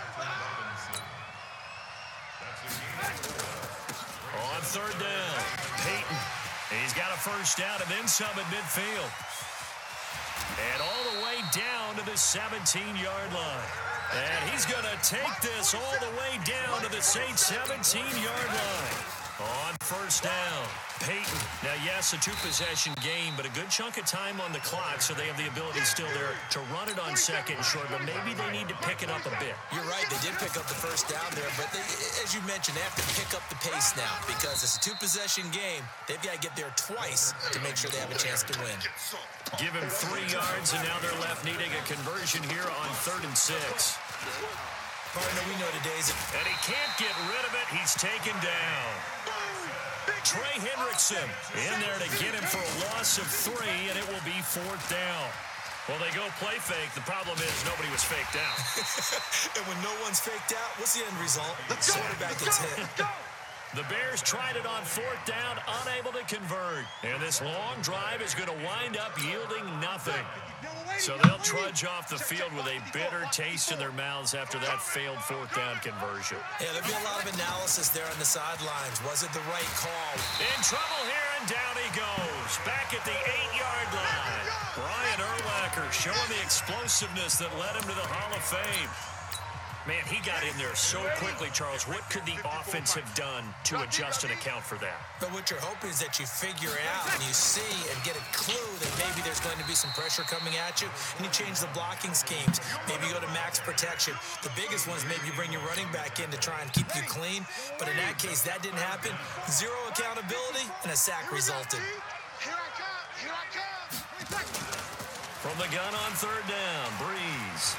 On third down, Peyton. He's got a first down and then some at midfield. And all the way down to the seventeen-yard line. And he's going to take this all the way down to the Saints seventeen-yard line. On first down, Peyton. Now, yes, a two-possession game, but a good chunk of time on the clock, so they have the ability still there to run it on second and short, but maybe they need to pick it up a bit. You're right. They did pick up the first down there, but they, as you mentioned, they have to pick up the pace now because it's a two-possession game. They've got to get there twice to make sure they have a chance to win. Give him three yards, and now they're left needing a conversion here on third and six. Partner, we know today's... And he can't get rid of it. He's taken down. Trey Hendrickson in there to get him for a loss of three, and it will be fourth down. Well, they go play fake. The problem is nobody was faked out. And when no one's faked out, what's the end result? The quarterback gets hit. The Bears tried it on fourth down, unable to convert. And this long drive is going to wind up yielding nothing. So they'll trudge off the field with a bitter taste in their mouths after that failed fourth down conversion. Yeah, there'll be a lot of analysis there on the sidelines. Was it the right call? In trouble here, and down he goes. Back at the eight-yard line. Brian Urlacher showing the explosiveness that led him to the Hall of Fame. Man, he got in there so quickly, Charles. What could the offense have done to adjust and account for that? But what you're hoping is that you figure out and you see and get a clue that maybe there's going to be some pressure coming at you, and you change the blocking schemes. Maybe you go to max protection. The biggest one is maybe you bring your running back in to try and keep you clean. But in that case, that didn't happen. Zero accountability, and a sack resulted. Here I come. Here I come. From the gun on third down, Breeze.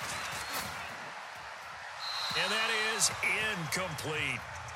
And that is incomplete.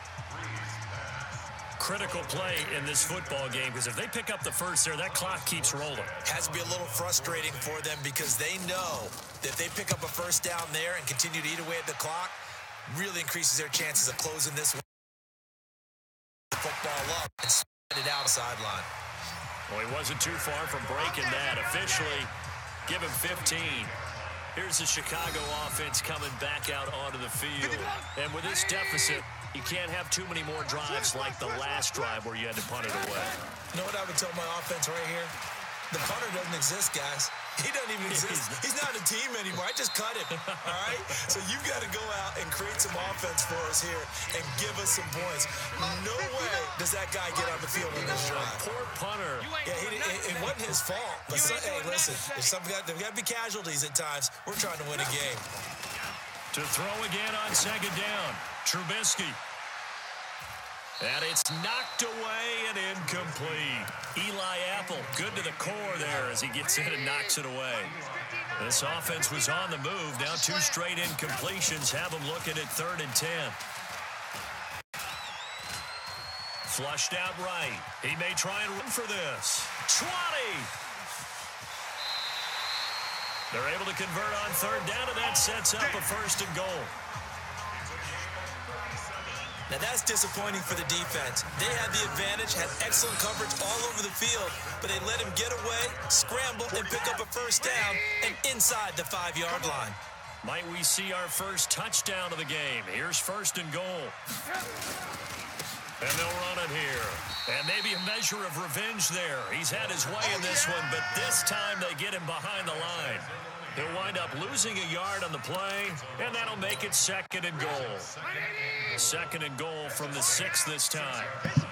Critical play in this football game, because if they pick up the first there, that clock keeps rolling. Has to be a little frustrating for them because they know that if they pick up a first down there and continue to eat away at the clock, really increases their chances of closing this one. Football up and spread it out sideline. Well, he wasn't too far from breaking that. Officially, give him fifteen. Here's the Chicago offense coming back out onto the field. And with this deficit, you can't have too many more drives like the last drive where you had to punt it away. You know what I would tell my offense right here? The punter doesn't exist, guys. He doesn't even exist. He's not a team anymore. I just cut him, all right? So you've got to go out and create some offense for us here and give us some points. No way does that guy get on the field in this drive. Poor punter. Yeah, he, it, it wasn't his fault. But so, hey, listen, if some got, there's got to be casualties at times. We're trying to win a game. To throw again on second down, Trubisky. And it's knocked away and incomplete. Eli Apple, good to the core there as he gets in and knocks it away. This offense was on the move. Now two straight incompletions have them looking at third and ten. Flushed out right. He may try and run for this. twenty. They're able to convert on third down, and that sets up a first and goal. Now, that's disappointing for the defense. They had the advantage, had excellent coverage all over the field, but they let him get away, scramble, and pick up a first down and inside the five-yard line. Might we see our first touchdown of the game? Here's first and goal. And they'll run it here. And maybe a measure of revenge there. He's had his way in this one, but this time they get him behind the line. He'll wind up losing a yard on the play, and that'll make it second and goal. Second and goal from the six this time.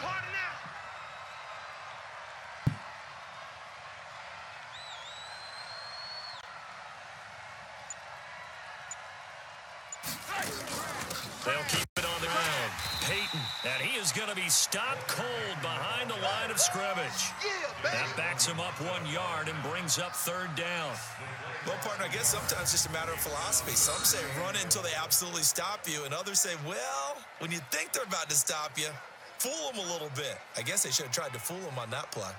They'll keep it on the ground. Peyton, and he is going to be stopped cold behind the line of scrimmage. That backs him up one yard and brings up third down. Well, partner, I guess sometimes it's just a matter of philosophy. Some say run until they absolutely stop you, and others say, well, When you think they're about to stop you, fool them a little bit. I guess they should have tried to fool them on that play.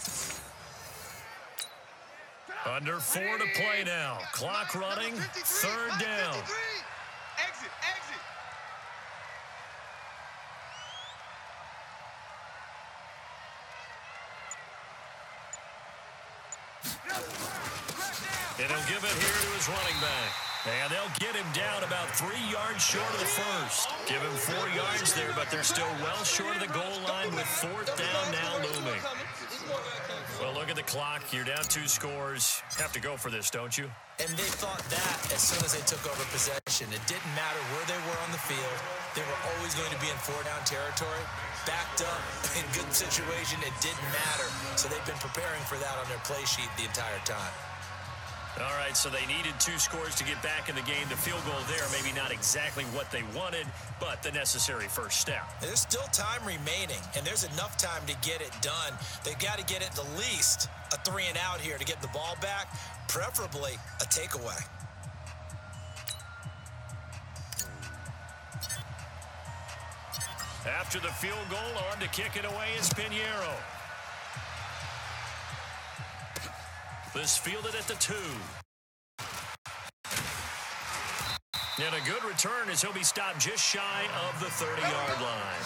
Under four to play now. Clock running. Third down. Exit, exit. And he'll give it here to his running back. And they'll get him down about three yards short of the first. Give him four yards there, but they're still well short of the goal line with fourth down now looming. Well, look at the clock. You're down two scores. Have to go for this, don't you? And they thought that as soon as they took over possession. It didn't matter where they were on the field. They were always going to be in four-down territory. Backed up, in good situation, it didn't matter. So they've been preparing for that on their play sheet the entire time. All right, so they needed two scores to get back in the game. The field goal there, maybe not exactly what they wanted, but the necessary first step. There's still time remaining, and there's enough time to get it done. They've got to get at the least a three and out here to get the ball back, preferably a takeaway. After the field goal, on to kick it away is Pinheiro. This fielded at the two. And a good return as he'll be stopped just shy of the thirty-yard line.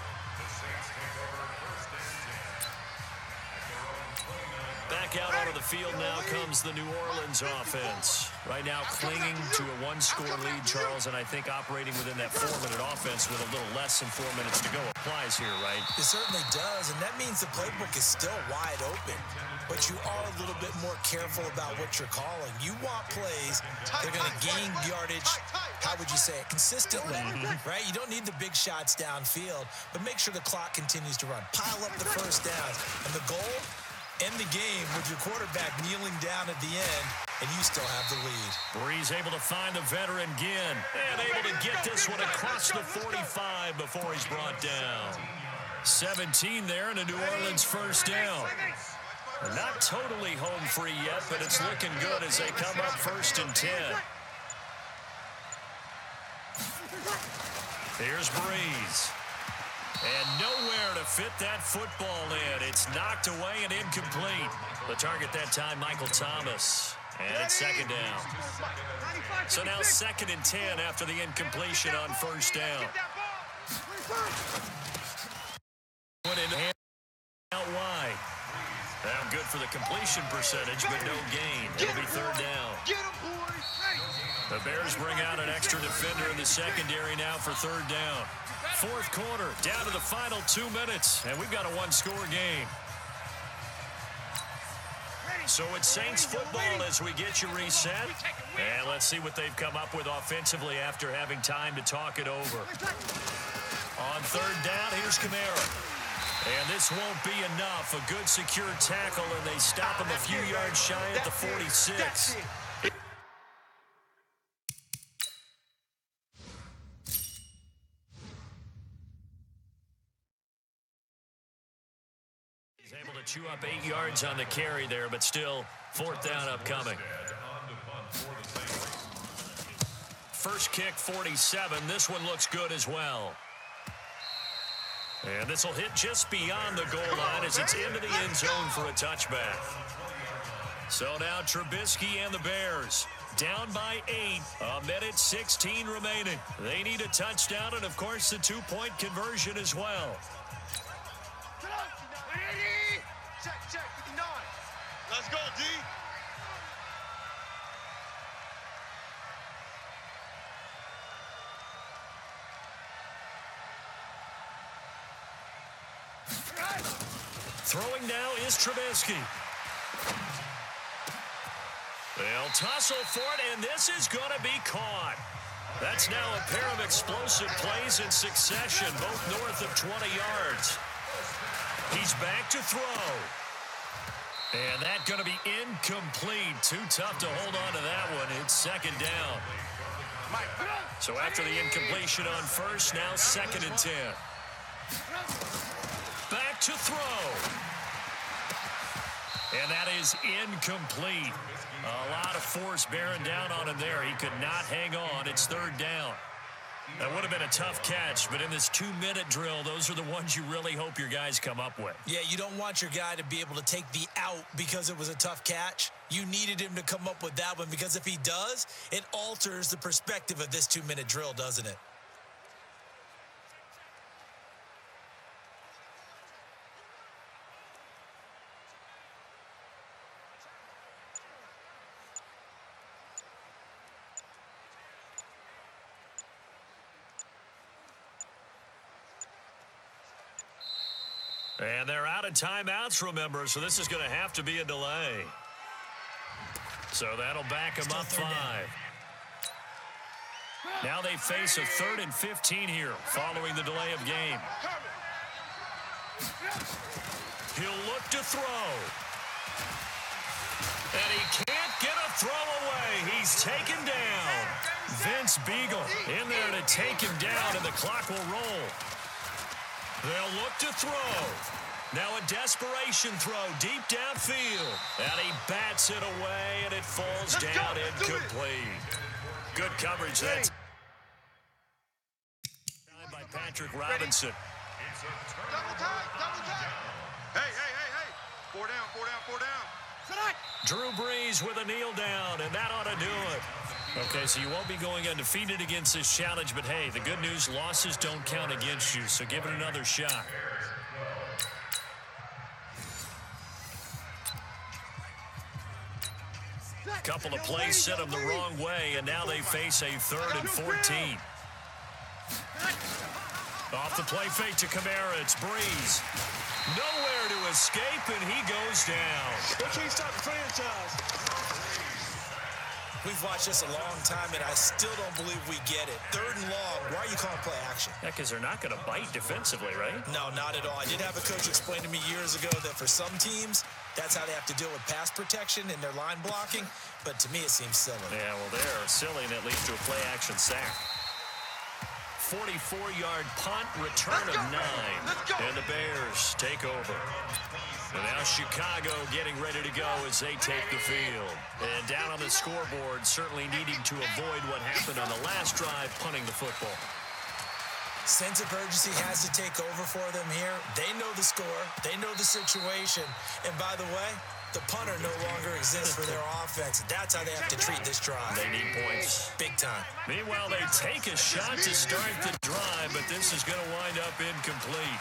Back out onto the field now comes the New Orleans offense. Right now clinging to a one-score lead, Charles, and I think operating within that four-minute offense with a little less than four minutes to go applies here, right? It certainly does, and that means the playbook is still wide open. But you are a little bit more careful about what you're calling. You want plays that are going to gain yardage, how would you say it, consistently, right? You don't need the big shots downfield, but make sure the clock continues to run. Pile up the first downs. And the goal, end the game with your quarterback kneeling down at the end, and you still have the lead. Breeze able to find the veteran Ginn, and able to get this one across the forty-five before he's brought down. seventeen there, and a New Orleans first down. Not totally home free yet, but it's looking good as they come up first and ten. Here's Breeze. And nowhere to fit that football in. It's knocked away and incomplete. The target that time, Michael Thomas. And it's second down. So now second and ten after the incompletion on first down. Went in out wide. Now good for the completion percentage, but no gain. It'll be third down. The Bears bring out an extra defender in the secondary now for third down. Fourth quarter, down to the final two minutes, and we've got a one-score game. So it's Saints football as we get you reset. And let's see what they've come up with offensively after having time to talk it over. On third down, here's Kamara. And this won't be enough. A good secure tackle, and they stop him a few yards shy at the forty-six. He's able to chew up eight yards on the carry there, but still fourth down upcoming. First kick, forty-seven. This one looks good as well. And this will hit just beyond the goal line as it's into the end zone for a touchback. So now Trubisky and the Bears down by eight. A minute sixteen remaining. They need a touchdown and, of course, the two-point conversion as well. Check, check, fifty-nine. Let's go, D. Throwing now is Trubisky. They'll tussle for it, and this is going to be caught. That's now a pair of explosive plays in succession, both north of twenty yards. He's back to throw. And that's going to be incomplete. Too tough to hold on to that one. It's second down. So after the incompletion on first, now second and ten. Back to throw. And that is incomplete. A lot of force bearing down on him there. He could not hang on. It's third down. That would have been a tough catch, but in this two-minute drill, those are the ones you really hope your guys come up with. Yeah, you don't want your guy to be able to take the out because it was a tough catch. You needed him to come up with that one because if he does, it alters the perspective of this two-minute drill, doesn't it? And they're out of timeouts, remember, so this is going to have to be a delay. So that'll back them up five. Now they face a third and fifteen here following the delay of game. He'll look to throw. And he can't get a throw away. He's taken down. Vince Beagle in there to take him down, and the clock will roll. They'll look to throw. Now a desperation throw deep downfield. And he bats it away, and it falls down incomplete. Good coverage. That's by Patrick Robinson. Double tight, double tight. Hey, hey, hey, hey. Four down, four down, four down. Drew Brees with a kneel down, and that ought to do it. Okay, so you won't be going undefeated against this challenge, but hey, the good news, losses don't count against you, so give it another shot. Couple of plays set them the wrong way, and now they face a third and fourteen. Off the play fake to Kamara, it's Brees. Nowhere to escape, and he goes down. They can't stop the franchise. We've watched this a long time, and I still don't believe we get it. Third and long, why are you calling play action? Yeah, because they're not going to bite defensively, right? No, not at all. I did have a coach explain to me years ago that for some teams, that's how they have to deal with pass protection and their line blocking, but to me it seems silly. Yeah, well, they're silly, and it leads to a play action sack. forty-four yard punt, return of nine, and the Bears take over. And now Chicago getting ready to go as they take the field. And down on the scoreboard, certainly needing to avoid what happened on the last drive, punting the football. Sense of urgency has to take over for them here. They know the score. They know the situation. And by the way, the punter no longer exists for their offense. That's how they have to treat this drive. They need points. Big time. Meanwhile, they take a shot to start the drive, but this is going to wind up incomplete.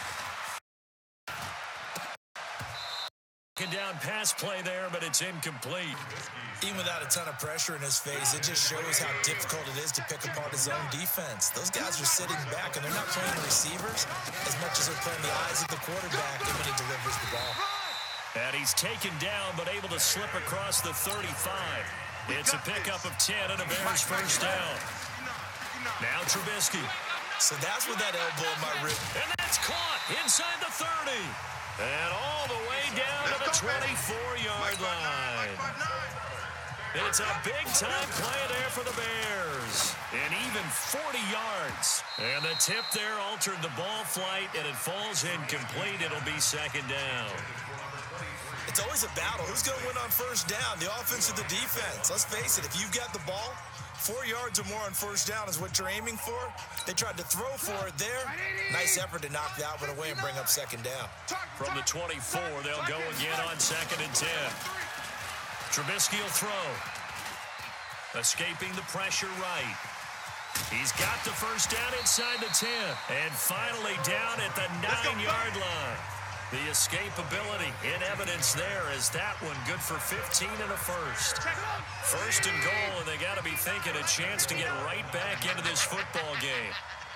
Down pass play there, but it's incomplete. Even without a ton of pressure in his face, it just shows how difficult it is to pick apart his own defense. Those guys are sitting back, and they're not playing receivers as much as they're playing the eyes of the quarterback when he delivers the ball. And he's taken down, but able to slip across the thirty-five. It's a pickup of ten and a Bears first down. Now Trubisky. So that's with that elbow in my rib. And that's caught inside the thirty. And all the way down to the twenty-four yard line. It's a big-time play there for the Bears. And even forty yards. And the tip there altered the ball flight, and it falls incomplete. It'll be second down. It's always a battle. Who's going to win on first down, the offense or the defense? Let's face it, if you've got the ball, four yards or more on first down is what you're aiming for. They tried to throw for it there. Nice effort to knock that one away and bring up second down. From the twenty-four, they'll go again on second and ten. Trubisky will throw. Escaping the pressure right. He's got the first down inside the ten. And finally down at the nine yard line. The escapability in evidence there is that one good for fifteen and a first. First and goal, and they got to be thinking a chance to get right back into this football game.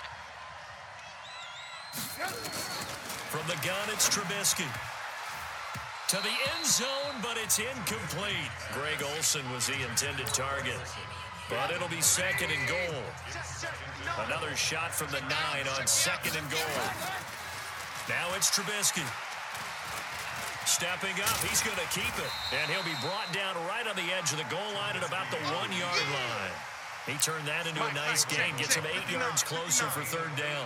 From the gun, it's Trubisky. To the end zone, but it's incomplete. Greg Olsen was the intended target. But it'll be second and goal. Another shot from the nine on second and goal. Now it's Trubisky. Stepping up, he's going to keep it. And he'll be brought down right on the edge of the goal line at about the one yard line. He turned that into a nice gain, gets him eight yards closer for third down.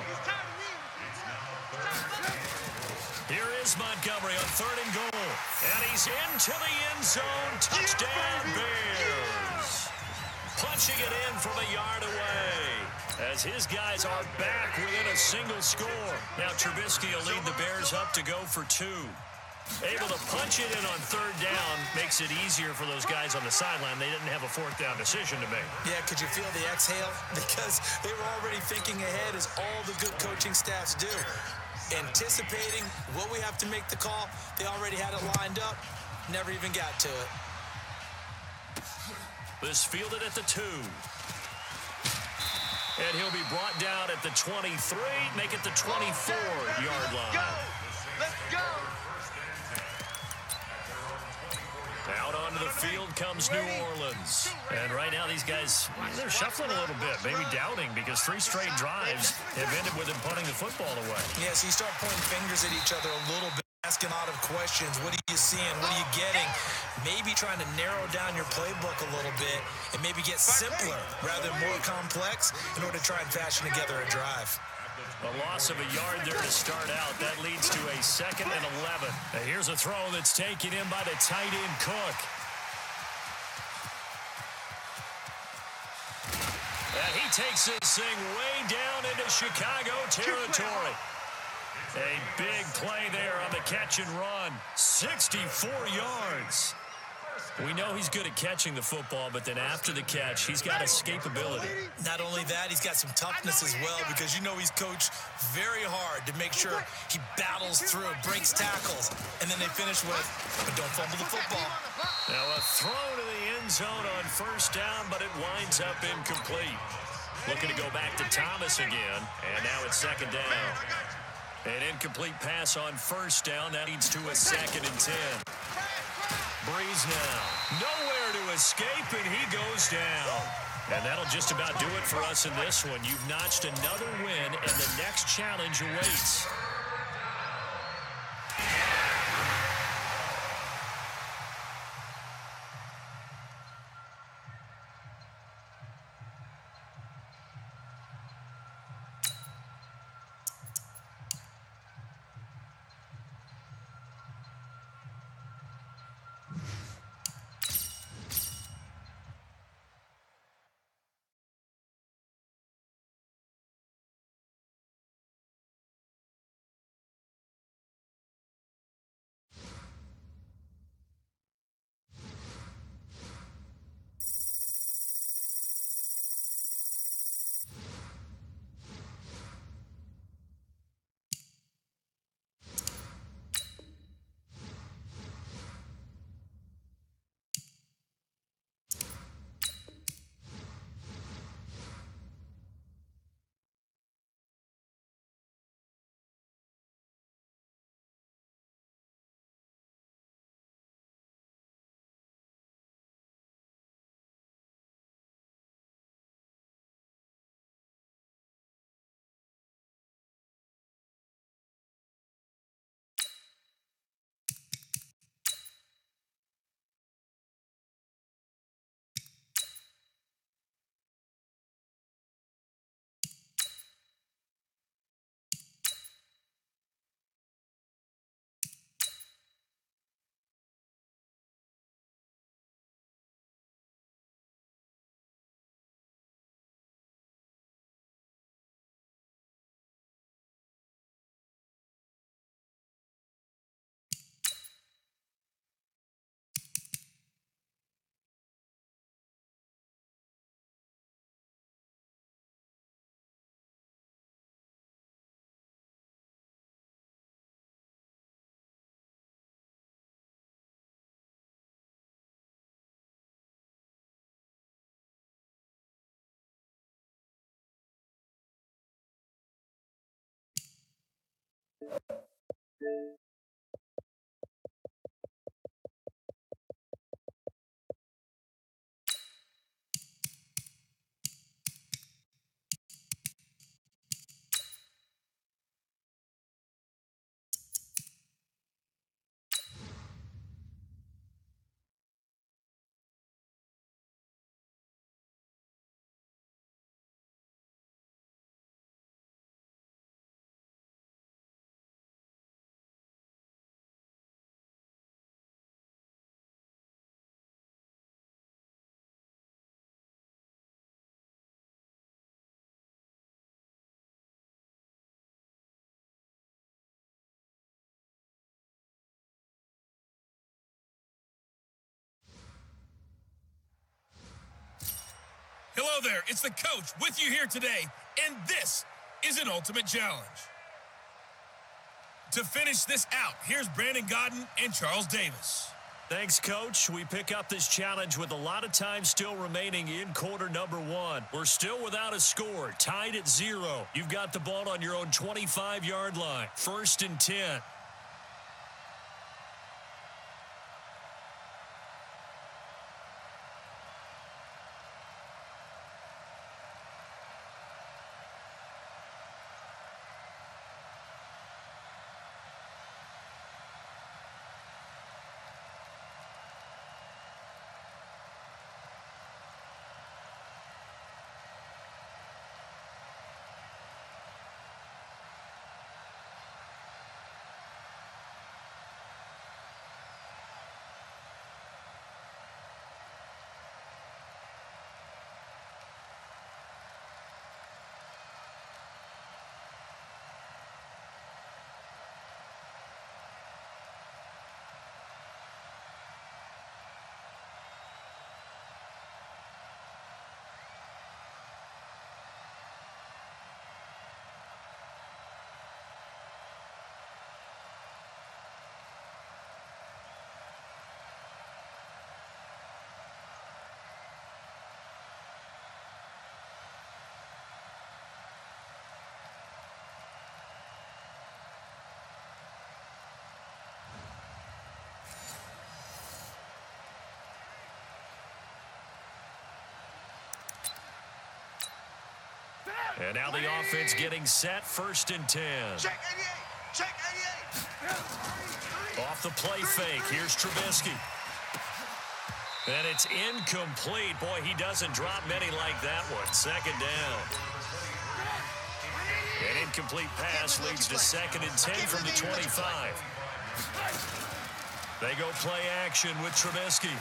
Here is Montgomery on third and goal. And he's into the end zone. Touchdown, Bears. punching it in from a yard away as his guys are back within a single score. Now Trubisky will lead the Bears up to go for two. Able to punch it in on third down makes it easier for those guys on the sideline. They didn't have a fourth down decision to make. Yeah, could you feel the exhale? Because they were already thinking ahead, as all the good coaching staffs do. Anticipating what we have to make the call. They already had it lined up. Never even got to it. This fielded at the two. And he'll be brought down at the twenty-three, make it the twenty-four-yard line. Go! Let's go! Out onto the field comes New Orleans. And right now these guys, they're shuffling a little bit, maybe doubting, because three straight drives have ended with them punting the football away. Yeah, so you start pointing fingers at each other a little bit, asking a lot of questions. What are you seeing? What are you getting? Maybe trying to narrow down your playbook a little bit and maybe get simpler rather than more complex in order to try and fashion together a drive. A loss of a yard there to start out. That leads to a second and eleven. Now here's a throw that's taken in by the tight end Cook. And he takes this thing way down into Chicago territory. A big play there on the catch and run. sixty-four yards. We know he's good at catching the football, but then after the catch, he's got escapability. Not only that, he's got some toughness as well, because you know he's coached very hard to make sure he battles through, breaks tackles, and then they finish with, but don't fumble the football. Now a throw to the end zone on first down, but it winds up incomplete. Looking to go back to Thomas again, and now it's second down. An incomplete pass on first down. That leads to a second and ten. Breeze now. Nowhere to escape, and he goes down. And that'll just about do it for us in this one. You've notched another win, and the next challenge awaits. there, it's the coach with you here today, and this is an ultimate challenge. To finish this out, here's Brandon Gaudin and Charles Davis. Thanks, Coach. We pick up this challenge with a lot of time still remaining in quarter number one. We're still without a score, tied at zero. You've got the ball on your own twenty-five-yard line, first and ten. And now the offense getting set, first and ten. Check eighty-eight. Check eighty-eight. Off the play fake, here's Trubisky. And it's incomplete. Boy, he doesn't drop many like that one. Second down. An incomplete pass leads to second and ten from the twenty-five. They go play action with Trubisky.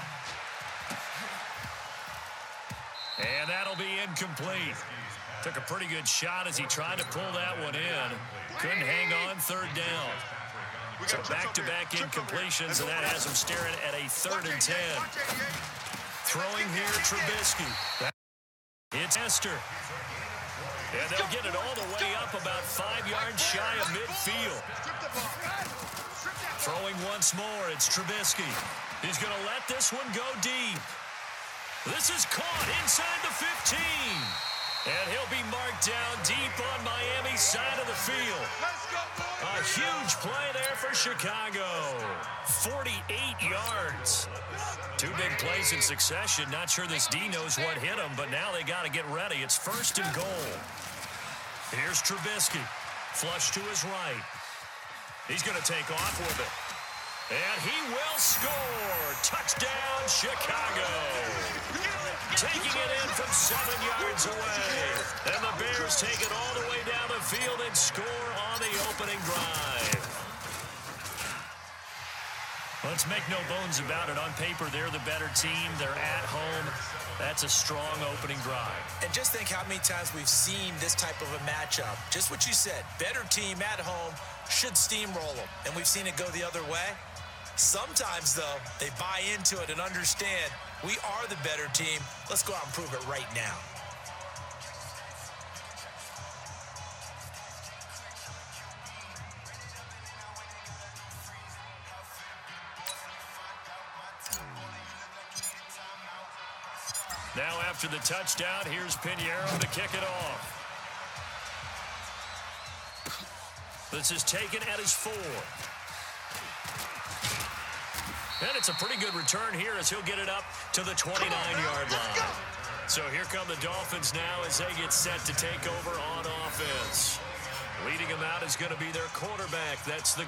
And that'll be incomplete. Took a pretty good shot as he tried to pull that one in. Couldn't hang on, third down. So back-to-back incompletions, and that has him staring at a third and ten. Throwing here, Trubisky. It's Esther. And they'll get it all the way up about five yards shy of midfield. Throwing once more, it's Trubisky. He's going to let this one go deep. This is caught inside the fifteen. And he'll be marked down deep on Miami's side of the field. A huge play there for Chicago. forty-eight yards. Two big plays in succession. Not sure this D knows what hit him, but now they got to get ready. It's first and goal. Here's Trubisky. Flush to his right. He's going to take off with it. And he will score. Touchdown, Chicago. Taking it in from seven yards away. And the Bears take it all the way down the field and score on the opening drive. Let's make no bones about it. On paper, they're the better team. They're at home. That's a strong opening drive. And just think how many times we've seen this type of a matchup. Just what you said. Better team at home should steamroll them. And we've seen it go the other way. Sometimes, though, they buy into it and understand we are the better team. Let's go out and prove it right now. Now after the touchdown, here's Pinheiro to kick it off. This is taken at his four. And it's a pretty good return here as he'll get it up to the twenty-nine-yard line. So here come the Dolphins now as they get set to take over on offense. Leading them out is going to be their quarterback. That's the